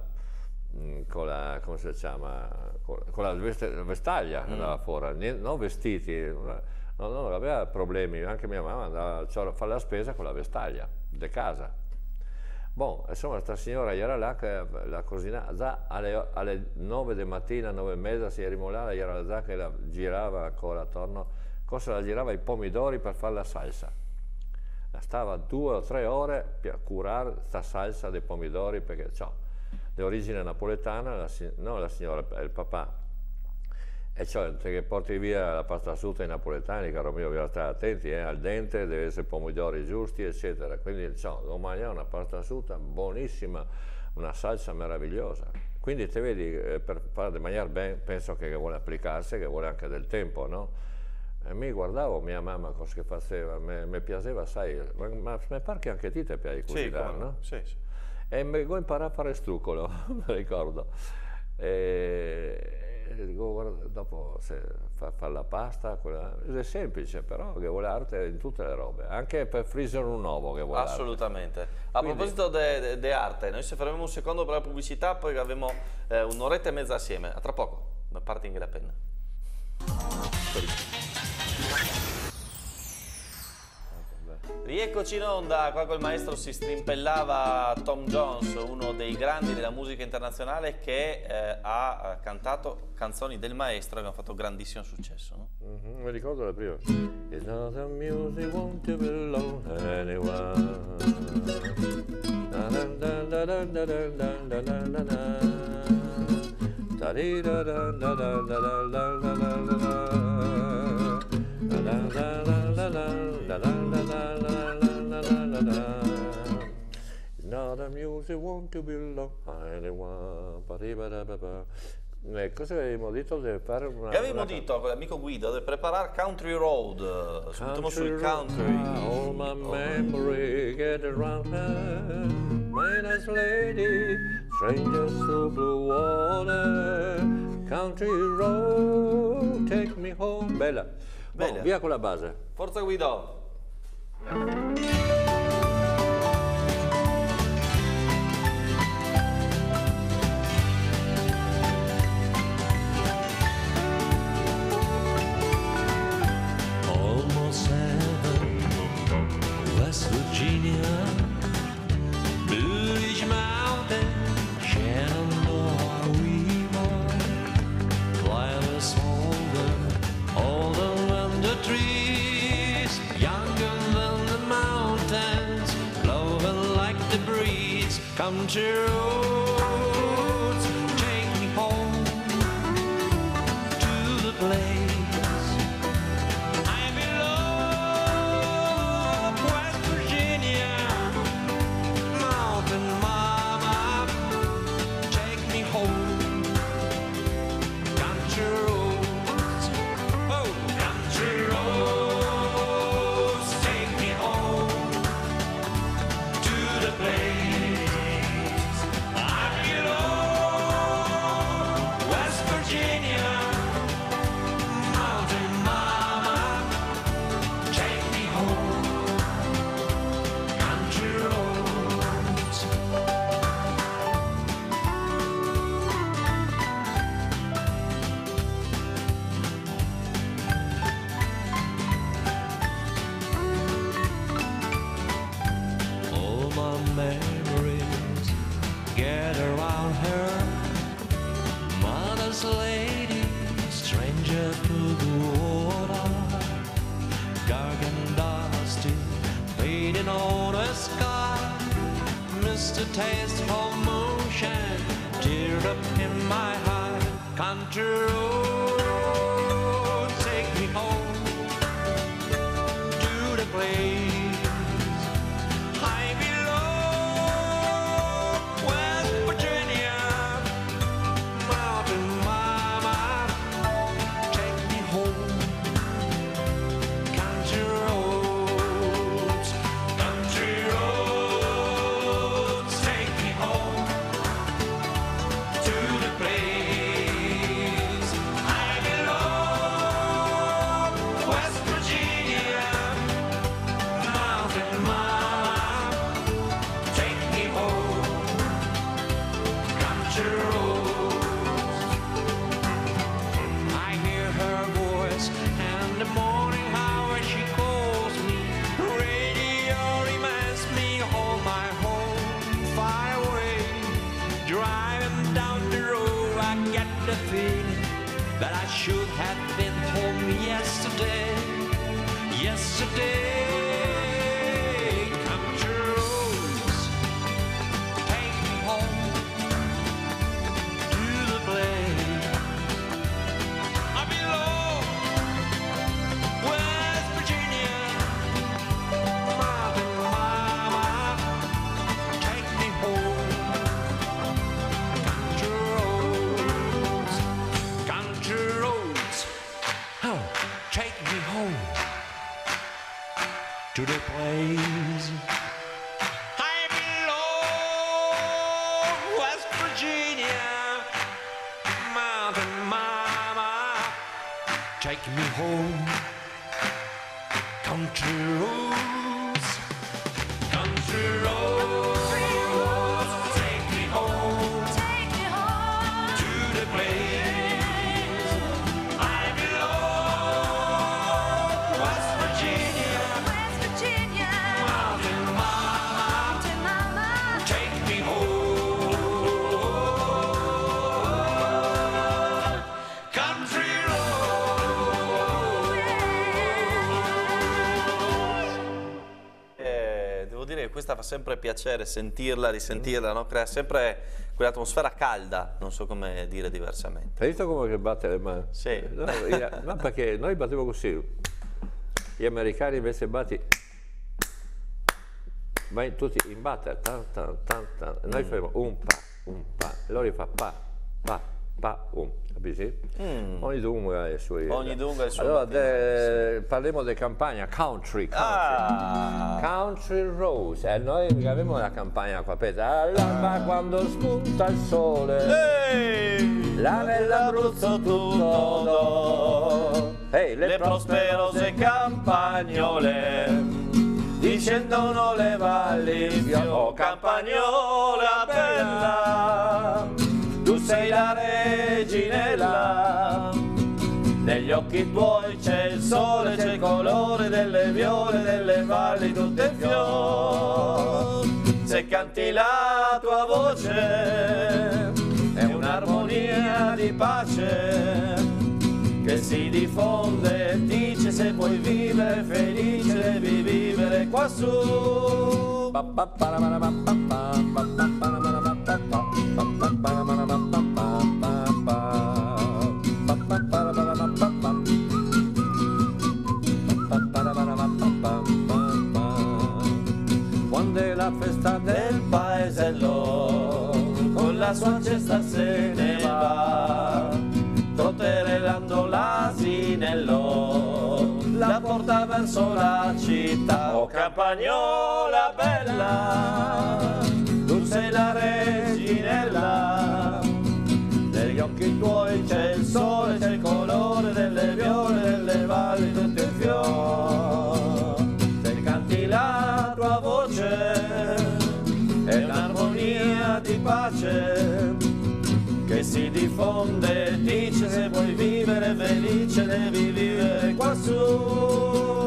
con la, come si chiama, con la vestaglia, andava fuori, non vestiti, non aveva problemi, anche mia mamma andava a fare la spesa con la vestaglia di casa. Bon, insomma, questa signora era là che la cucinava già alle 9 di mattina, 9 e mezza, si rimolava, era là che la girava ancora attorno, cosa la girava i pomidori per fare la salsa. Stava 2 o 3 ore per curare questa salsa dei pomidori, perché di origine napoletana, la signora, il papà, e cioè che porti via la pasta asciutta ai napoletani, caro mio, bisogna stare attenti, al dente, deve essere pomidori giusti, eccetera. Quindi domani una pasta asciutta buonissima, una salsa meravigliosa. Quindi te vedi, per fare di mangiare bene, penso che vuole applicarsi, che vuole anche del tempo, no? E mi guardavo mia mamma cosa che faceva, mi piaceva, sai, ma mi pare che anche a te ti piace cucinare, no? Sì, sì. E mi ho imparato a fare struccolo, mi ricordo. Dopo fare la pasta, è semplice, però che vuole arte in tutte le robe, anche per friggere un uovo che vuole assolutamente arte. A proposito di arte, noi ci fermiamo un secondo per la pubblicità, poi abbiamo un'oretta e mezza assieme. A tra poco, parte anche la penna. Rieccoci in onda, qua col maestro si strimpellava Tom Jones, uno dei grandi della musica internazionale che ha cantato canzoni del maestro e abbiamo fatto grandissimo successo, no? Mi ricordo la prima. It's not a music won't you belong to anyone. Not a music want to belong anyone. Cosa avevamo detto di fare una... Avevamo detto con l'amico Guido di preparare Country Road, sul country. All my memory get around her, my nice lady, strangers to blue water, country road, take me home. Bella. Bella. Via con la base. Forza Guido. Almost heaven, West Virginia, Blue Ridge Mountain, Shenandoah River, Flyers older than the trees, younger than the mountains, blowing like the breeze. Country roads, take me home to the place I belong, West Virginia, mountain mama, take me home. Country roads, oh, country roads, take me home to the place I belong, West Virginia, mountain mama, take me home. Country roads. All my memories get around her, mother's lady, stranger to the water, dark and dusty, fading on the sky, Mr. Taste for moonshine, teared up in my heart. Country road, take me home to the place I belong, West Virginia, mountain mama, take me home. Country roads, take me home to the place I belong, West Virginia, mountain mama, take me home. Country roads. I hear her voice and the morning hour she calls me. Radio reminds me of my home far away. Driving down the road, I get the feeling that I should have been home yesterday. Yesterday. Country roads, take me home to the place I belong, West Virginia, mountain mama, take me home. Country roads, oh, take me home. to the place I belong, West Virginia, Mountain Mama, take me home, country roads, country roads, take me home to the place I belong, West Virginia, Mountain Mama, take me home, country Devo dire che questa fa sempre piacere sentirla, risentirla, no? Crea sempre quell'atmosfera calda, non so come dire diversamente. Hai visto come che batte le mani? Sì. No, perché noi battiamo così, gli americani invece vai tutti in batter, noi facciamo un pa, e loro fa pa, capisci? Ogni dunque ha i suoi... Ogni dunque ha il suo allora, battino, parliamo di campagna, country roads, e noi abbiamo una campagna qua, all'alba quando spunta il sole, là nell'Abruzzo tutto, le prosperose campagnole discendono le valli, oh campagnola bella, tu sei la reginella, negli occhi tuoi c'è il sole, c'è il colore delle viole, delle valli tutte in fior, se canti la tua voce è un'armonia di pace che si diffonde e dice se vuoi vivere felice devi vivere quassù. Quando è la festa del paesello, con la sua cesta se ne va, trotterellando l'asinello, la porta verso la città. Oh campagnola bella, tu sei la reginella, negli occhi tuoi c'è il sole, c'è il colore delle viole, delle valli tutte in fior, se canti la tua voce è un'armonia di pace che si diffonde e dice se vuoi vivere felice devi vivere quassù.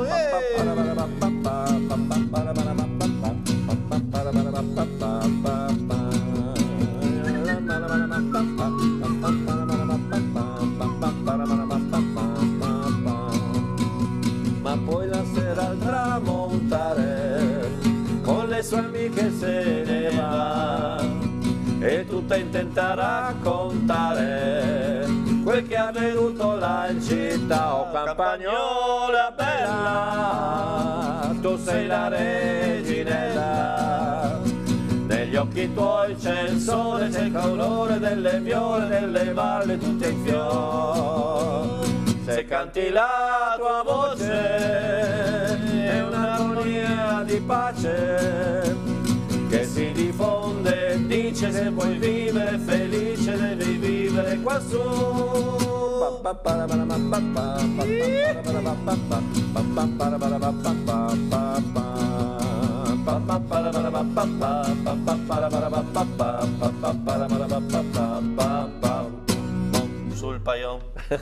Ma poi la sera al tramontare con le sue amiche se ne va e tutta intenta a raccontare quel che è avvenuto là in città. Oh campagnola bella, tu sei la reginella, negli occhi tuoi c'è il sole, c'è il colore delle viole, delle valli tutte in fior, se canti la tua voce è un'armonia di pace che si diffonde e dice se vuoi vivere felice devi vivere quassù. Sul paion.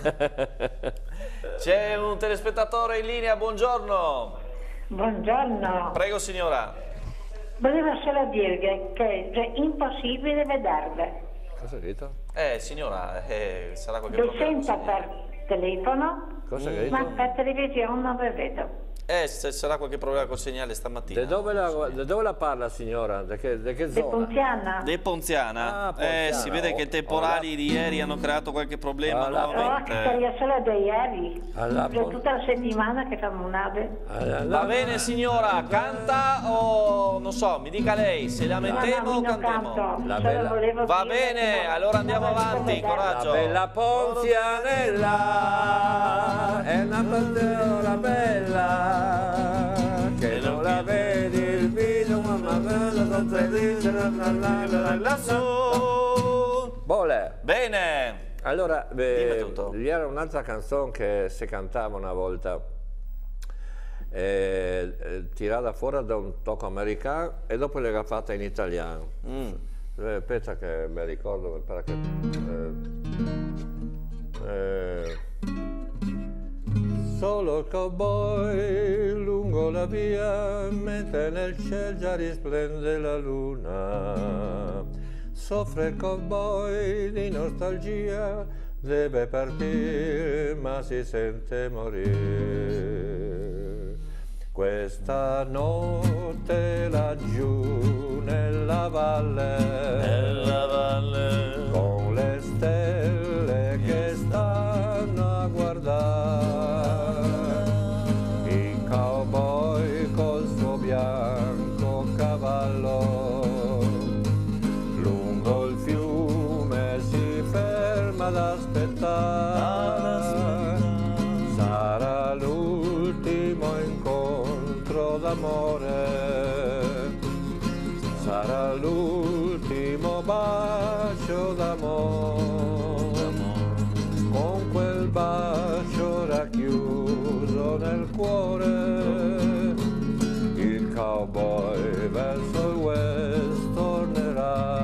C'è un telespettatore in linea, buongiorno. Buongiorno. Prego signora. Volevo solo dirvi che è impossibile vederle. Cosa hai detto? Signora, sarà qualche Lo problema. sento per telefono, Cosa hai detto? ma per televisione non vi vedo. Se sarà qualche problema col segnale stamattina. Da dove la parla signora? Da che Di zona? Ponziana. De Ponziana? Ah, Ponziana. Si vede che i temporali di ieri hanno creato qualche problema nuovamente. Seria solo da ieri. Alla C'è tutta la settimana che fanno un'ave. Va bene signora, canta o non so, mi dica lei, se lamentemo o cantiamo? Va bene, allora andiamo avanti, coraggio. La bella Ponzianella è una persona bella che lassù. Bole. Bene. Allora, tutto. vi era un'altra canzone che si cantava una volta, tirata fuori da un tocco americano e dopo l'era fatta in italiano. Aspetta che mi ricordo, perché... Solo il cowboy lungo la via, mentre nel cielo già risplende la luna. Soffre il cowboy di nostalgia, deve partire ma si sente morire. Questa notte laggiù nella valle, con le stelle che stanno a guardare, il cowboy col suo bianco cavallo lungo il fiume si ferma ad aspettare. Sarà l'ultimo incontro d'amore, sarà l'ultimo bacio d'amore, con quel bacio racchiuso nel cuore, il cowboy verso il west tornerà.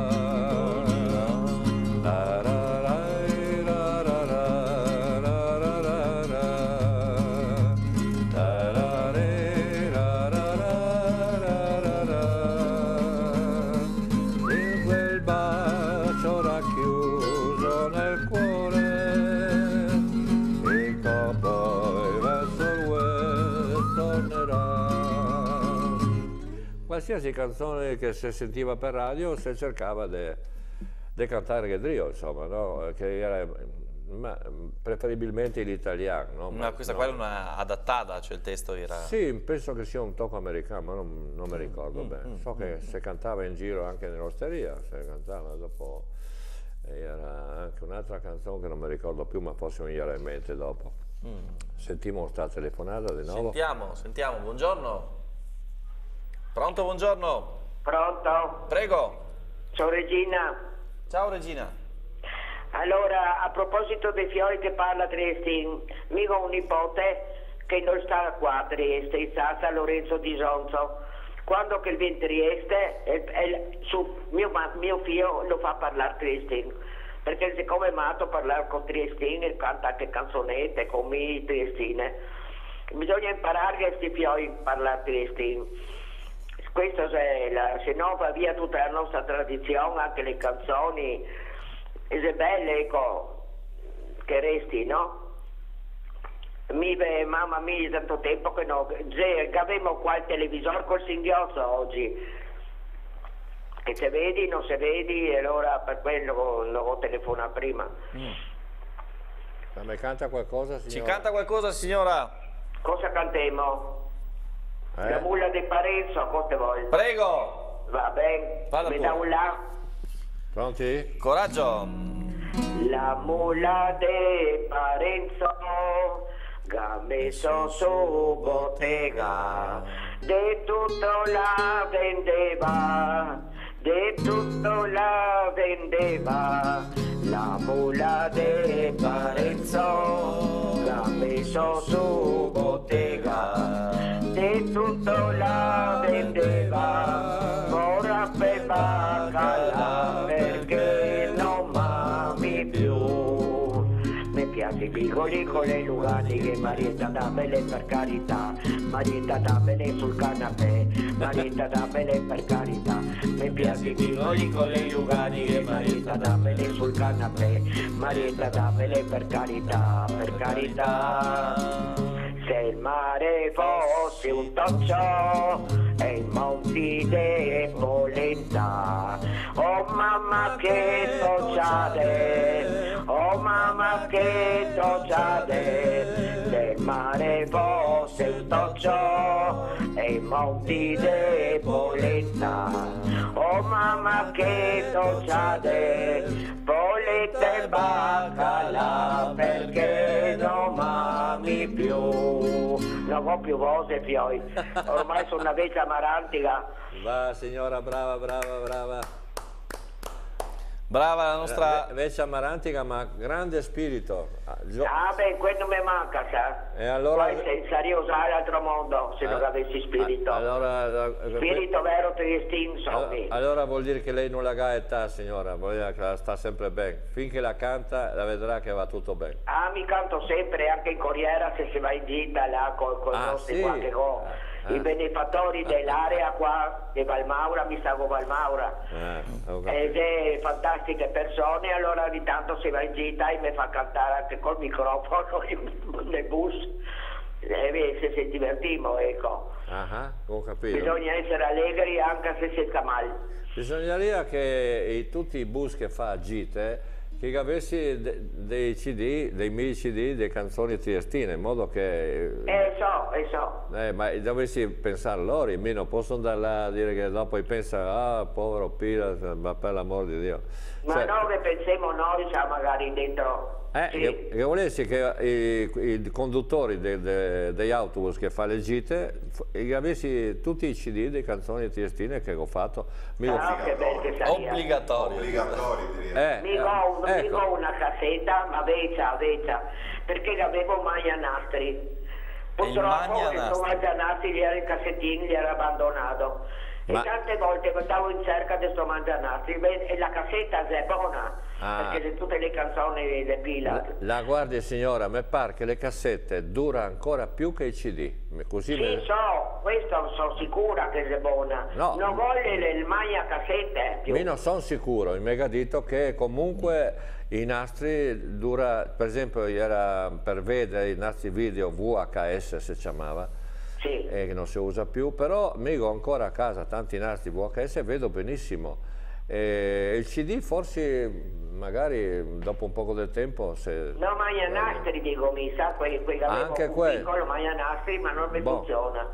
Qualsiasi canzone che si sentiva per radio si cercava di cantare il trio, insomma, no? Che era preferibilmente l'italiano. No? Ma questa qua era una adattata, cioè il testo era... Sì, penso che sia un tocco americano, ma non mi ricordo bene. So che si cantava in giro anche nell'osteria, si cantava dopo. Era anche un'altra canzone che non mi ricordo più, ma forse mi viene in mente dopo. Sentiamo sta telefonata di nuovo. Sentiamo, buongiorno. Pronto, buongiorno. Pronto? Prego. Ciao Regina. Ciao Regina. Allora, a proposito dei fiori che parla Trieste, io ho un nipote che non sta qua a Trieste, sta a San Lorenzo di Sonzo. Quando che viene a Trieste, mio figlio lo fa parlare triestino, perché siccome è matto a parlare con triestini e canta anche canzonette con me triestine. Bisogna imparare questi fiori a parlare triestino. Questo se no va via tutta la nostra tradizione, anche le canzoni, è belle, ecco, che resti, no? Mamma mia, tanto tempo che no, avevamo qua il televisore col singhiozzo oggi, e se vedi, non se vedi, e allora per quello non ho telefonato prima. Ma mi canta qualcosa, signora? Ci canta qualcosa, signora? Cosa cantiamo? La mulla di Parenzo, a quante volte? Prego! Va bene, mi dà un là. Pronti? Coraggio! La mulla di Parenzo che ha messo su bottega, di tutto la vendeva, di tutto la vendeva. La mulla di Parenzo che ha messo su bottega, di tutto la vendeva, ora per baccalà perché non m'ami più. Mi piace i piccoli con le lugani che Marietta dammele per carità, Marietta dammele sul canapè, Marietta dammele per carità. Mi piace i piccoli con le lugani che Marietta dammele sul canapè, Marietta dammele per carità, per carità. Se il mare fosse un toccio e i monti de polenta, oh mamma che tocciate, oh mamma che tocciate. Se il mare fosse un toccio e i monti de polenta, oh mamma che tocciate, polenta e baccalà perché non m'ami più. non ho più voce poi, ormai sono una vecchia marantica. Va signora, brava, brava, brava. Brava la nostra... Vecchia marantica, ma grande spirito. Ah beh, quello mi manca, sa. E allora... Poi sarei usare l'altro mondo se non avessi spirito. Allora, spirito vero triestino, allora vuol dire che lei non la ga età, signora, vuol dire che sta sempre bene. Finché la canta, la vedrà che va tutto bene. Ah, mi canto sempre, anche in Corriera, se si va in gita là con i nostri sì? qua che go. I benefattori dell'area qua di Valmaura, mi stavo Valmaura, ed è fantastiche persone, allora ogni tanto si va in gita e mi fa cantare anche col microfono nel bus, se si divertiamo, ecco. Ho capito. Bisogna essere allegri anche se si sta male. Bisogneria che tutti i bus che fa gite che avessi dei CD, dei mini CD, delle canzoni triestine, in modo che... ma dovessi pensare loro, almeno posso andare là a dire che dopo pensa, povero Pira, ma per l'amor di Dio. Ma no, che pensiamo noi, magari dentro... Che volessi che i conduttori degli autobus che fa le gite che avessi tutti i CD delle canzoni triestine che ho fatto. Obbligatorio. Dico una cassetta, ma vecchia, perché avevo mai a nastri. Purtroppo questo mangianastri gli era in cassettini, gli era abbandonato. E tante volte andavo in cerca di sto mangianastri e la cassetta è buona, perché tutte le canzoni le pila. La guardi signora, mi pare che le cassette dura ancora più che i CD. Così questo sono sicura che è buona. No, non voglio il magna cassette più. Io non sono sicuro, il mega dito che comunque i nastri dura, per esempio era per vedere i nastri video VHS si chiamava, che non si usa più, però mi ho ancora a casa tanti nastri VHS e vedo benissimo. Il CD forse magari dopo un poco del tempo no, magna nastri dico, mi sa quei anche un piccolo magna nastri, ma non mi funziona.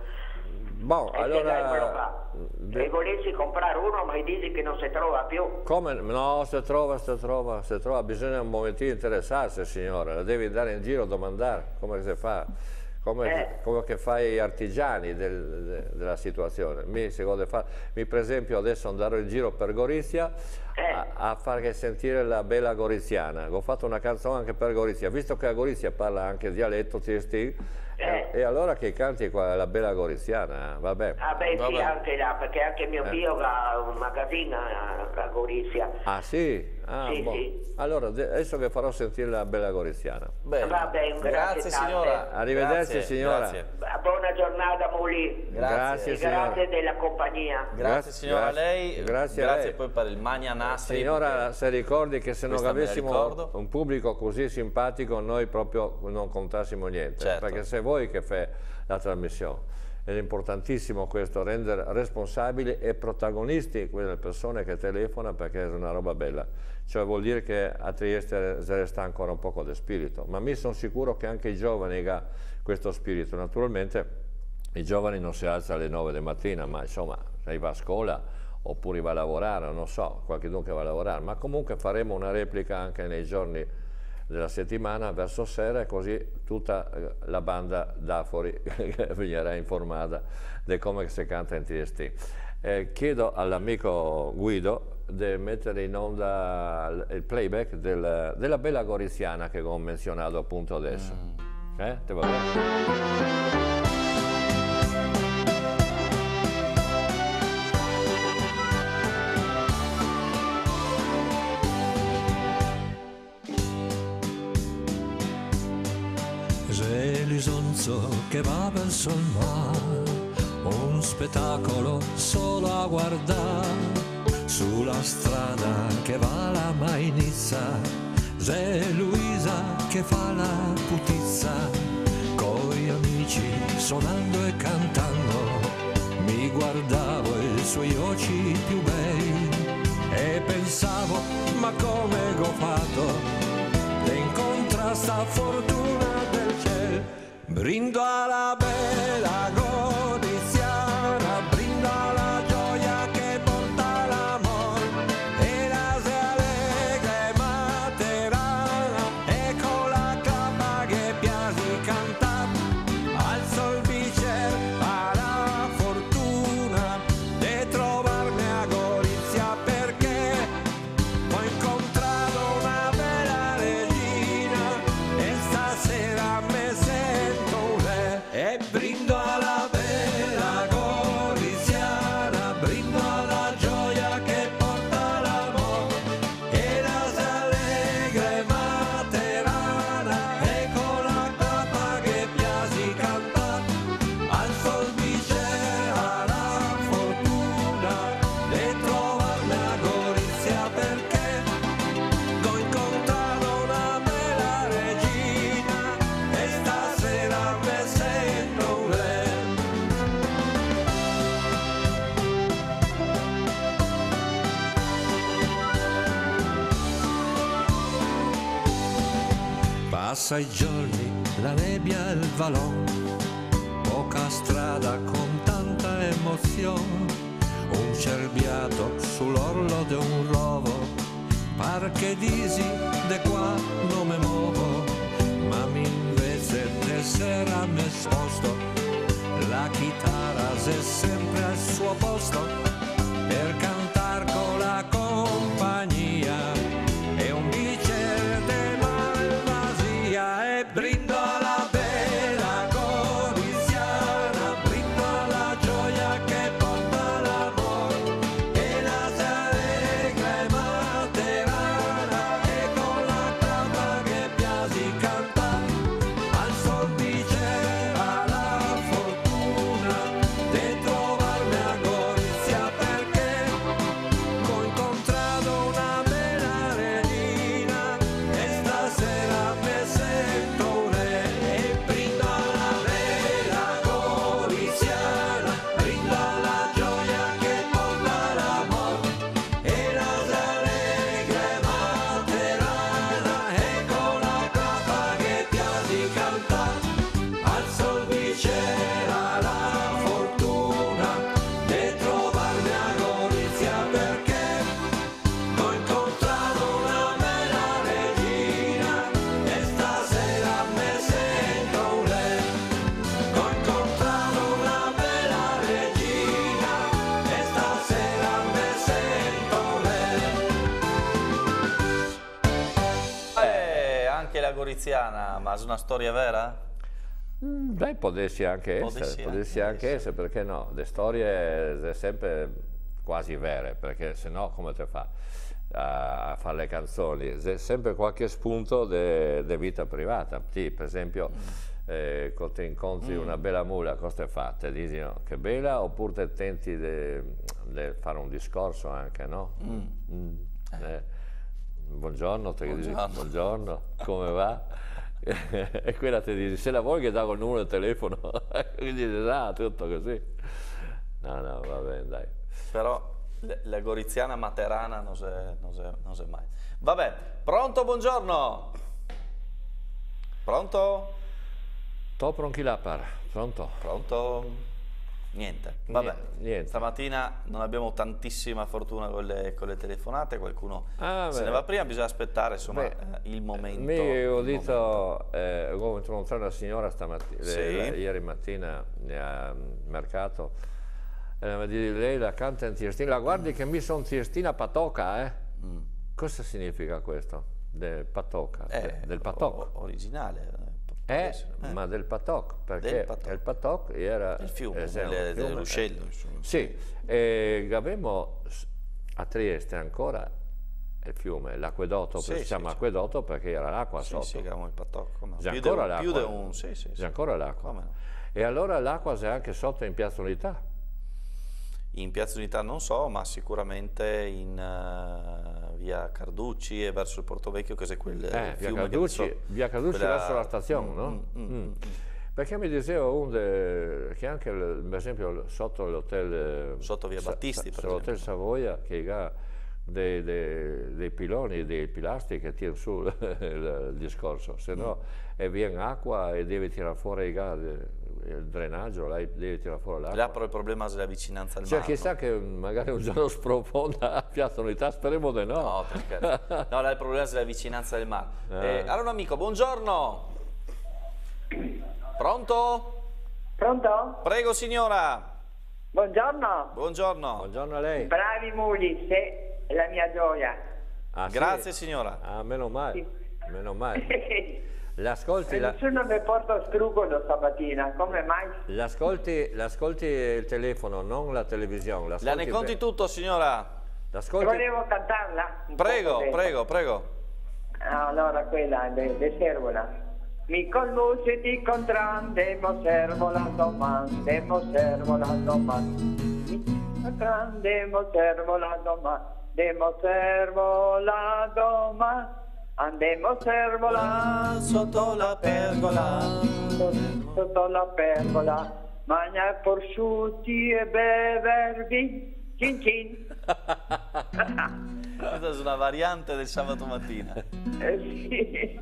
Allora e volessi comprare uno, ma dici che non si trova più. Come? No, si trova, bisogna un momentino interessarsi signora, la devi andare in giro a domandare come si fa. Come che fai gli artigiani della situazione. Per esempio adesso andrò in giro per Gorizia a far sentire la bella goriziana. Ho fatto una canzone anche per Gorizia, visto che a Gorizia parla anche dialetto triestino, e allora che canti qua la bella goriziana, vabbè. Sì, anche là, perché anche mio figlio ha un magazzino a Gorizia. Sì? Sì. Allora adesso che farò sentire la bella goriziana. Va bene, grazie signora. Arrivederci signora. Grazie. Buona giornata Muli. Grazie signora. Grazie della compagnia. Grazie signora a lei. Grazie a lei. Poi per il magna nastri. Signora, se ricordi che se non avessimo un pubblico così simpatico noi proprio non contassimo niente, perché sei voi che fai la trasmissione. Ed è importantissimo questo, rendere responsabili e protagonisti quelle persone che telefonano, perché è una roba bella. Cioè vuol dire che a Trieste si resta ancora un poco di spirito, ma mi sono sicuro che anche i giovani hanno questo spirito. Naturalmente i giovani non si alzano alle 9 del mattino, ma insomma lei va a scuola oppure va a lavorare, non so, qualcuno che va a lavorare, ma comunque faremo una replica anche nei giorni della settimana verso sera, e così tutta la banda d'Afori verrà informata di come si canta in Trieste. Chiedo all'amico Guido di mettere in onda il playback della bella goriziana che ho menzionato appunto adesso. Te va bene? C'è l'isonzo che va verso il mare, un spettacolo solo a guardare, sulla strada che va alla Mainizza, c'è Luisa che fa la putizza, coi amici suonando e cantando, mi guardavo i suoi occhi più bei e pensavo, ma come ho fatto incontra sta fortuna del cielo, brindo alla bella goriziana, brindo alla gioia che porta l'amor, e la se allegra e materana, e con la capa che piace cantar, alzo il passa i giorni, la nebbia e il valò, poca strada con tanta emozione, un cerbiato sull'orlo di un rovo, par che disi de qua non me muovo, ma mi invece de sera mi sposto, la chitarra è sempre al suo posto, per cantar con la compagnia, e un bicchiere de malvasia, e brindo alla bella goriziana, brindo alla gioia che porta l'amor, e la allegra e materana, e con la clava che piaci cantar, al sol diceva la fortuna, de trovarmi a Gorizia, perché ho incontrato una bella regina, e stasera mi sento re, e brindo alla bella goriziana, brindo alla gioia che porta l'amor, e la allegra e materana, e con la clava che piaci cantar, al sol diceva la fortuna, de trovarmi a Gorizia, perché ho incontrato una bella regina, e stasera mi sento re. Ho incontrato una bella regina, e stasera mi sento re. Anche la goriziana, ma è una storia vera? Beh, potessi anche essere, perché no? Le storie sono sempre quasi vere, perché se no come te fa a fare le canzoni? C'è sempre qualche spunto di vita privata. Sì, per esempio, quando ti incontri una bella mula, cosa te fa? Te dici no, che bella, oppure te tenti di fare un discorso anche, no? Buongiorno, te dici buongiorno, come va? E quella ti dice, se la vuoi che dà il numero del telefono, quindi dici, tutto così. No, va bene, dai. Però la goriziana materana non c'è mai. Vabbè, pronto, buongiorno? Pronto? To pronchilapar, pronto? Pronto? Niente, vabbè, niente. Stamattina non abbiamo tantissima fortuna con le telefonate, qualcuno se ne va prima, bisogna aspettare insomma il momento. Ho detto, ho incontrato una signora stamattina, ieri mattina al mercato, lei la canta in Tiestina, la guardi che mi sono Tiestina Patoca, Cosa significa questo? Del Patoca, del Patok? Originale. Ma del Patok, perché il Patok era il fiume, del ruscello. Sì, e abbiamo a Trieste ancora il fiume, l'acquedotto, si chiama acquedotto perché era l'acqua sotto. Sì, il Patok. C'è ancora l'acqua. C'è ancora l'acqua. E allora l'acqua c'è anche sotto in Piazza Unità? In Piazza Unità non so, ma sicuramente in via Carducci e verso il Porto Vecchio, che è quel fiume via Carducci verso la stazione, no? Perché mi diceva che anche, per esempio, sotto l'hotel... Sotto via Battisti, per esempio. L'hotel Savoia, che ha dei piloni, dei pilastri che tirano su il discorso, se no viene acqua e devi tirare fuori il drenaggio, lei deve tirare fuori l'acqua. Là però il problema è la vicinanza al mare. Chissà che magari un giorno sprofonda a Piazza Unità, speriamo di no. No, perché no, là il problema è la vicinanza del mare. Allora un amico, buongiorno. Pronto? Pronto? Prego signora. Buongiorno. Buongiorno. Buongiorno a lei. Bravi muli, sei la mia gioia. Grazie signora. Meno male. Meno male. L'ascolti nessuno mi porta scrupolo stamattina, come mai? L'ascolti il telefono, non la televisione. La ne conti tutto signora? Volevo cantarla? Prego. Allora quella de Servola. Mi conosciti con grande servola domande, servola domande. Grande servola domande. Andemo servola sotto la pergola, mangiare prosciutti e bevervi cin cin. questa è una variante del sabato mattina. Sì.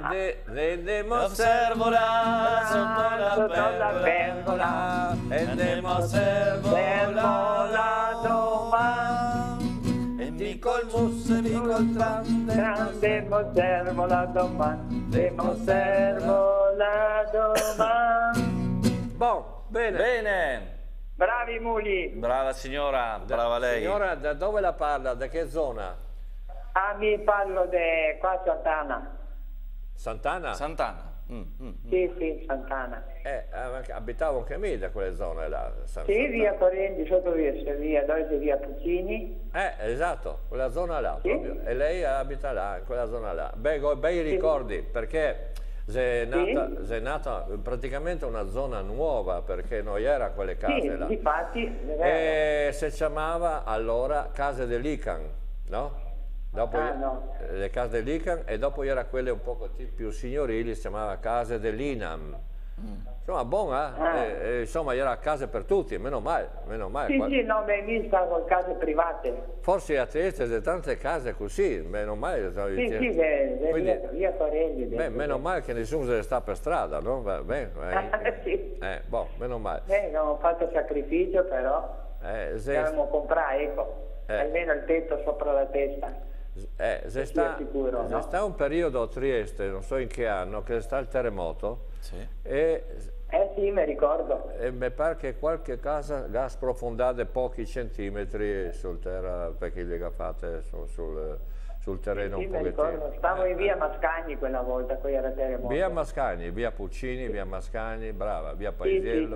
Osservo là sotto la pergola, osservo la domanda, e mi col musso e mi col grande, osservo la domanda, osservo la domanda. Boh, bene. Bene. Bravi muli. Brava signora, brava lei. Signora, da dove la parla? Da che zona? Ah, mi parlo di qua Sant'Anna. Sant'Anna? Sant'Anna. Sì, Sant'Anna. Abitavo anche me da quelle zone là. Sì, via Corendi, sotto via, dove c'è via Puccini. Esatto, quella zona là, sì. Proprio. E lei abita là, in quella zona là. Bei ricordi, sì. Perché è nata praticamente una zona nuova, perché non era quelle case là. Infatti, e si chiamava allora Case dell'Ican, no? Dopo le case dell'Ican, e dopo era quelle un po' più signorili, si chiamava Case dell'Inam. Insomma, buona, insomma, era case per tutti, meno male. Sì, no, mi stavo case private. Forse a Trieste c'è tante case così, meno male. Sì, via Corelli. Meno male che nessuno se ne sta per strada, no? Sì. Meno male. Abbiamo fatto sacrificio, però dobbiamo comprare, ecco, almeno il tetto sopra la testa. Se sta un periodo a Trieste, non so in che anno, che sta il terremoto, sì. Sì, mi ricordo. E mi pare che qualche casa ha sprofondato pochi centimetri sul terra, perché le fatte sul terreno un pochettino. Ricordo. Stavo in via Mascagni quella volta, poi era terremoto. Via Mascagni, via Puccini, via Mascagni, brava, via Paesiello.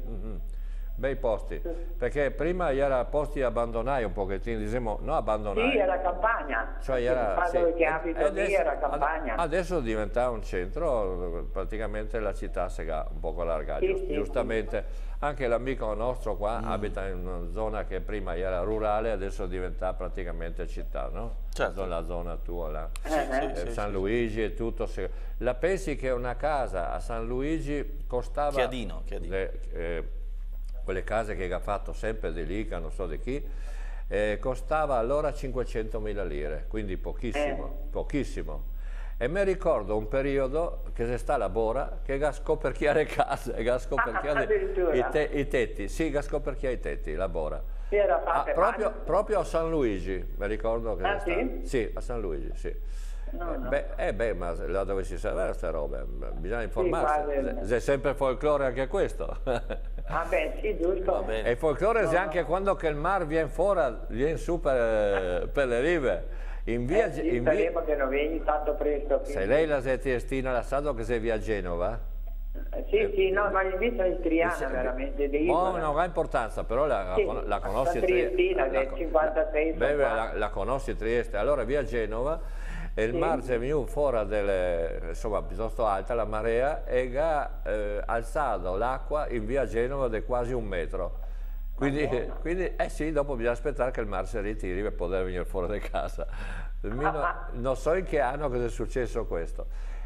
Bei posti, perché prima era posti abbandonati un pochettino, diciamo, no abbandonati. Sì, era campagna, cioè era, dove che abito lì era campagna. Adesso diventa un centro, praticamente la città si è un po' allargata, giustamente. Anche l'amico nostro qua abita in una zona che prima era rurale, adesso diventa praticamente città, no? Certo. La zona tua là, San Luigi e tutto. La pensi che una casa a San Luigi costava... Chiadino. Quelle case che ha fatto sempre dell'Ica, non so di chi, costava allora 500.000 lire, quindi pochissimo. E mi ricordo un periodo che si sta a Bora, che ha scoperchiato case, che ha scoperchiato i tetti, sì, ha scoperchiato i tetti, la Bora. Proprio a San Luigi, mi ricordo che sì, a San Luigi, sì. Ma là dove si serve queste robe, bisogna informarsi, c'è sempre folklore anche questo. Sì, giusto. E il folklore è anche quando che il mar viene su per le rive. Speriamo che non vieni tanto presto. Se lei la sei triestina, la sa che sei via Genova? Sì, no, ma invece è triana veramente. Non ha importanza, però la conosci Triestina, del 56. La conosci Trieste, allora via Genova. E il mar è venuto fuori insomma, piuttosto alta la marea, e ha alzato l'acqua in via Genova di quasi 1 metro. Quindi dopo bisogna aspettare che il mar si ritiri per poter venire fuori di casa. Non so in che anno che è successo questo.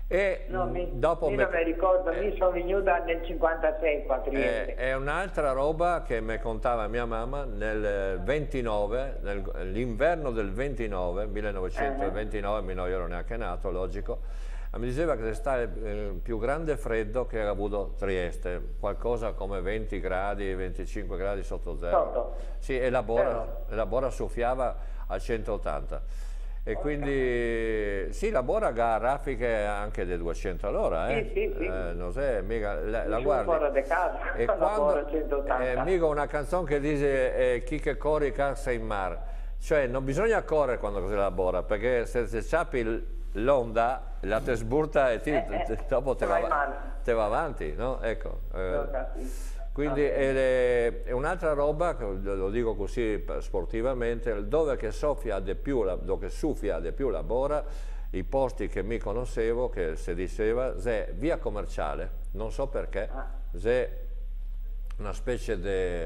Dopo mi ricordo, mi sono venuta nel 56 qua a Trieste. È un'altra roba che mi contava mia mamma nel 29, l'inverno del 29, 1929, io ero neanche nato, logico, mi diceva che è stato il più grande freddo che ha avuto Trieste, qualcosa come 20 gradi, 25 gradi sotto zero. Sì, e la Bora soffiava a 180. E quindi sì, la Bora ha raffiche anche di 200 all'ora, non sei mica la guardi. E quando mica una canzone che dice chi che corre cassa in mar, cioè non bisogna correre quando si lavora, perché se ciappi l'onda la te sburta e dopo te va avanti, no? Ecco. Quindi è un'altra roba, lo dico così sportivamente, dove che soffia di più la Bora, i posti che mi conoscevo, che si diceva, è via Commerciale, non so perché, è una specie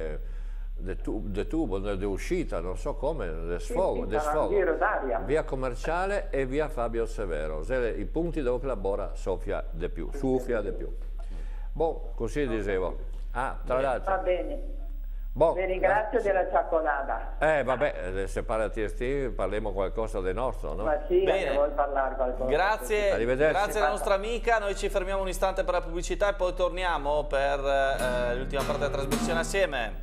di tubo, di uscita, non so come, di sfogo, via Commerciale e via Fabio Severo, i punti dove la Bora soffia di più, Boh, così dicevo. Tra l'altro, va bene. Bon, Vi ringrazio della cioccolata. Vabbè, se parli estivi parliamo qualcosa del nostro, no? Ma sì, vuol parlare qualcosa. Grazie, Arrivederci. grazie alla nostra amica, noi ci fermiamo un istante per la pubblicità e poi torniamo per l'ultima parte della trasmissione assieme.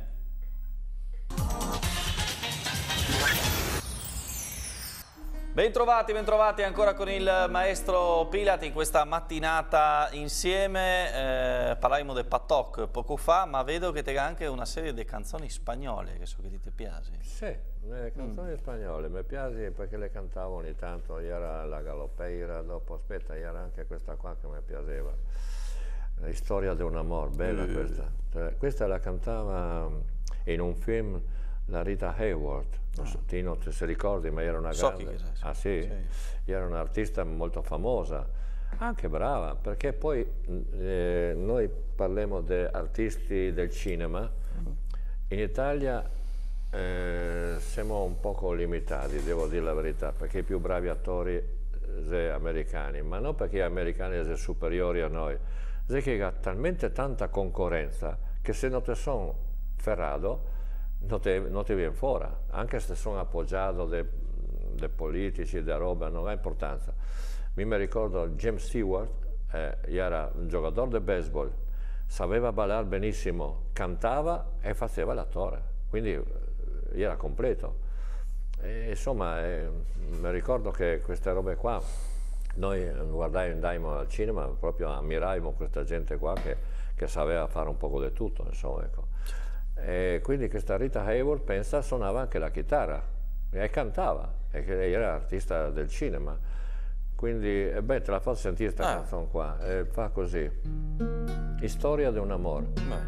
Bentrovati ancora con il maestro Pilati in questa mattinata insieme. Parlavamo del Patoc poco fa, ma vedo che te anche una serie di canzoni spagnole che so che ti piace. Sì, le canzoni spagnole mi piace perché le cantavo ogni tanto, era la Galopeira, dopo aspetta, era anche questa qua che mi piaceva, la storia di un amor, bella questa. Questa la cantava in un film la Rita Hayworth. Tino, te se ricordi, ma era una grande... Sì? Era un'artista molto famosa, anche brava, perché poi noi parliamo di artisti del cinema, in Italia siamo un poco limitati, devo dire la verità, perché i più bravi attori sono americani, ma non perché gli americani sono superiori a noi, è che ha talmente tanta concorrenza che se non te sono ferrato non ti viene fuori, anche se sono appoggiato dei politici, da roba, non ha importanza. Mi ricordo James Stewart, era un giocatore di baseball, sapeva ballare benissimo, cantava e faceva l'attore, quindi era completo. E, insomma, mi ricordo che queste robe qua, noi andavamo al cinema, proprio ammiravamo questa gente qua che sapeva fare un poco di tutto, insomma, ecco. E quindi questa Rita Hayworth, pensa, suonava anche la chitarra e cantava, e che lei era artista del cinema, quindi te la faccio sentire questa canzone qua, fa così: Storia de un amor.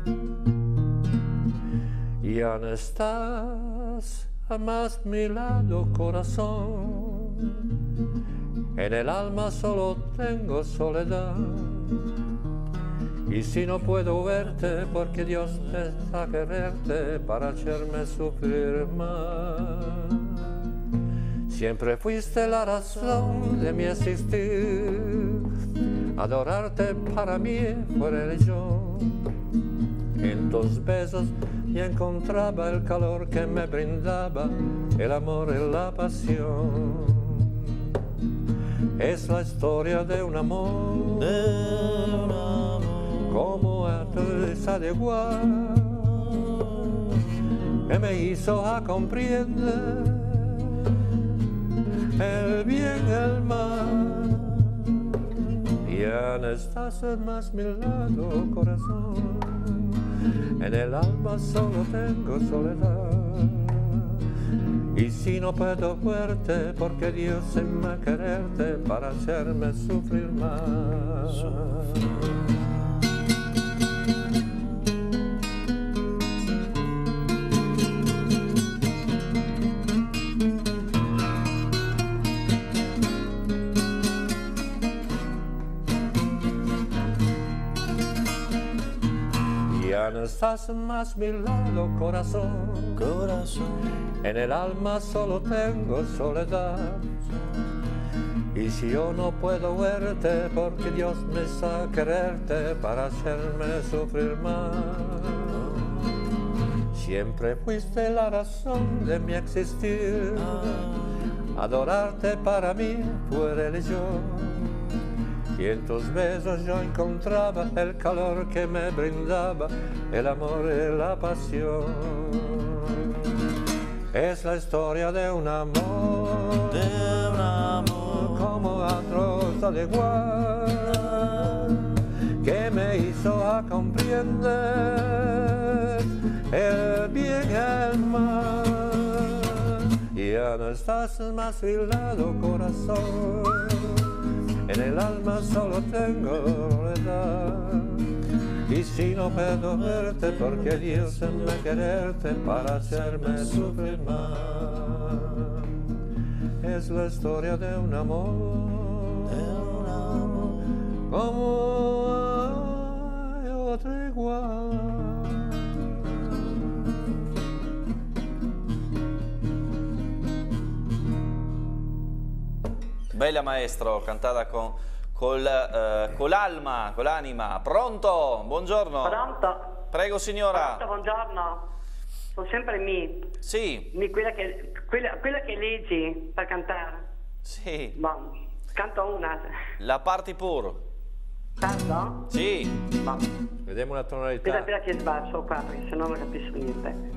Ya no estás a más mi lado, corazón, en el alma solo tengo soledad. Y si no puedo verte, porque Dios te está quererte para hacerme sufrir más. Siempre fuiste la razón de mi existir. Adorarte para mí fue religión. En tus besos yo encontraba el calor que me brindaba el amor y la pasión. Es la historia de un amor. Como esa de igual que me hizo a comprender el bien y el mal. Ya no estás más mi lado, corazón, en el alma solo tengo soledad. Y si no puedo verte, porque Dios se me quererte para hacerme sufrir más. Ya no estás más mi lado, corazón, en el alma solo tengo soledad. Y si yo no puedo verte, porque Dios me hizo quererte para hacerme sufrir más. Siempre fuiste la razón de mi existir. Adorarte para mí fue religión. Y en tus besos yo encontraba el calor que me brindaba el amor y la pasión. Es la historia de un amor, como otros al igual, que me hizo a comprender el bien y el mal. Ya no estás más a mi lado, corazón, en el alma solo tengo soledad. Y si no puedo verte, porque Dios en me quererte para hacerme sufrir más. Es la historia de un amor, como hay otro igual. Bella maestro, cantata con l'alma, con l'anima. Pronto? Buongiorno. Pronto? Prego signora. Pronto, buongiorno. Sono sempre Sì. quella che leggi per cantare. Sì. Boh, canto una. La parti pur. Canto? Sì. Boh. Vediamo la tonalità. Aspetta che sbasso qua, perché sennò non capisco niente.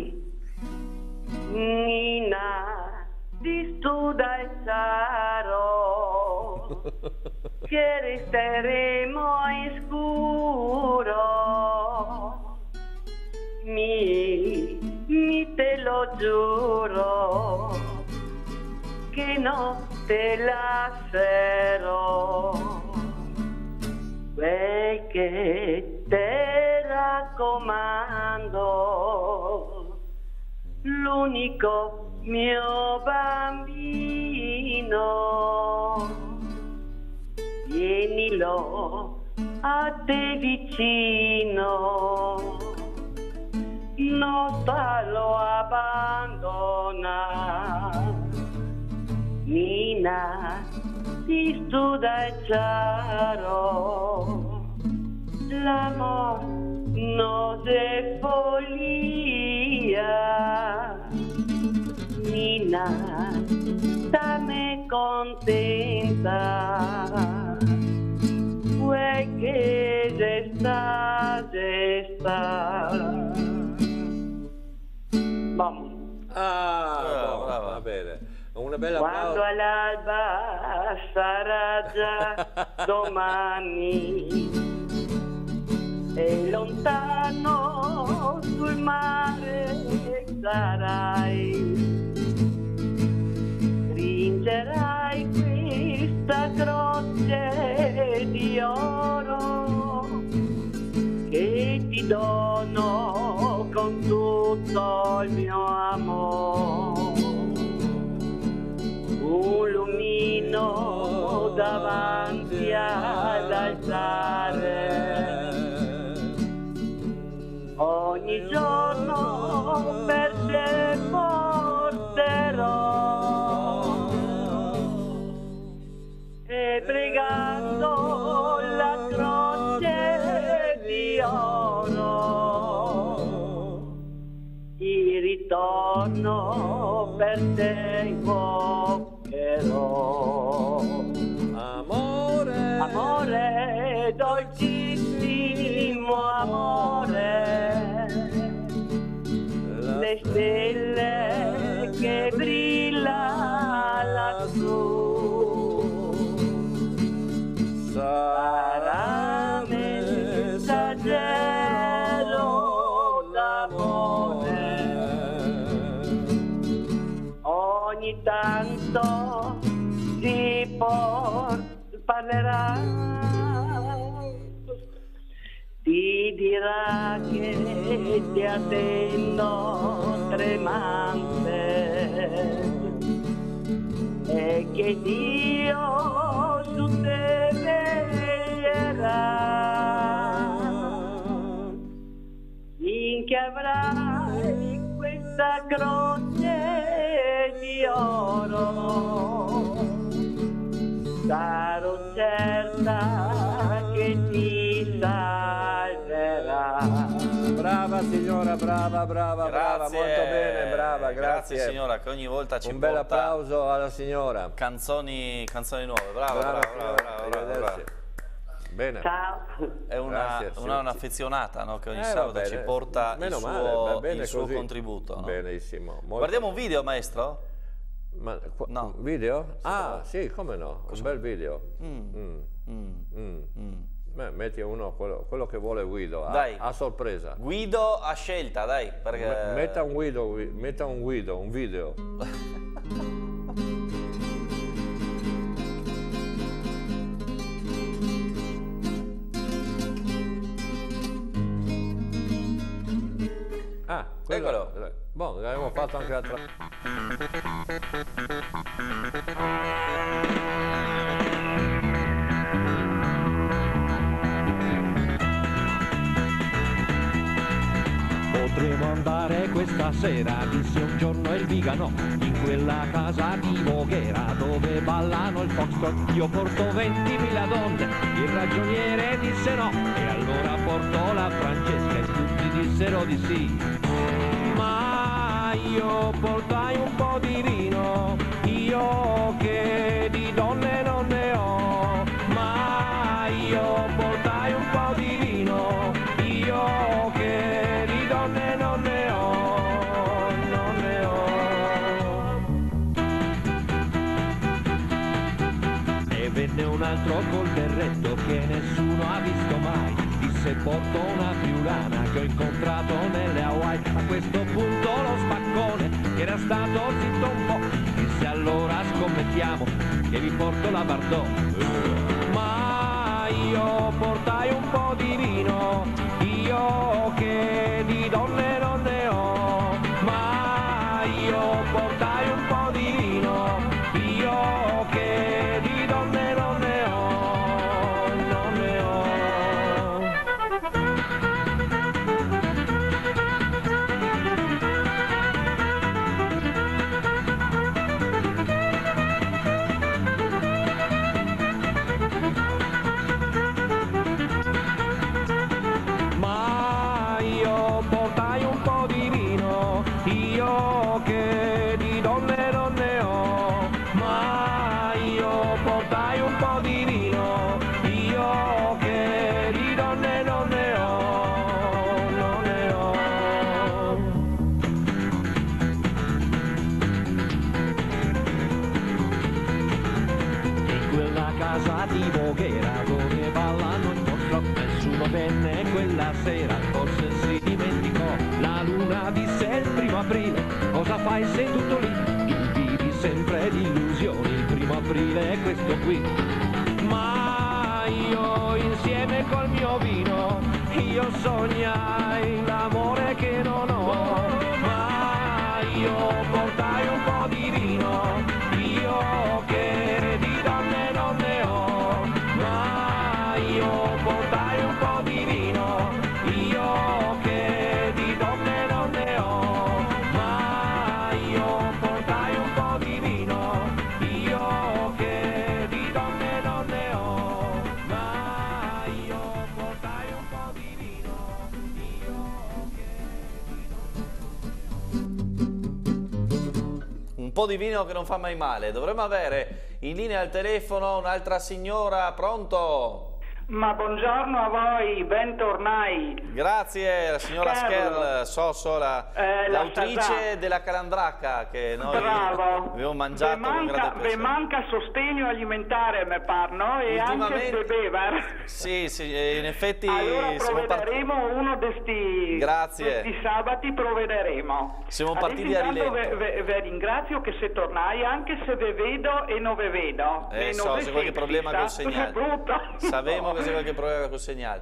Nina, ti studa e sarò, che resteremo in scuro. Mi te lo giuro, che non te lascerò. Quel che te raccomando, l'unico mio bambino, tienilo a te vicino, non lo abbandona. Nina, ti studa e chiaro, l'amor non è follia. Nina, stammi contenta, quel che resta. Brava. Va bene. Una bella Quando pausa. all'alba sarà già domani e lontano sul mare sarai, stringerai questa croce di oro che ti dono con tutto il mio amore. Un lumino davanti all'altare, ogni giorno per te porterò, e pregando la croce di oro, il ritorno per te invocherò. Amore, dolcissimo amore, le stelle che brilla lassù, sarà messaggero d'amore. Ogni tanto ti parlerà, ti dirà che ti attendo tremante e che Dio su te veglierà, finché avrai questa croce di oro, sarò certa che ti salverà. Brava signora, brava, molto bene, brava, grazie. Grazie signora, che ogni volta ci un bel porta applauso alla signora. Canzoni nuove, brava. Bene. Ciao. È un'affezionata, no? Che ogni sabato ci porta il suo contributo. No? Benissimo. Guardiamo un video, maestro? No. Video? Ah, sì, come no? Un bel video. Beh, metti uno, quello che vuole Guido, a sorpresa. Guido a scelta, dai. Perché... Metta un Guido, un video. Ah, eccolo. Boh, l'abbiamo fatto anche l'altra. Potremo andare questa sera, disse un giorno il Vigano, in quella casa di Voghera dove ballano il foxtrot. Io porto 20.000 donne, il ragioniere disse no, e allora portò la Francesca e tutti dissero di sì. Ma io portai un po' di vino, io che di donne non ne ho, ma io portai un po' di vino, io che di donne non ne ho, non ne ho. E venne un altro col berretto che nessuno ha visto mai, disse porto una friulana che ho incontrato nelle Hawaii. A questo punto lo spaccone, che era stato zitto un po', disse allora scommettiamo che vi porto la Bardot. Ma io portai un po' di vino, io che di donne non ne ho, ma io portai un po' di vino, io che di donne non ne ho, non ne ho. Ma io portai un po' di vino, io che di donne non ne ho, ma io portai un po' di vino, io che di donne non ne ho, non ne ho. In quella casa di Voghera dove ballano in mostro, nessuno venne quella sera, forse si dimenticò. La luna disse il 1° aprile, cosa fai seduto lì? Tu vivi sempre di illusioni, il 1° aprile è questo qui. Ma io insieme col mio vino, io sognai l'amore che non ho, ma io portai un po' di vino, io che di donne non ne ho, ma io portai un po' di vino, io che di donne non ne ho, ma io portai un po' di vino, io che di donne non ne ho, ma io portai un po' di vino, io che Un po' di vino che non fa mai male. Dovremmo avere in linea al telefono un'altra signora. Pronto? Ma buongiorno a voi, bentornai. Grazie, la signora Scherl Sosso, l'autrice della Calandracca che noi abbiamo mangiato con grande piacere. Vi manca sostegno alimentare, mi par, no? E anche il bever. Sì, in effetti allora provvederemo uno di questi sabati, provvederemo. Siamo partiti a rilento. Vi ringrazio che se tornai, anche se ve vedo e non ve vedo. C'è qualche problema col segnale. Sapevamo che c'è qualche problema col segnale.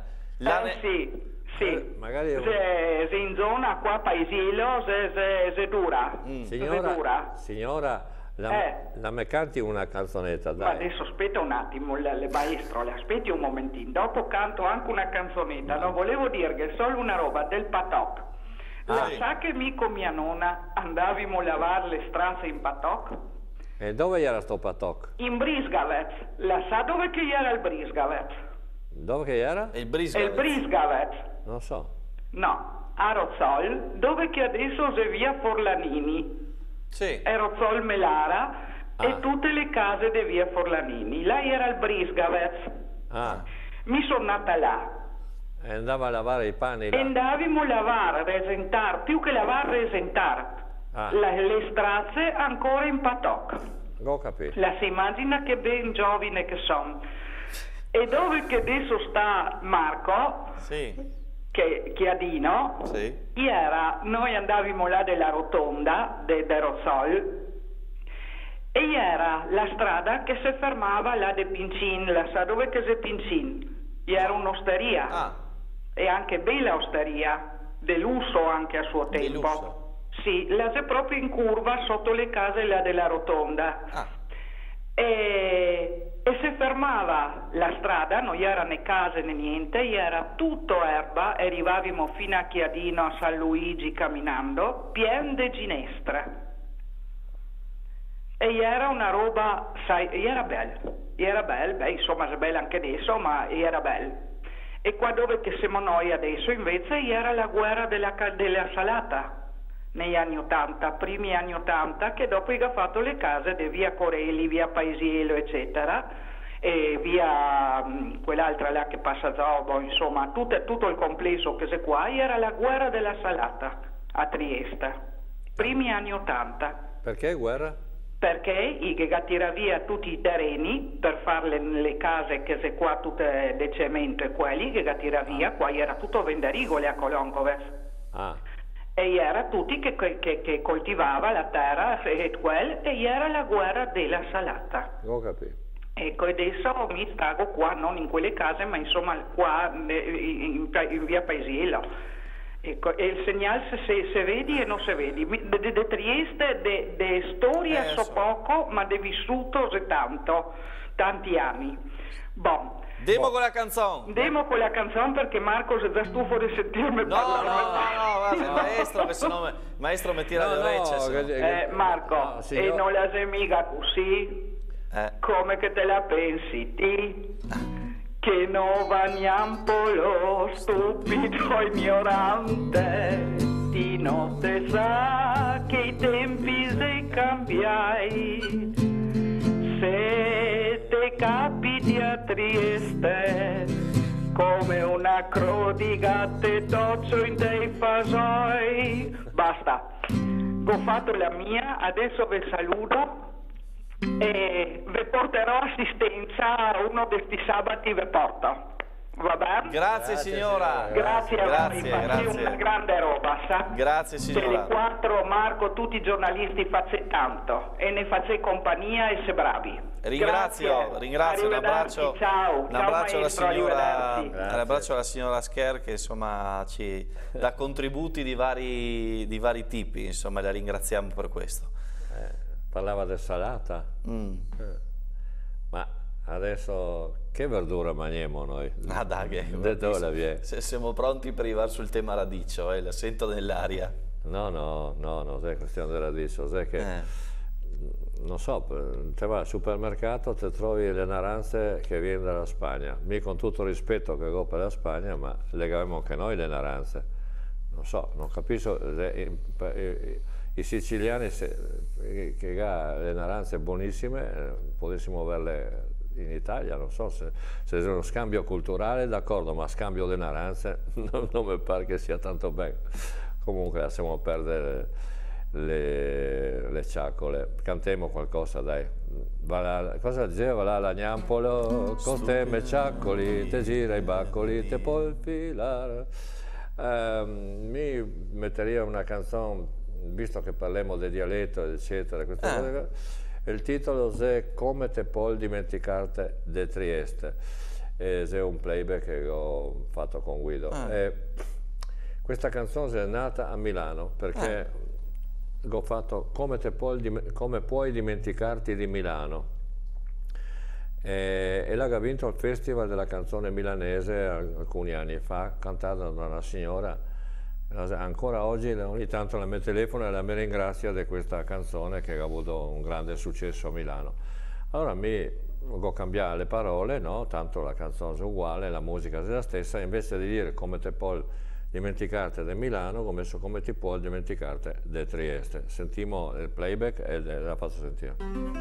Sì, magari se in zona qua paesilo se dura. Signora, la me canti una canzonetta, dai. Ma adesso aspetta un attimo, il maestro, aspetti un momentino, dopo canto anche una canzonetta. No, volevo dire che è solo una roba del Patoc. Sa che con mia nonna andavamo a lavare le stanze in Patoc? E dove era sto Patoc? In Brisgavec. La sa dove che era il Brisgavec? Dove che era? Il Brisgavec. Non so. No, a Rozzol, dove che adesso c'è via Forlanini. Sì. È Rozzol Melara e tutte le case di via Forlanini. Lei era il Brisgavec. Mi sono nata là. E andava a lavare i panni là? E andavamo a lavare, resentare, più che lavare, resentare. Le strazze ancora in Patoc. Ho capito. La si immagina che ben giovane che sono. E dove che adesso sta Marco, che Chiadino, noi andavamo là della rotonda de Rozzol e era la strada che si fermava là de Pincin, la sa dove che c'è Pincin? Era un'osteria e anche bella osteria, de lusso anche a suo tempo. Sì, là c'è proprio in curva sotto le case là della rotonda. E si fermava la strada, non era né case né niente, era tutto erba, arrivavamo fino a Chiadino, a San Luigi camminando, pieno di ginestre. E era una roba, sai, era bello, insomma è bello anche adesso, ma era bello. E qua dove che siamo noi adesso invece era la guerra della salata. negli anni 80, primi anni 80, che dopo ha fatto le case di via Corelli, via Paesiello, eccetera, e via quell'altra là che passa Zobo, insomma, tutto il complesso che c'è qua, era la guerra della salata a Trieste, primi anni 80. Perché guerra? Perché che tira via tutti i terreni per fare le case che c'è qua tutte di cemento e quelli che tira via, qua era tutto venderigole a Coloncoves. E era tutti che coltivava la terra e era la guerra della salata. Ho capito. Ecco, adesso mi stago qua, non in quelle case, ma insomma qua in via Paesiello. Ecco, e il segnale se vedi e non se vedi. De Trieste, de storia so poco, ma de vissuto se tanti anni. Bon. Demo con la canzone. Demo con la canzone perché Marco si è già stufo di sentirmi parlare. No, guarda, maestro, che se no maestro mi tira le orecchie. Marco, e non la sei mica così? Come che te la pensi ti? Che non va niampolo stupido ignorante, ti non te sa che i tempi si cambiai. Se te capiti a Trieste, come una crodiga te toccio in dei fasoi. Basta, ho fatto la mia, adesso vi saluto e vi porterò assistenza uno di questi sabati, vi porto. Va bene? Grazie signora. Grazie a voi, fate una grande roba, sa? Grazie signora. Tele4, Marco, tutti i giornalisti fate tanto e ne fate compagnia e se bravi. Ringrazio, un abbraccio. Ciao. Un abbraccio alla maestro, signora Scher che insomma ci dà contributi di vari tipi, insomma la ringraziamo per questo. Parlava del salata. Ma adesso che verdura mangiamo noi? Dai, se siamo pronti per arrivare sul tema radicio, la sento nell'aria. No, non è questione di radicio, sai che non so, te vai al supermercato, te trovi le naranze che vengono dalla Spagna. Mi con tutto il rispetto che ho per la Spagna, ma legavamo anche noi le naranze. Non so, non capisco. I siciliani che ha le naranze buonissime, potessimo averle in Italia, non so se è uno scambio culturale, d'accordo, ma scambio di naranze non mi pare che sia tanto bene. Comunque lasciamo perdere le ciaccole, cantiamo qualcosa, dai. Cosa diceva la Gnampolo? Con te me ciaccoli, te gira i baccoli, te puoi filare. Mi metteria una canzone, visto che parliamo del dialetto eccetera, queste cose, il titolo è Come te puoi dimenticarti di Trieste, è un playback che ho fatto con Guido. Questa canzone è nata a Milano perché ho fatto Come puoi dimenticarti di Milano, e l'ha vinto il Festival della canzone milanese alcuni anni fa, cantata da una signora. Ancora oggi ogni tanto la mia telefono e la mi ringrazia di questa canzone che ha avuto un grande successo a Milano. Allora ho cambiato le parole, no? Tanto la canzone è uguale, la musica è la stessa, invece di dire come te puoi dimenticarti di Milano, ho messo come ti puoi dimenticarti di Trieste. Sentiamo il playback e la faccio sentire.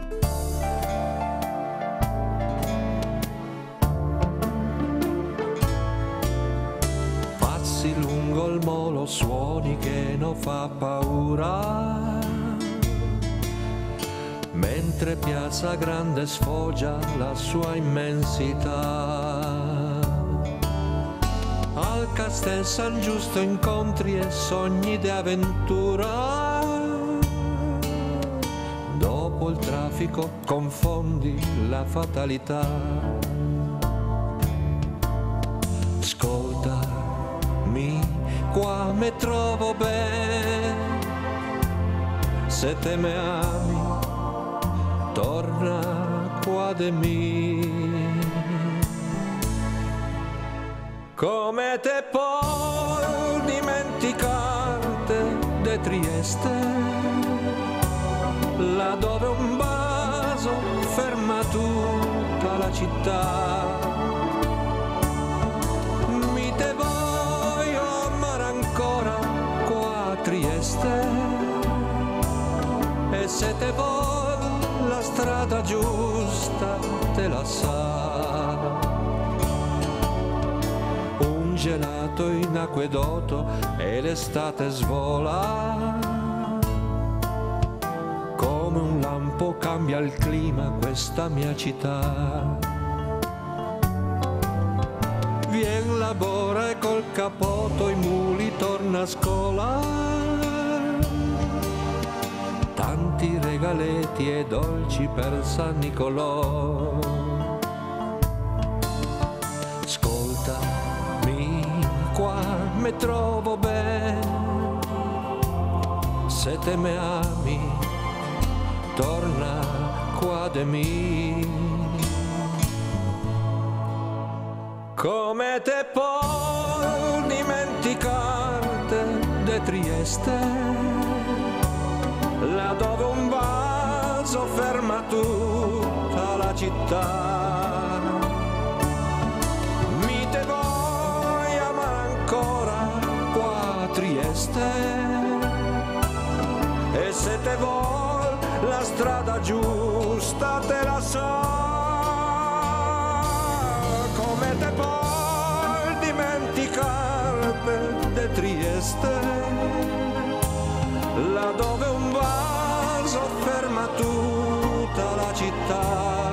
Lungo il molo suoni che non fa paura, mentre Piazza Grande sfoggia la sua immensità. Al Castel San Giusto incontri e sogni di avventura, dopo il traffico confondi la fatalità. Ascolta, qua mi trovo bene, se te me ami, torna qua di me. Come te puoi dimenticarti di Trieste, là dove un vaso ferma tutta la città. Mi te voglio amare ancora qua a Trieste, e se te vuoi la strada giusta te la sa. Un gelato in acquedotto e l'estate svola, come un lampo cambia il clima questa mia città. Vien lavora e col cappotto i muli torna a scuola, tanti regaletti e dolci per San Nicolò. Ascoltami qua, me trovo bene, se te me ami, torna qua da me. Come te puoi dimenticarti di Trieste, là dove un vaso ferma tutta la città. Mi te vuoi amare ancora qua a Trieste, e se te vuoi la strada giusta te la so. Come te puoi dimenticarti di Trieste, là dove un vaso ferma tutta la città.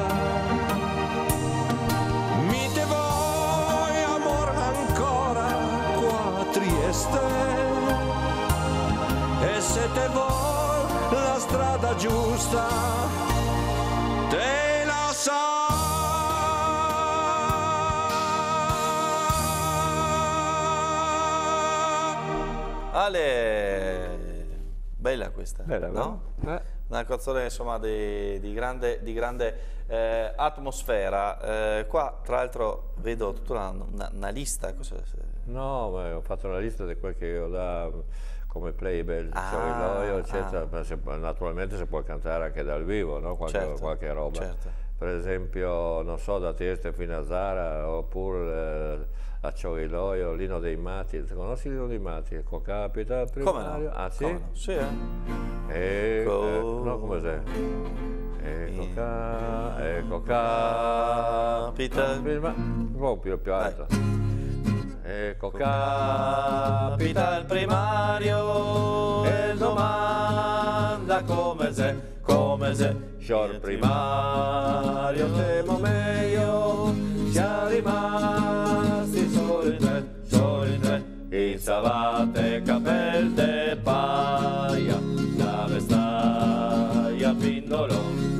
Mi te vuoi amor ancora qua a Trieste, e se te vuoi la strada giusta te la so. Ale, bella questa, bella, no? Una canzone insomma di grande atmosfera. Qua tra l'altro vedo tutta una lista. No, ma ho fatto una lista di quel che io ho come playback, eccetera. Ma naturalmente si può cantare anche dal vivo, no? Qualche roba. Certo. Per esempio, non so, da Trieste fino a Zara, oppure a Cioriloio, Lino dei Matti. Conosci Lino dei Matti? Capita primario? Come no? Ah sì? Come no? Sì, no, come sei? Ecco capita un po' più alto. Ecco capita il primario e domanda come se il primario temo meglio sia rimasti soli tre, in savate capel de paia, la vestaia pindolo,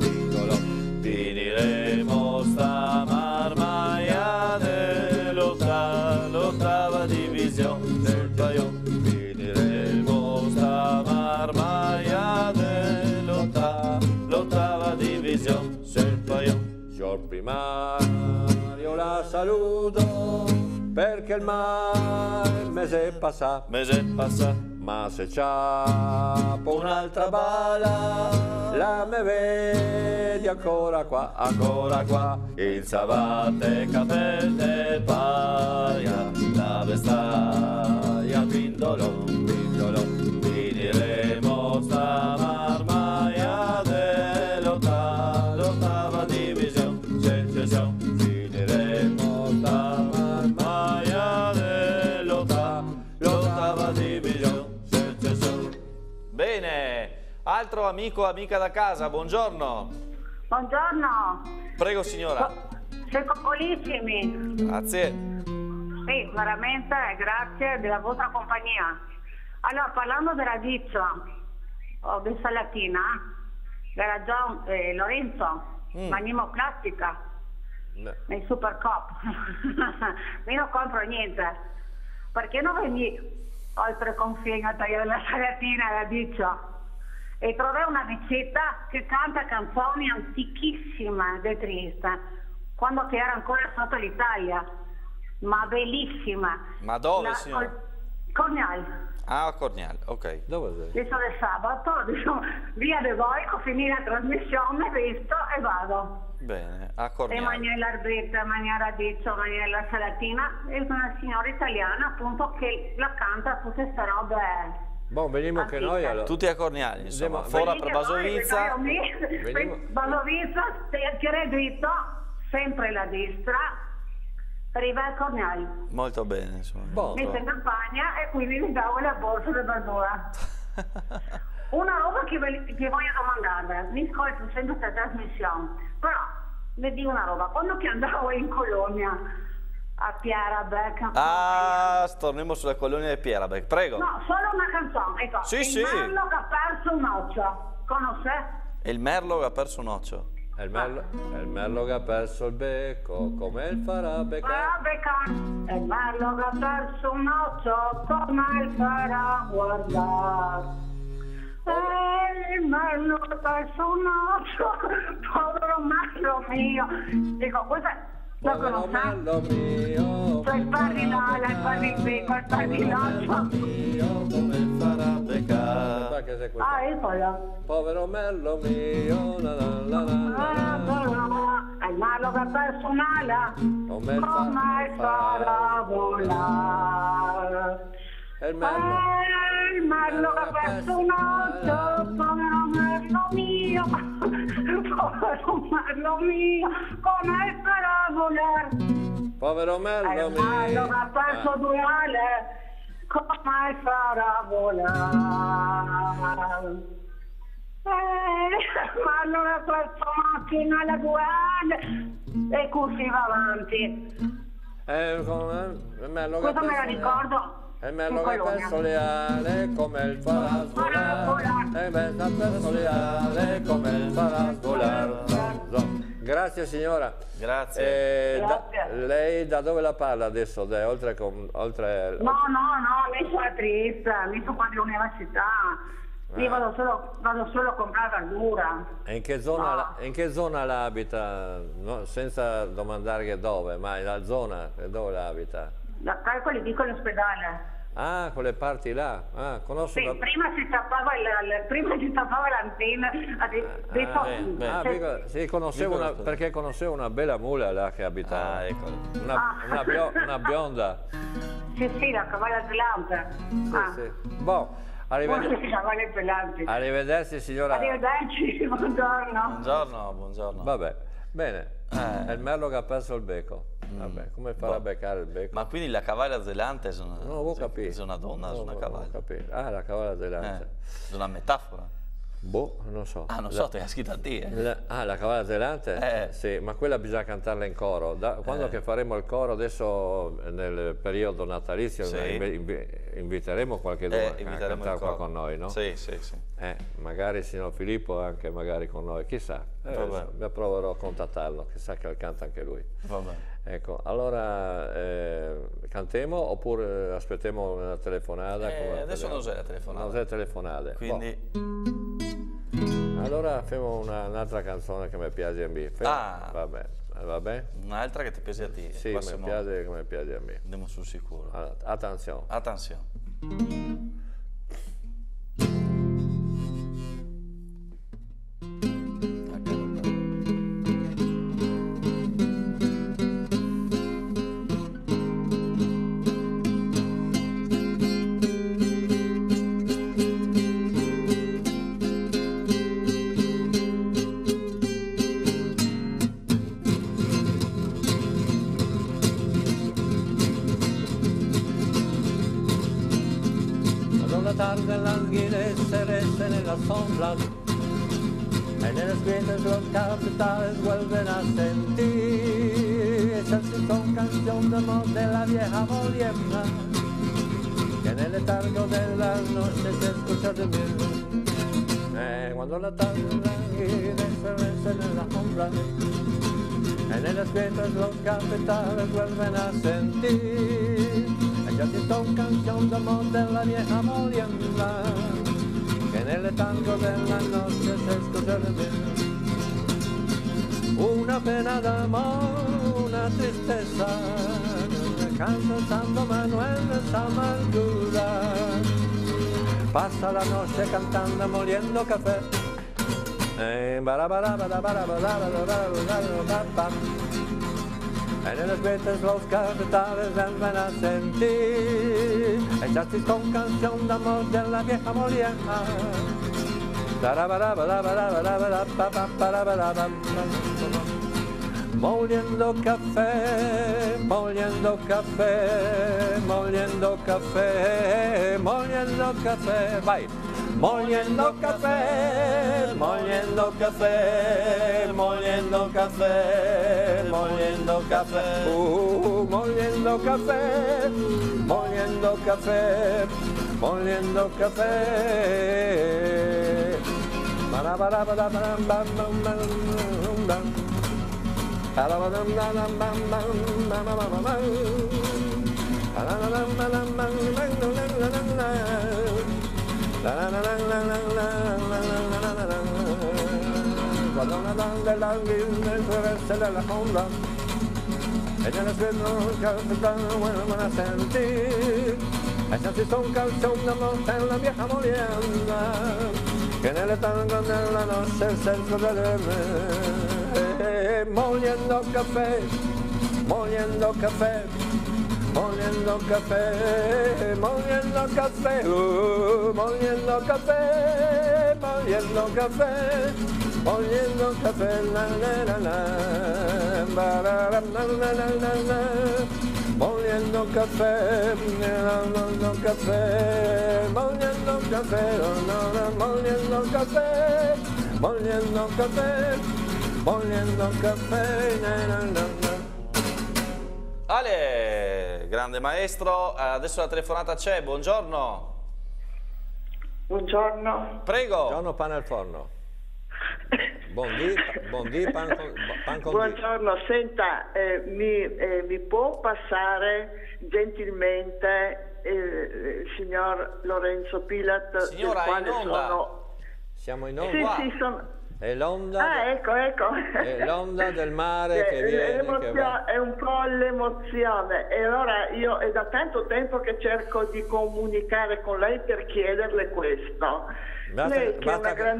finiremo sta marmaia dell'ottava divisione del paio, finiremo sta marmaia dell'ottava divisione del paio. Signor primario la saluto perché il mese passa, ma se c'ha un'altra bala la me vedi ancora qua, il savate capel del paia, la vestaia pindolo, finiremo sta marmaia dell'ottava divisione, finiremo sta marmaia dell'ottava divisione. Bene, altro amico, amica da casa, buongiorno. Buongiorno. Prego signora. Siete coccolissimi. Grazie. Sì, veramente grazie della vostra compagnia. Allora, parlando della Dizza, o di Salatina, era già Lorenzo, Manimo Plastica, nei Super Cop. Io non compro niente. Perché non vieni oltre confine a tagliare la Salatina e la Dizza? E trovai una ricetta che canta canzoni antichissime di Trieste, quando che era ancora sotto l'Italia, ma bellissima. Ma dove, signora? Cornial. Ah, Cornial, ok. Dove sei? Adesso del sabato, diciamo, via de voi, ho finito la trasmissione, visto e vado. Bene, a Cornial. E mangiare l'arbetta, mangiare la Dizza, mangiare la Salatina, è una signora italiana appunto che la canta tutte queste robe Boh, venimo che noi allora. Tutti a Corniali, insomma, fora per Basovizza. Basovizza, tira dritto, sempre la destra, arriva a Corniali. Molto bene, insomma. Messa in campagna e quindi mi davo la borsa del Bandura. Una roba che voglio domandarvi, mi ascolto sempre questa trasmissione, però vi dico una roba, quando che andavo in colonia a Pierabek... torniamo sulla colonia di Pierabek, prego. No, solo una canzone, ecco. Sì, il merlo che ha perso un occhio, conosce? Il merlo che ha perso un occhio. È il merlo che ha perso il becco, come il farà beccare? È il merlo che ha perso un occhio, come il farà guardare? Il merlo che ha perso un occhio, povero merlo mio. Dico, questa lo conosce? Merlo mio, cioè parli l'ala, parli il becco, parli l'occhio. Come il farà beccare? Eccolo. Povero merlo mio, la la la la. È il merlo che ha perso un'ala, come il farà volare? È il merlo che ha perso un occhio, povero merlo mio, come farà volare? Povero merlo mio. È il merlo che ha perso due ale, come farà volare? Merlo che ha perso macchina alla due ale e cursiva avanti. Cosa me la ricordo? E merlo che ha perso le ale come il farà svolare. E merlo ha perso le ale come il farà svolare. Grazie signora. Grazie. Lei da dove la parla adesso? Oltre... No, lei sono triste, mi sono qua di università. Io vado solo a comprare verdura. E in che zona la abita? No, senza domandare che dove, ma la zona dove la abita? Da quelli dico l'ospedale. Ah, quelle parti là. Conosco sì, prima si tappava l'antenna, adesso... sì, perché conoscevo una bella mula là che abitava. Una bionda. Sì, la cavalla zelante. Sì. Boh, arrivederci signora. Arrivederci, buongiorno. Buongiorno. Vabbè, bene. È il merlo che ha perso il becco. Vabbè, come farà a beccare il becco? Ma quindi la cavalla zelante è una, non ho capito. È una donna o una cavalla? La cavalla zelante. È una metafora. Boh, non so. Non so, te l'ha scritta a te. La cavalla zelante? Sì, ma quella bisogna cantarla in coro. Quando che faremo il coro, adesso nel periodo natalizio, inviteremo qualche donna a cantare qua con noi, no? Sì. Magari il signor Filippo anche magari con noi, chissà. Proverò a contattarlo, chissà che canta anche lui. Vabbè. Ecco, allora cantiamo oppure aspettiamo una telefonata? Adesso non usa la telefonata. Non usa telefonate. Quindi... Allora facciamo un'altra canzone che mi piace a me. Vabbè. Un'altra che ti piace a te. Sì, mi piace come piace a me. Andiamo sul sicuro. Allora, attenzione. Nella sombra e nelle scritte los capitales vuelven a sentir esa canción de amor de la vieja molienda que en el letargo de la noche se escucha de mí cuando la tarde languidece en la sombra en el escrito los capitales vuelven a sentir esa canción de amor de la vieja molienda que en el letargo de la noche se escucha de mí. Una pena de amor, una tristeza, canto Santo Manuel de esa amargura. Pasa la noche cantando, moliendo café. En las veces los capitales vuelven a sentir esa tristón canción de amor de la vieja molieja. Moliendo café, moliendo café, moliendo café, moliendo café, vai! Moliendo café, moliendo café, moliendo café, moliendo café, moliendo café, moliendo café, moliendo café. Cuando nadan del águila se de la onda, ella les ve los capitanes vuelven a sentir esa tristón canción de amor en la vieja molienda, que en el tango de la noche se sublime. Moliendo café, moliendo café, moliendo café, moliendo café, moliendo café, moliendo café, moliendo café, la la la la, moliendo café, moliendo café, moliendo café, moliendo café, moliendo café, moliendo café, na na na. Ale, grande maestro, adesso la telefonata c'è, buongiorno. Buongiorno. Prego. Buongiorno, pane al forno. Buondì, pan con buongiorno, senta, mi può passare gentilmente il signor Lorenzo Pilat? Signora, è in onda. Siamo in onda? Sì, sono... È l'onda ecco. È l'onda del mare che viene, che va. È un po' l'emozione, e allora io è da tanto tempo che cerco di comunicare con lei per chiederle questo. Lei che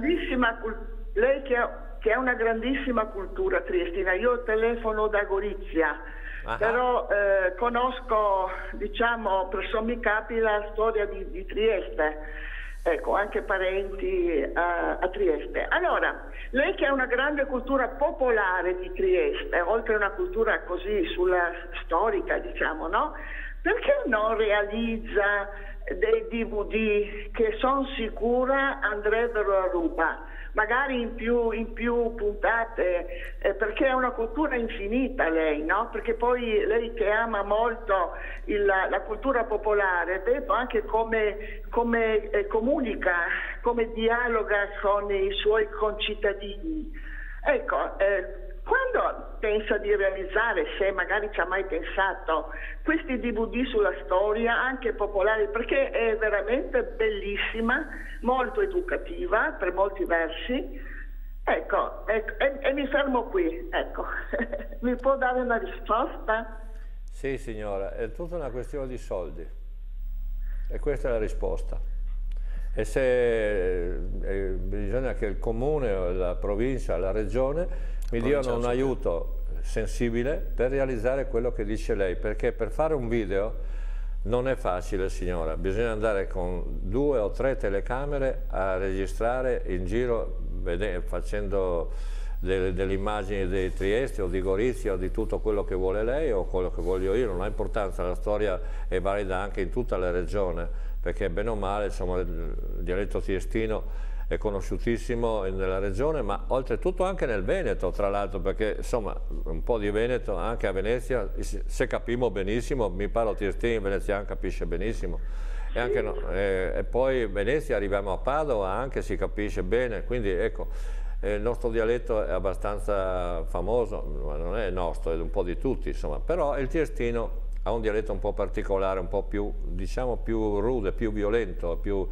ha una grandissima cultura triestina, io telefono da Gorizia, però conosco, diciamo, per sommi capi la storia di Trieste. Ecco, anche parenti a Trieste. Allora, lei che ha una grande cultura popolare di Trieste, oltre a una cultura così sulla storica, diciamo, no? Perché non realizza dei DVD che sono sicura andrebbero a ruba? Magari in più puntate, perché è una cultura infinita lei, no? Perché poi lei che ama molto la cultura popolare, vedo anche come comunica, come dialoga con i suoi concittadini. Ecco, quando pensa di realizzare, se magari ci ha mai pensato, questi DVD sulla storia, anche popolari, perché è veramente bellissima, molto educativa per molti versi. Ecco, e mi fermo qui, ecco. Mi può dare una risposta? Sì, signora, è tutta una questione di soldi. E questa è la risposta. E se bisogna che il comune, la provincia, la regione mi diano un aiuto sensibile per realizzare quello che dice lei, perché per fare un video non è facile, signora, bisogna andare con 2 o 3 telecamere a registrare in giro facendo delle immagini di Trieste o di Gorizia o di tutto quello che vuole lei o quello che voglio io, non ha importanza, la storia è valida anche in tutta la regione, perché bene o male, insomma, il dialetto triestino è conosciutissimo nella regione, ma oltretutto anche nel Veneto, tra l'altro, perché insomma un po' di Veneto anche a Venezia, se capiamo benissimo, mi parlo triestino, in veneziano capisce benissimo, e poi Venezia arriviamo a Padova, anche si capisce bene, quindi ecco, il nostro dialetto è abbastanza famoso, ma non è nostro, è un po' di tutti, insomma, però il triestino ha un dialetto un po' particolare, un po' più, diciamo, più rude, più violento, più...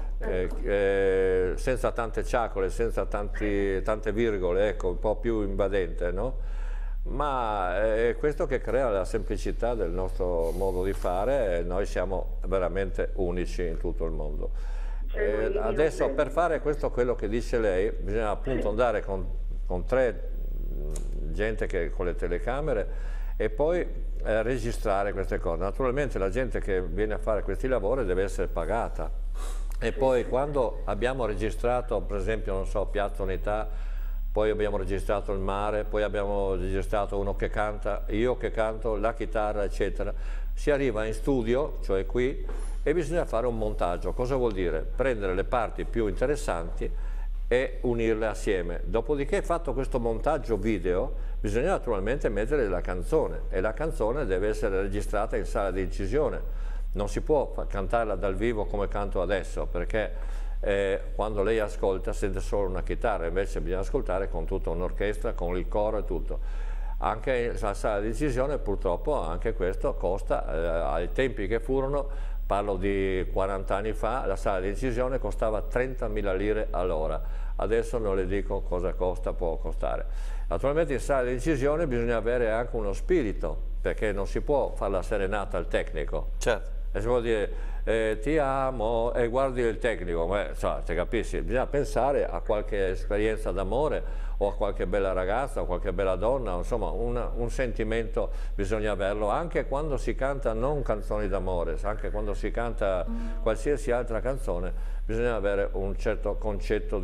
senza tante ciacole, senza tante virgole, ecco, un po' più invadente, no? Ma è questo che crea la semplicità del nostro modo di fare, e noi siamo veramente unici in tutto il mondo. Adesso per fare questo, quello che dice lei, bisogna appunto andare con 3 gente con le telecamere e poi registrare queste cose. Naturalmente la gente che viene a fare questi lavori deve essere pagata, e poi quando abbiamo registrato, per esempio, non so, Piazza Unità, poi abbiamo registrato il mare, poi abbiamo registrato uno che canta, io che canto, la chitarra, eccetera. Si arriva in studio, cioè qui, e bisogna fare un montaggio. Cosa vuol dire? Prendere le parti più interessanti e unirle assieme. Dopodiché, fatto questo montaggio video, bisogna naturalmente mettere la canzone, e la canzone deve essere registrata in sala di incisione. Non si può cantarla dal vivo come canto adesso, perché quando lei ascolta sente solo una chitarra, invece bisogna ascoltare con tutta un'orchestra, con il coro e tutto. Anche la sala di incisione, purtroppo, anche questo costa, ai tempi che furono, parlo di 40 anni fa, la sala di incisione costava 30.000 lire all'ora. Adesso non le dico cosa costa, può costare. Naturalmente in sala di incisione bisogna avere anche uno spirito, perché non si può fare la serenata al tecnico. Certo. E si può dire ti amo e guardi il tecnico, te capisci? Bisogna pensare a qualche esperienza d'amore, o a qualche bella ragazza, o qualche bella donna, insomma un sentimento bisogna averlo, anche quando si canta non canzoni d'amore, anche quando si canta qualsiasi altra canzone, bisogna avere un certo concetto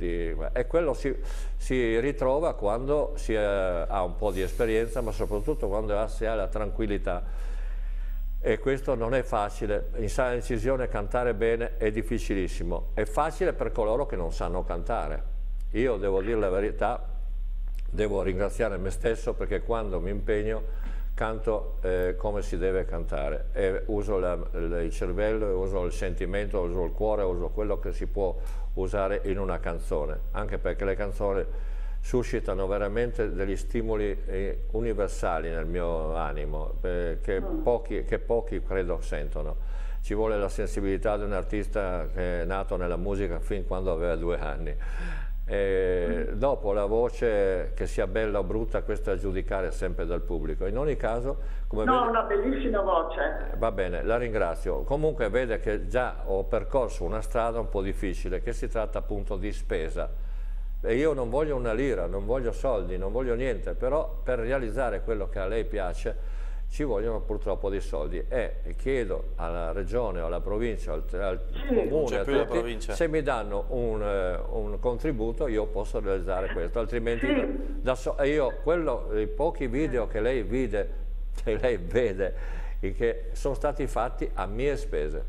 e quello si ritrova quando si ha un po' di esperienza, ma soprattutto quando si ha la tranquillità. E questo non è facile. In sala di incisione cantare bene è difficilissimo, è facile per coloro che non sanno cantare. Io devo dire la verità, devo ringraziare me stesso, perché quando mi impegno canto come si deve cantare, e uso il cervello, uso il sentimento, uso il cuore, uso quello che si può usare in una canzone, anche perché le canzoni suscitano veramente degli stimoli universali nel mio animo, che pochi credo sentono. Ci vuole la sensibilità di un artista che è nato nella musica fin quando aveva 2 anni. Dopo la voce, che sia bella o brutta, questo è a giudicare sempre dal pubblico. In ogni caso, come vede, una bellissima voce. Va bene, la ringrazio. Comunque vede che già ho percorso una strada un po' difficile, che si tratta appunto di spesa. E io non voglio una lira, non voglio soldi, non voglio niente, però per realizzare quello che a lei piace ci vogliono purtroppo dei soldi, e chiedo alla regione, alla provincia, al comune, a tutti, se mi danno un contributo io posso realizzare questo, altrimenti i pochi video che lei vede e che sono stati fatti a mie spese,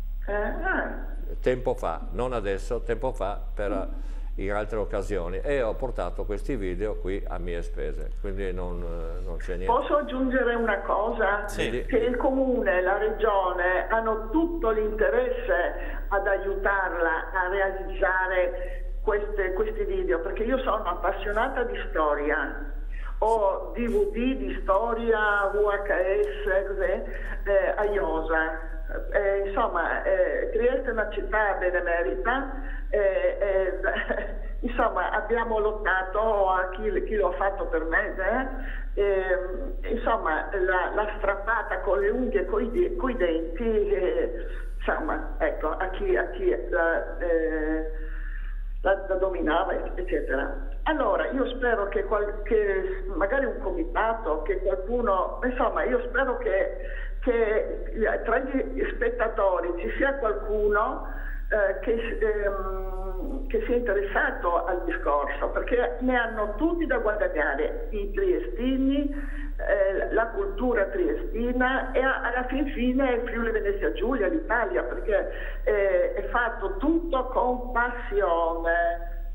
tempo fa, non adesso, tempo fa, in altre occasioni, e ho portato questi video qui a mie spese, quindi non c'è niente. Posso aggiungere una cosa? Sì. Che il comune e la regione hanno tutto l'interesse ad aiutarla a realizzare questi video, perché io sono appassionata di storia, ho DVD di storia, VHS, a Iosa. Insomma, Trieste è una città benemerita, insomma abbiamo lottato a chi lo ha fatto per me, insomma la strappata con le unghie e coi denti, insomma, ecco, a chi la dominava, eccetera. Allora io spero che magari un comitato, che qualcuno, insomma io spero che tra gli spettatori ci sia qualcuno che sia interessato al discorso, perché ne hanno tutti da guadagnare, i triestini, la cultura triestina, e alla fine il Friuli Venezia Giulia, l'Italia, perché è fatto tutto con passione,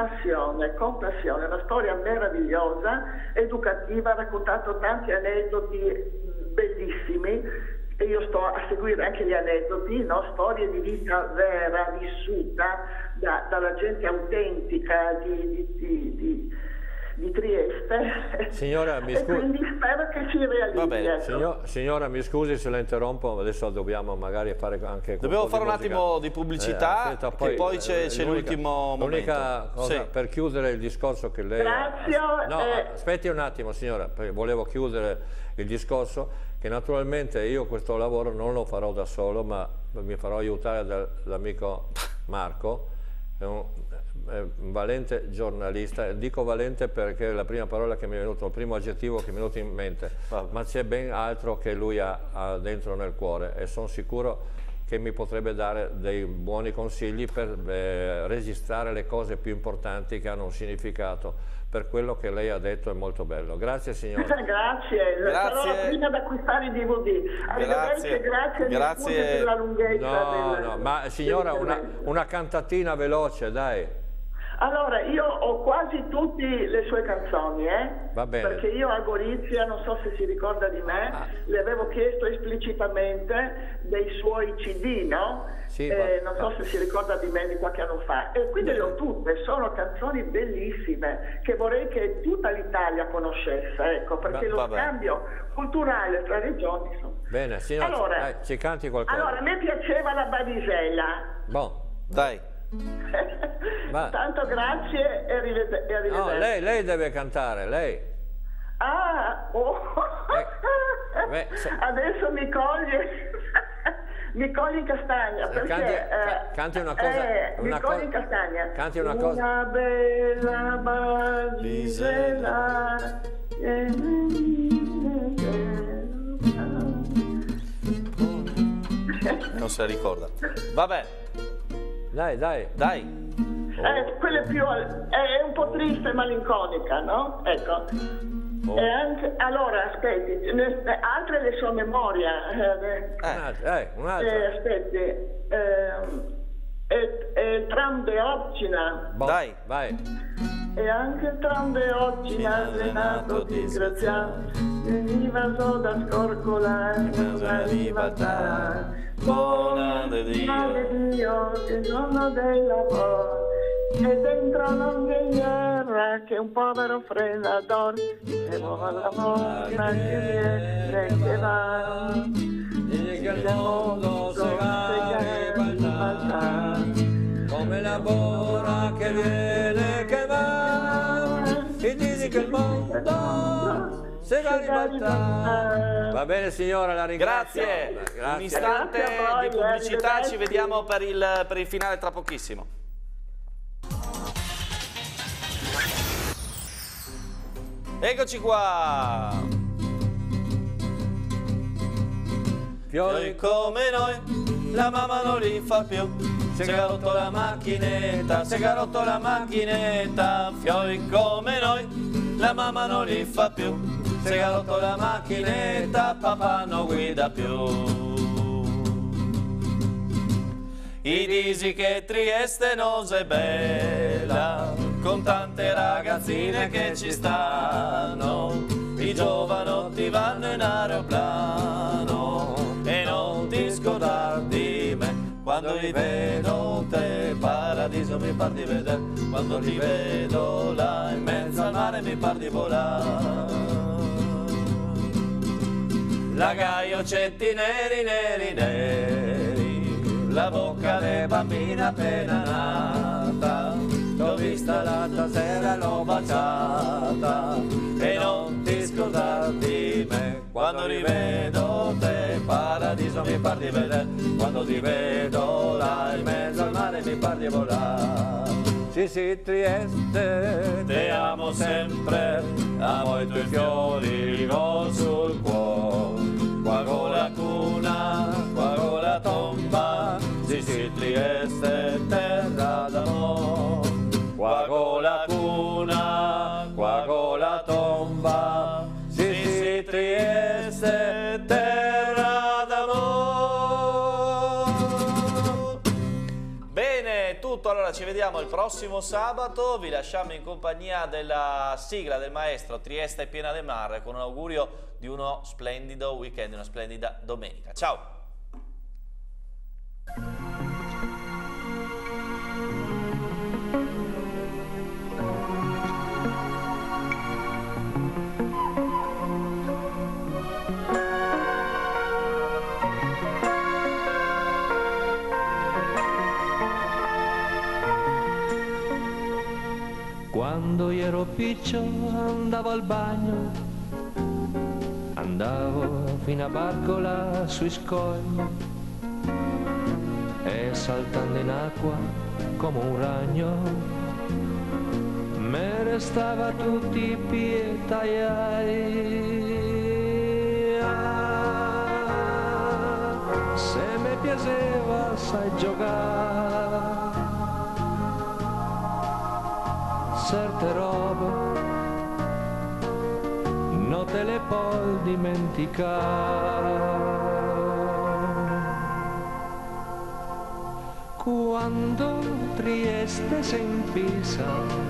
una storia meravigliosa, educativa, ha raccontato tanti aneddoti bellissimi, e io sto a seguire anche gli aneddoti, no? Storie di vita vera, vissuta dalla gente autentica di Trieste. Signora, mi scusi. Quindi spero che si realizzi. Va bene. Signora, mi scusi se la interrompo, adesso dobbiamo magari fare anche... Dobbiamo fare un attimo di pubblicità, che poi c'è l'ultimo momento. L'unica cosa, per chiudere il discorso che lei... Grazie. No, aspetti un attimo signora, volevo chiudere il discorso, che naturalmente io questo lavoro non lo farò da solo, ma mi farò aiutare dall'amico Marco, è un valente giornalista. Dico valente perché è la prima parola che mi è venuto, il primo aggettivo che mi è venuto in mente, ma c'è ben altro che lui ha dentro nel cuore, e sono sicuro che mi potrebbe dare dei buoni consigli per registrare le cose più importanti che hanno un significato. Per quello che lei ha detto è molto bello. Grazie signora. Grazie. Sarò la prima ad acquistare i DVD. Arrivederci, grazie per la lunghezza. No, ma signora, una cantatina veloce, dai. Allora, io ho quasi tutte le sue canzoni, Va bene. Perché io a Gorizia, non so se si ricorda di me, le avevo chiesto esplicitamente dei suoi CD, no? Sì, non so se si ricorda di me di qualche anno fa. E quindi le ho tutte, sono canzoni bellissime che vorrei che tutta l'Italia conoscesse, ecco, perché lo scambio culturale tra regioni. Bene, signora, allora, dai, ci canti qualcosa. Allora, a me piaceva la Badisella. Boh, dai. Tanto grazie e arrivederci. No, lei deve cantare, lei. Adesso mi coglie mi coglie in castagna, perché canti una cosa, mi coglie in castagna. Canti una cosa. Una bella Badisella. Non se la ricorda. Vabbè. Dai. Quella è un po' triste e malinconica, no? Ecco. E anche, allora, aspetti, altre le sue memoria. Un'altra. Aspetti, e tram de Occina. Dai, vai. E anche il tram de Occina, Renato disgraziato, veniva solo da scorcolare, una libertà. Buona di Dio, che giorno del lavoro, e dentro non c'è guerra, che un povero freddador, e vuole la morna che viene, che va, dice che il mondo si va come la bora che viene, che va, e dice che il mondo se la ribalta. Va bene signora, la ringrazio. Grazie. Un istante di pubblicità, ci vediamo per il finale tra pochissimo. Eccoci qua. Fiori come noi, la mamma non li fa più. Si è rotto la macchinetta, fiori come noi, la mamma non li fa più. Si è rotto la macchinetta, papà non guida più. I disi che Trieste non è bella, con tante ragazzine che ci stanno. I giovanotti vanno in aeroplano e non ti scordar di me. Quando li vedo te, paradiso mi par di vedere. Quando ti vedo là in mezzo al mare mi par di volare. Lagaioccetti neri, neri, neri, la bocca de bambina appena nata. L'ho vista l'altra sera, l'ho baciata e non ti scordar di me. Quando rivedo te, paradiso mi par di vedere. Quando ti vedo là in mezzo al mare mi par di volare. Sì, Trieste, te amo sempre, amo i tuoi fiori con sul cuore. Qua con la cuna, qua con la tomba, sì, Trieste, terra d'amore. Qua con la cuna, qua con la tomba, sì, Trieste, terra d'amore. Bene, tutto, allora ci vediamo il prossimo sabato, vi lasciamo in compagnia della sigla del maestro Trieste è piena del mare, con un augurio di uno splendido weekend, una splendida domenica. Ciao! Quando io ero piccolo andavo al bagno, andavo fino a Barcola sui scogli e saltando in acqua come un ragno, me restava tutti i piedi tagliai. Se mi piaceva sai giocare, certe robe non te le puoi dimenticare. Quando Trieste si impisa,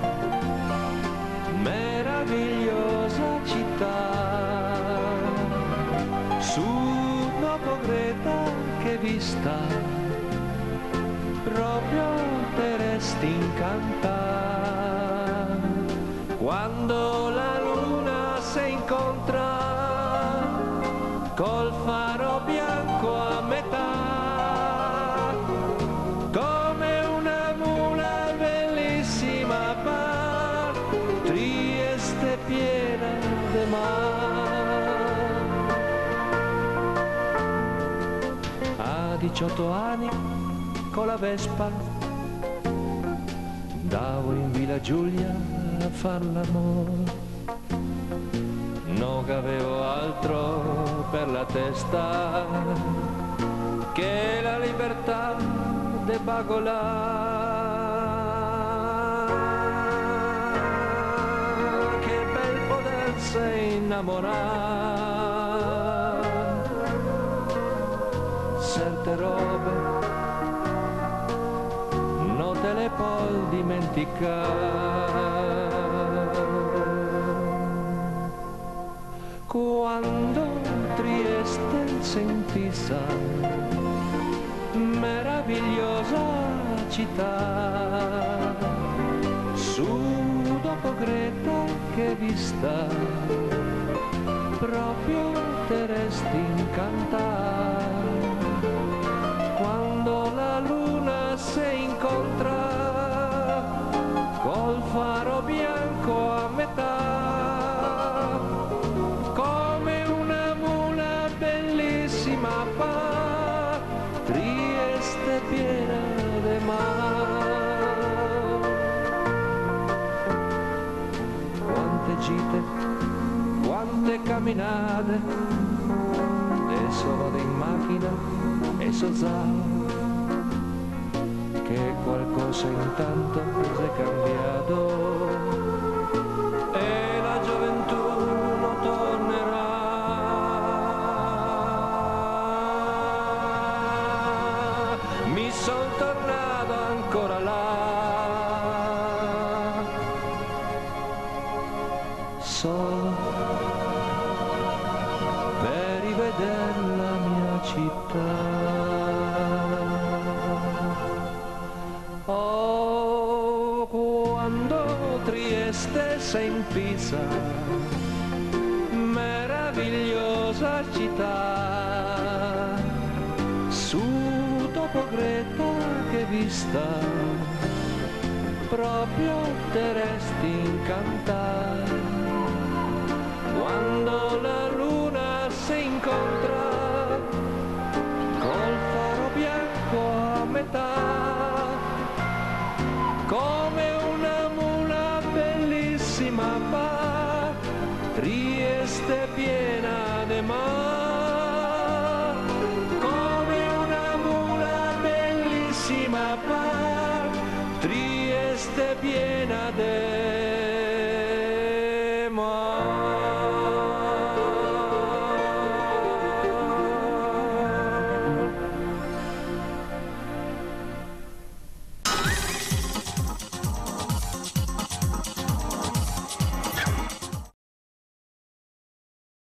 meravigliosa città, su dopo Greta che vista, proprio te resti incantata. Quando la luna si incontra col faro bianco a metà, come una mula bellissima va, Trieste piena de mar. A 18 anni con la Vespa andavo in Villa Giulia a far l'amore, non avevo altro per la testa che la libertà de bagolare. Che bel potersi innamorare, certe robe non te le puoi dimenticare. Quando Trieste si impisa, meravigliosa città, su dopo Greta che vista, proprio te resti incantata. Quando la luna si incontra col faro bianco a metà, come una mula bellissima va, Trieste piena de mar. Quante gite, quante camminate, adesso vado in macchina e so già che qualcosa intanto si è cambiato e la gioventù non tornerà. Mi son tornato ancora là, solo per rivedere la mia città. Oh, quando Trieste si impisa, meravigliosa città, su dopo Greta che vista, proprio te resti incantata. Quando la luna si incontra col faro bianco a metà, come una mula bellissima va,